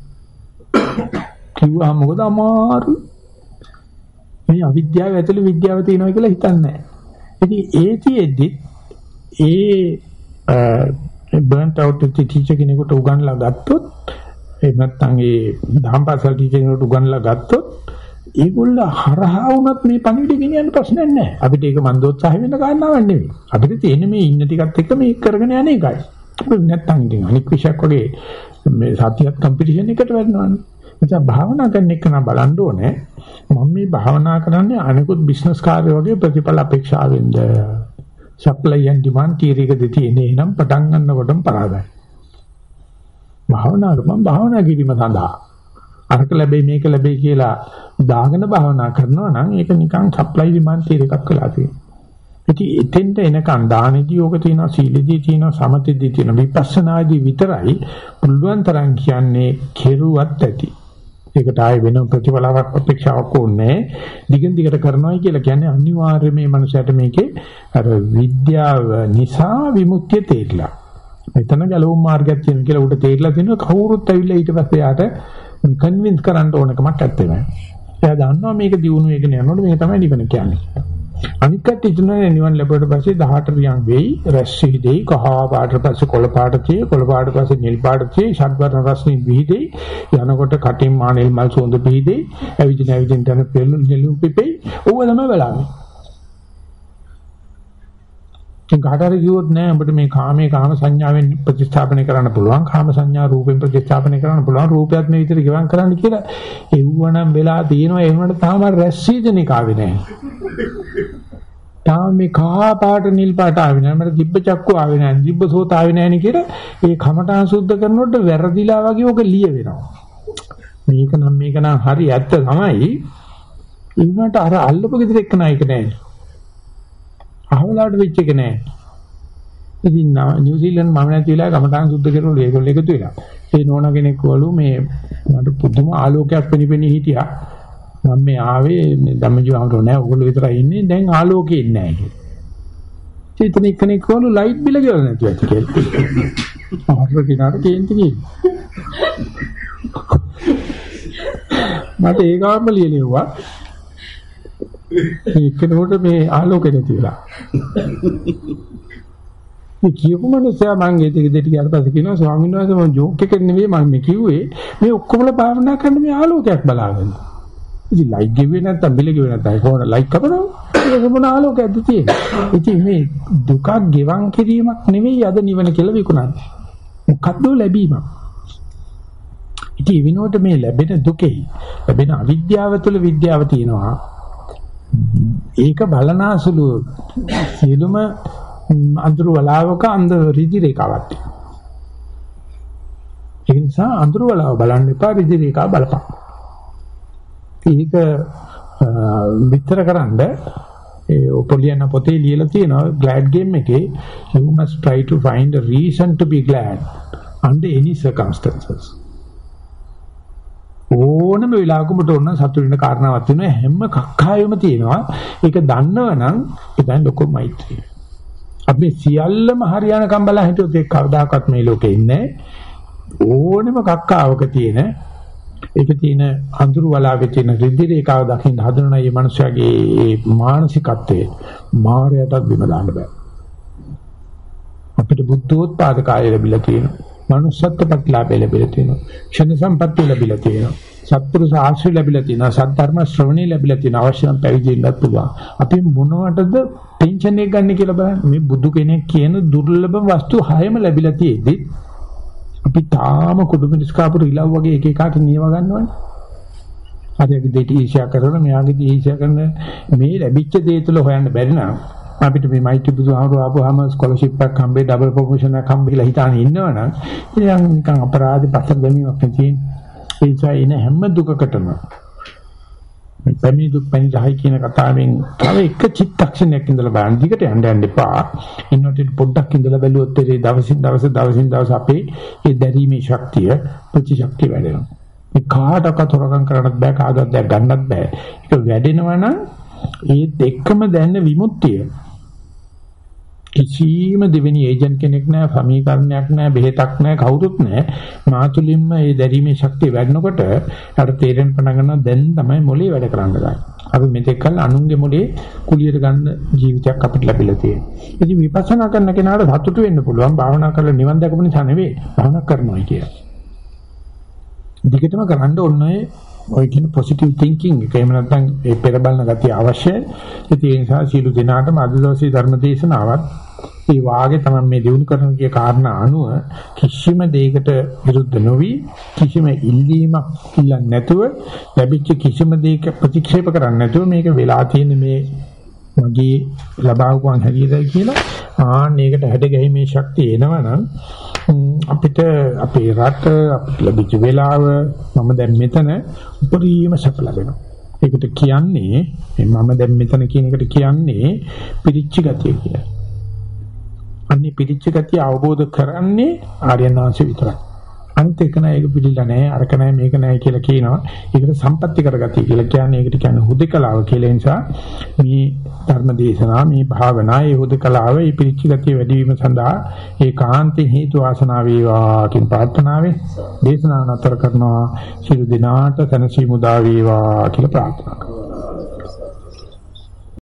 කිව්වා මොකද අමාරුයි. මේ අවිද්‍යාව ඇතුළේ විද්‍යාව තියෙනවා කියලා හිතන්නේ නැහැ. ඉතින් ඒ තියෙද්දි ඒ බර්න්ට් අවුට් ටීචර් කෙනෙකුට උගන්ලා ගත්තොත් එහෙම නැත්නම් ඒ දහම් පාසල් ටීචර් කෙනෙකුට උගන්ලා ගත්තොත් ඒගොල්ල හරහා වුණත් මේ පණිවිඩ ගෙනියන්න ප්‍රශ්නයක් නැහැ. අපිට ඒක මන්දෝත්සාහය වෙන්න ගන්නවක් නෙවෙයි. අපිට තියෙන්නේ මේ ඉන්න ටිකත් එක්ක මේක කරගෙන යන එකයි. නැත්නම් ඉතින් අනික් විශයක් වගේ මේ සතියක් කම්පිටිෂන් එකට වෙනවනේ. එතන භාවනා කරන එක නම් බලන්න ඕනේ. මම මේ භාවනා කරන්නේ අනිකුත් බිස්නස් කාර්ය වගේ ප්‍රතිඵල අපේක්ෂාවෙන්ද? සප්ලයි ඇන්ඩ් ඩිමාන්ඩ් තියරි එක දෙතියේ නේනම් පටන් ගන්නකොටම පරාදයි. භාවනාවට මම භාවනා කිරීම සඳහා අරක ලැබෙයි මේක ලැබෙයි කියලා දාගෙන භාවනා කරනවා නම් ඒක නිකන් සප්ලයි ඩිමාන්ඩ් තියරි එකක් වෙලා තියෙනවා. ඉතින් එතෙන්ට එනකන් දානෙදී ඕක තියෙනවා, සීලෙදී තියෙනවා, සමතෙදී තියෙනවා, විපස්සනාදී විතරයි පුළුවන් තරම් කියන්නේ කෙරුවත් ඇති. ඒකට ආයේ වෙන ප්‍රතිඵලාවක් අපේක්ෂාවක් ඕනේ. දිගින් දිගට කරනවායි කියලා කියන්නේ අනිවාර්යයෙන් මේ මනුස්සයාට මේකේ අර විද්‍යාව නිසා විමුක්තිය තේරිලා. මෙතන ගැලවුම් මාර්ගයක් තියෙන කියලා උට තේරිලා තිනවා කවුරුත් ඇවිල්ලා ඊට පස්සේ යාට කන්වින්ස් කරන්න ඕන කමක් නැත්තේ නෑ. එයා දන්නවා මේක දියුණු වෙගෙන යනකොට මේක තමයි නිවන කියන්නේ. අනිත් කට්ටිය ඉතනේ නිවන ලැබුවට පස්සේ දහඅට රියන් වෙයි, රැස්සි දෙයි, කහ පාට පස්සේ කොළ පාට tie, කොළ පාට පස්සේ නිල් පාට tie, ෂඩ්වර්ණ රස්නේ විහිදෙයි. යනකොට කටින් මානෙල් මල් සුවඳ පිහිදෙයි. ඇවිදින ඇවිදින තන පෙළු නෙළුම් පිපෙයි. ඕව තමයි බලන්නේ. දැන් කාටරි කිව්වොත් නෑ ඔබට මේ කාමයේ කාම සංඥාවෙන් ප්‍රතිස්ථාපනය කරන්න පුළුවන්, කාම සංඥා රූපෙන් ප්‍රතිස්ථාපනය කරන්න පුළුවන්, රූපයත් මේ විතර ගිවන් කරන්න කියලා එව්වනම් වෙලා තියෙනවා. ඒ වුණාට තාම රැස්සීදෙනික ආවේ නෑ. තාම මේ කහ පාට නිල් පාට ආවේ නෑ. මට දිබ්බ චක්කු ආවේ නෑ, දිබ්බ සෝත ආවේ නෑ නේ කියලා ඒ කමඨාන් සුද්ධ කරනකොට වැරදිලා වගේ ඔක ලිය වෙනවා. මේක නම් මේක නම් හරි ඇත්ත තමයි. ඒ වුණාට අර අල්ලපු ගෙදර එක්ක නෑ ඒක නෑ. අහවලාට වෙච්ච එක නෑ. ඉතින් නිව්සීලන්ත මම නැති වෙලා කමටහන් සුද්ධ කරනකොට ඒගොල්ලෝ එකතු වෙලා. ඒ නෝනා කෙනෙක් වළු මේ මට පුදුම ආලෝකයක් පෙනිපෙනී හිටියා. මම මේ ආවේ මේ ධම්මජීවහමරෝ නෑ. ඔයගොල්ලෝ විතරයි ඉන්නේ. දැන් ආලෝකේ ඉන්නේ නෑ කියලා. චේතන කෙනෙක් වළු ලයිට් බිල ගෙවලා නැති වෙච්ච කියලා. ආහාර කිනාට කේන්ති කිව්වා. මට ඒකවම ලියලෙව්වා. ඒකනකොට මේ ආලෝකෙ නැතිලා. මේ කියපු මනුස්සයා මං ඒ දෙක දෙට ගියාට පස්සේ කියනවා ස්වාමීන් වහන්සේ මම ජෝක් එකක් නෙවෙයි මම මේ කිව්වේ මේ ඔක්කොමලා භාවනා කරන්න මේ ආලෝකයක් බලාගෙන. ඉතින් ලයිට් ගෙවුවේ නැත්තම් බිල ගෙවුවේ නැත්තම් කොහොමද ලයිට් කපනවා? ඒක මොන ආලෝකයක්ද තියෙන්නේ? ඉතින් මේ දුකක් ගෙවන් කිරීමක් නෙවෙයි අද නිවන කියලා විකුණන්නේ. මොකද්ද ලැබීමක්? ඉතින් විනෝඩ මේ ලැබෙන දුකේ ලැබෙන අවිද්‍යාව තුළ විද්‍යාව තියෙනවා. ඒක බලනාසුළු සියලුම අඳුරු වලාවක අන්ද රිදි රේඛාවක් තියෙනවා. ඒ නිසා අඳුරු වලාව බලන්න එපා, රිදි රේඛාව බලපන්. ඒක විතර කරන්ඩ ඒ ඔපොලියන පොතේ ලියලා තියෙනවා glad game එකේ you must try to find a reason to be glad under any circumstances. ඕනම වෙලාවක උඹට ඕන සතුටු වෙන කාරණාවක් තියෙනවා. හැම කක්කායෙම තියෙනවා. ඒක දන්නවනම් ඒකෙන් ලොකු මෛත්‍රිය. අපි සියල්ලම හරියනකම් බලා හිටියොත් ඒක කවදාකවත් මේ ලෝකේ ඉන්නේ ඕනෙම කක්කාවක තියෙන ඒකේ තියෙන අඳුරු වලාවේ තියෙන රිද්දි රේඛාව දකින්න හදන මේ මනුස්සයාගේ මේ මානසිකත්වයේ මායයටත් බිම දාන්න බෑ. අපිට බුද්ධෝත්පාද කාය ලැබිලා තියෙනවා. මනුස්සත්ව ප්‍රතිලාභ ලැබිලා තියෙනවා. ක්ෂණ සම්පත්තිය ලැබිලා තියෙනවා. සත්පුරුෂ ආශ්‍රය ලැබිලා තියෙනවා. සද්ධර්ම ශ්‍රවණය ලැබිලා තියෙනවා. අවශ්‍ය නම් පැවිදි වෙන්නත් පුළුවන්. අපි මොනවටද ටෙන්ෂන් එක ගන්න කියලා බලන්න. මේ බුදු කෙනෙක් කියන දුර්ලභ වස්තු හයම ලැබිලා තියෙද්දි අපි තාම කුඩු මිනිස් කාපුර ඉලව් වගේ එක එකට නියව ගන්නවනේ. හරියට දෙටි ඊර්ෂ්‍යා කරන මෙයාගේ ඊර්ෂ්‍යා කරන මේ ලැබිච්ච දේ තුළ හොයන්න බැරි නම් අපිට මේ මයිටි බුදුහාමුදුරුවෝ ආපුවාම ස්කෝලර්ෂිප් එකක් හම්බෙයි, ඩබල් ප්‍රොමෝෂන් එකක් හම්බෙලා හිතානේ ඉන්නවනම් ඉතින් නිකන් අපරාධ පස්සට දැමීමක් තියෙන. ඒ නිසා ඉන හැම දුකකටම මේ පැමිණි දුක් පැණි දහයි කියන කතාවෙන් තව එක චිත්තක්ෂණයක් ඉඳලා බලන්න. දිගට යන්න යන්න එපා. ඉන්නොට පොඩ්ඩක් ඉඳලා බැලුවොත් ඒ දවසින් දවස දවසින් දවස අපේ ඒ දැරීමේ ශක්තිය ප්‍රතිශක්තිය වැඩෙනවා. මේ කාටවත් හොරගම් කරන්නත් බෑ, කාටවත් දැක් ගන්නත් බෑ. ඒක වැඩෙනවා නම් ඒත් එක්කම දැනෙන විමුක්තිය කිසිම දෙවෙනි ඒජන්ට් කෙනෙක් නැහැ, සමීකරණයක් නැහැ, බෙහෙතක් නැහැ, කවුරුත් නැහැ. මාතුලින්ම මේ දැරීමේ ශක්තිය වැඩනකොට අර තේරෙන්න පටන් ගන්නවා දැන් තමයි මොලේ වැඩ කරන්න ගන්නේ. අපි මෙතෙක් කල අනුන්ගේ මොලේ කුලියට ගන්න ජීවිතයක් අපිට ලැබිලා තියෙනවා. ඉතින් විපස්සනා කරන කෙනාට සතුටු වෙන්න පුළුවන්. භාවනා කරලා නිවන් දැකපු නිසා නෙවෙයි, භාවනා කරනවා කියලා. දිගටම කරන්න ඕනේ ඔය කියන පොසිටිව් තින්කින් එක එහෙම නැත්නම් ඒ පෙර බලන ගතිය අවශ්‍යයි. ඒ නිසා සීල දිනාටම අද දවසේ ධර්ම දේශනාවත් ඒ වාගේ තමයි මේ දිනු කරන කිය කාරණා අනුව කිසිම දෙයකට විරුද්ධ නොවි කිසිම ඉල්ලීමක් ඉල්ලන්නේ නැතුව ලැබිච්ච කිසිම දෙයක ප්‍රතික්ෂේප කරන්නේ නැතුව මේක වෙලා තියෙන මේ මගේ ලබාවුවන් හැටියට කියලා ආන්න ඒකට හැඩ ගැහිමේ ශක්තිය එනවනම් අපිට අපේ රට අපිට ලැබිච්ච වෙලාව මම දැන් මෙතන උපරිම සැප ලැබෙනවා. ඒකට කියන්නේ මම දැන් මෙතන කියන එකට කියන්නේ පිරිච්ච ගතිය කියලා. අන්නේ පිරිච්ච ගතිය අවබෝධ කරන්නේ ආර්යනාංශ විතරයි. අනිත් එක නෑ ඒක පිළිලා නෑ අරක නෑ මේක නෑ කියලා කියනවා. ඒකට සම්පත්‍ති කරගතිය කියලා කියන්නේ ඒකට කියන්නේ හුදකලාව කියලා. නිසා මේ ධර්ම දේශනා මේ භාවනා ඒ හුදකලාව ඒ පිරිච්ච ගතිය වැඩි වීම සඳහා ඒකාන්තේ හේතු වාසනා වේවා කියන ප්‍රාර්ථනාවෙන් දේශනාව නතර කරනවා. සියලු දෙනාට තනසි මුදා වේවා කියලා ප්‍රාර්ථනා කරනවා.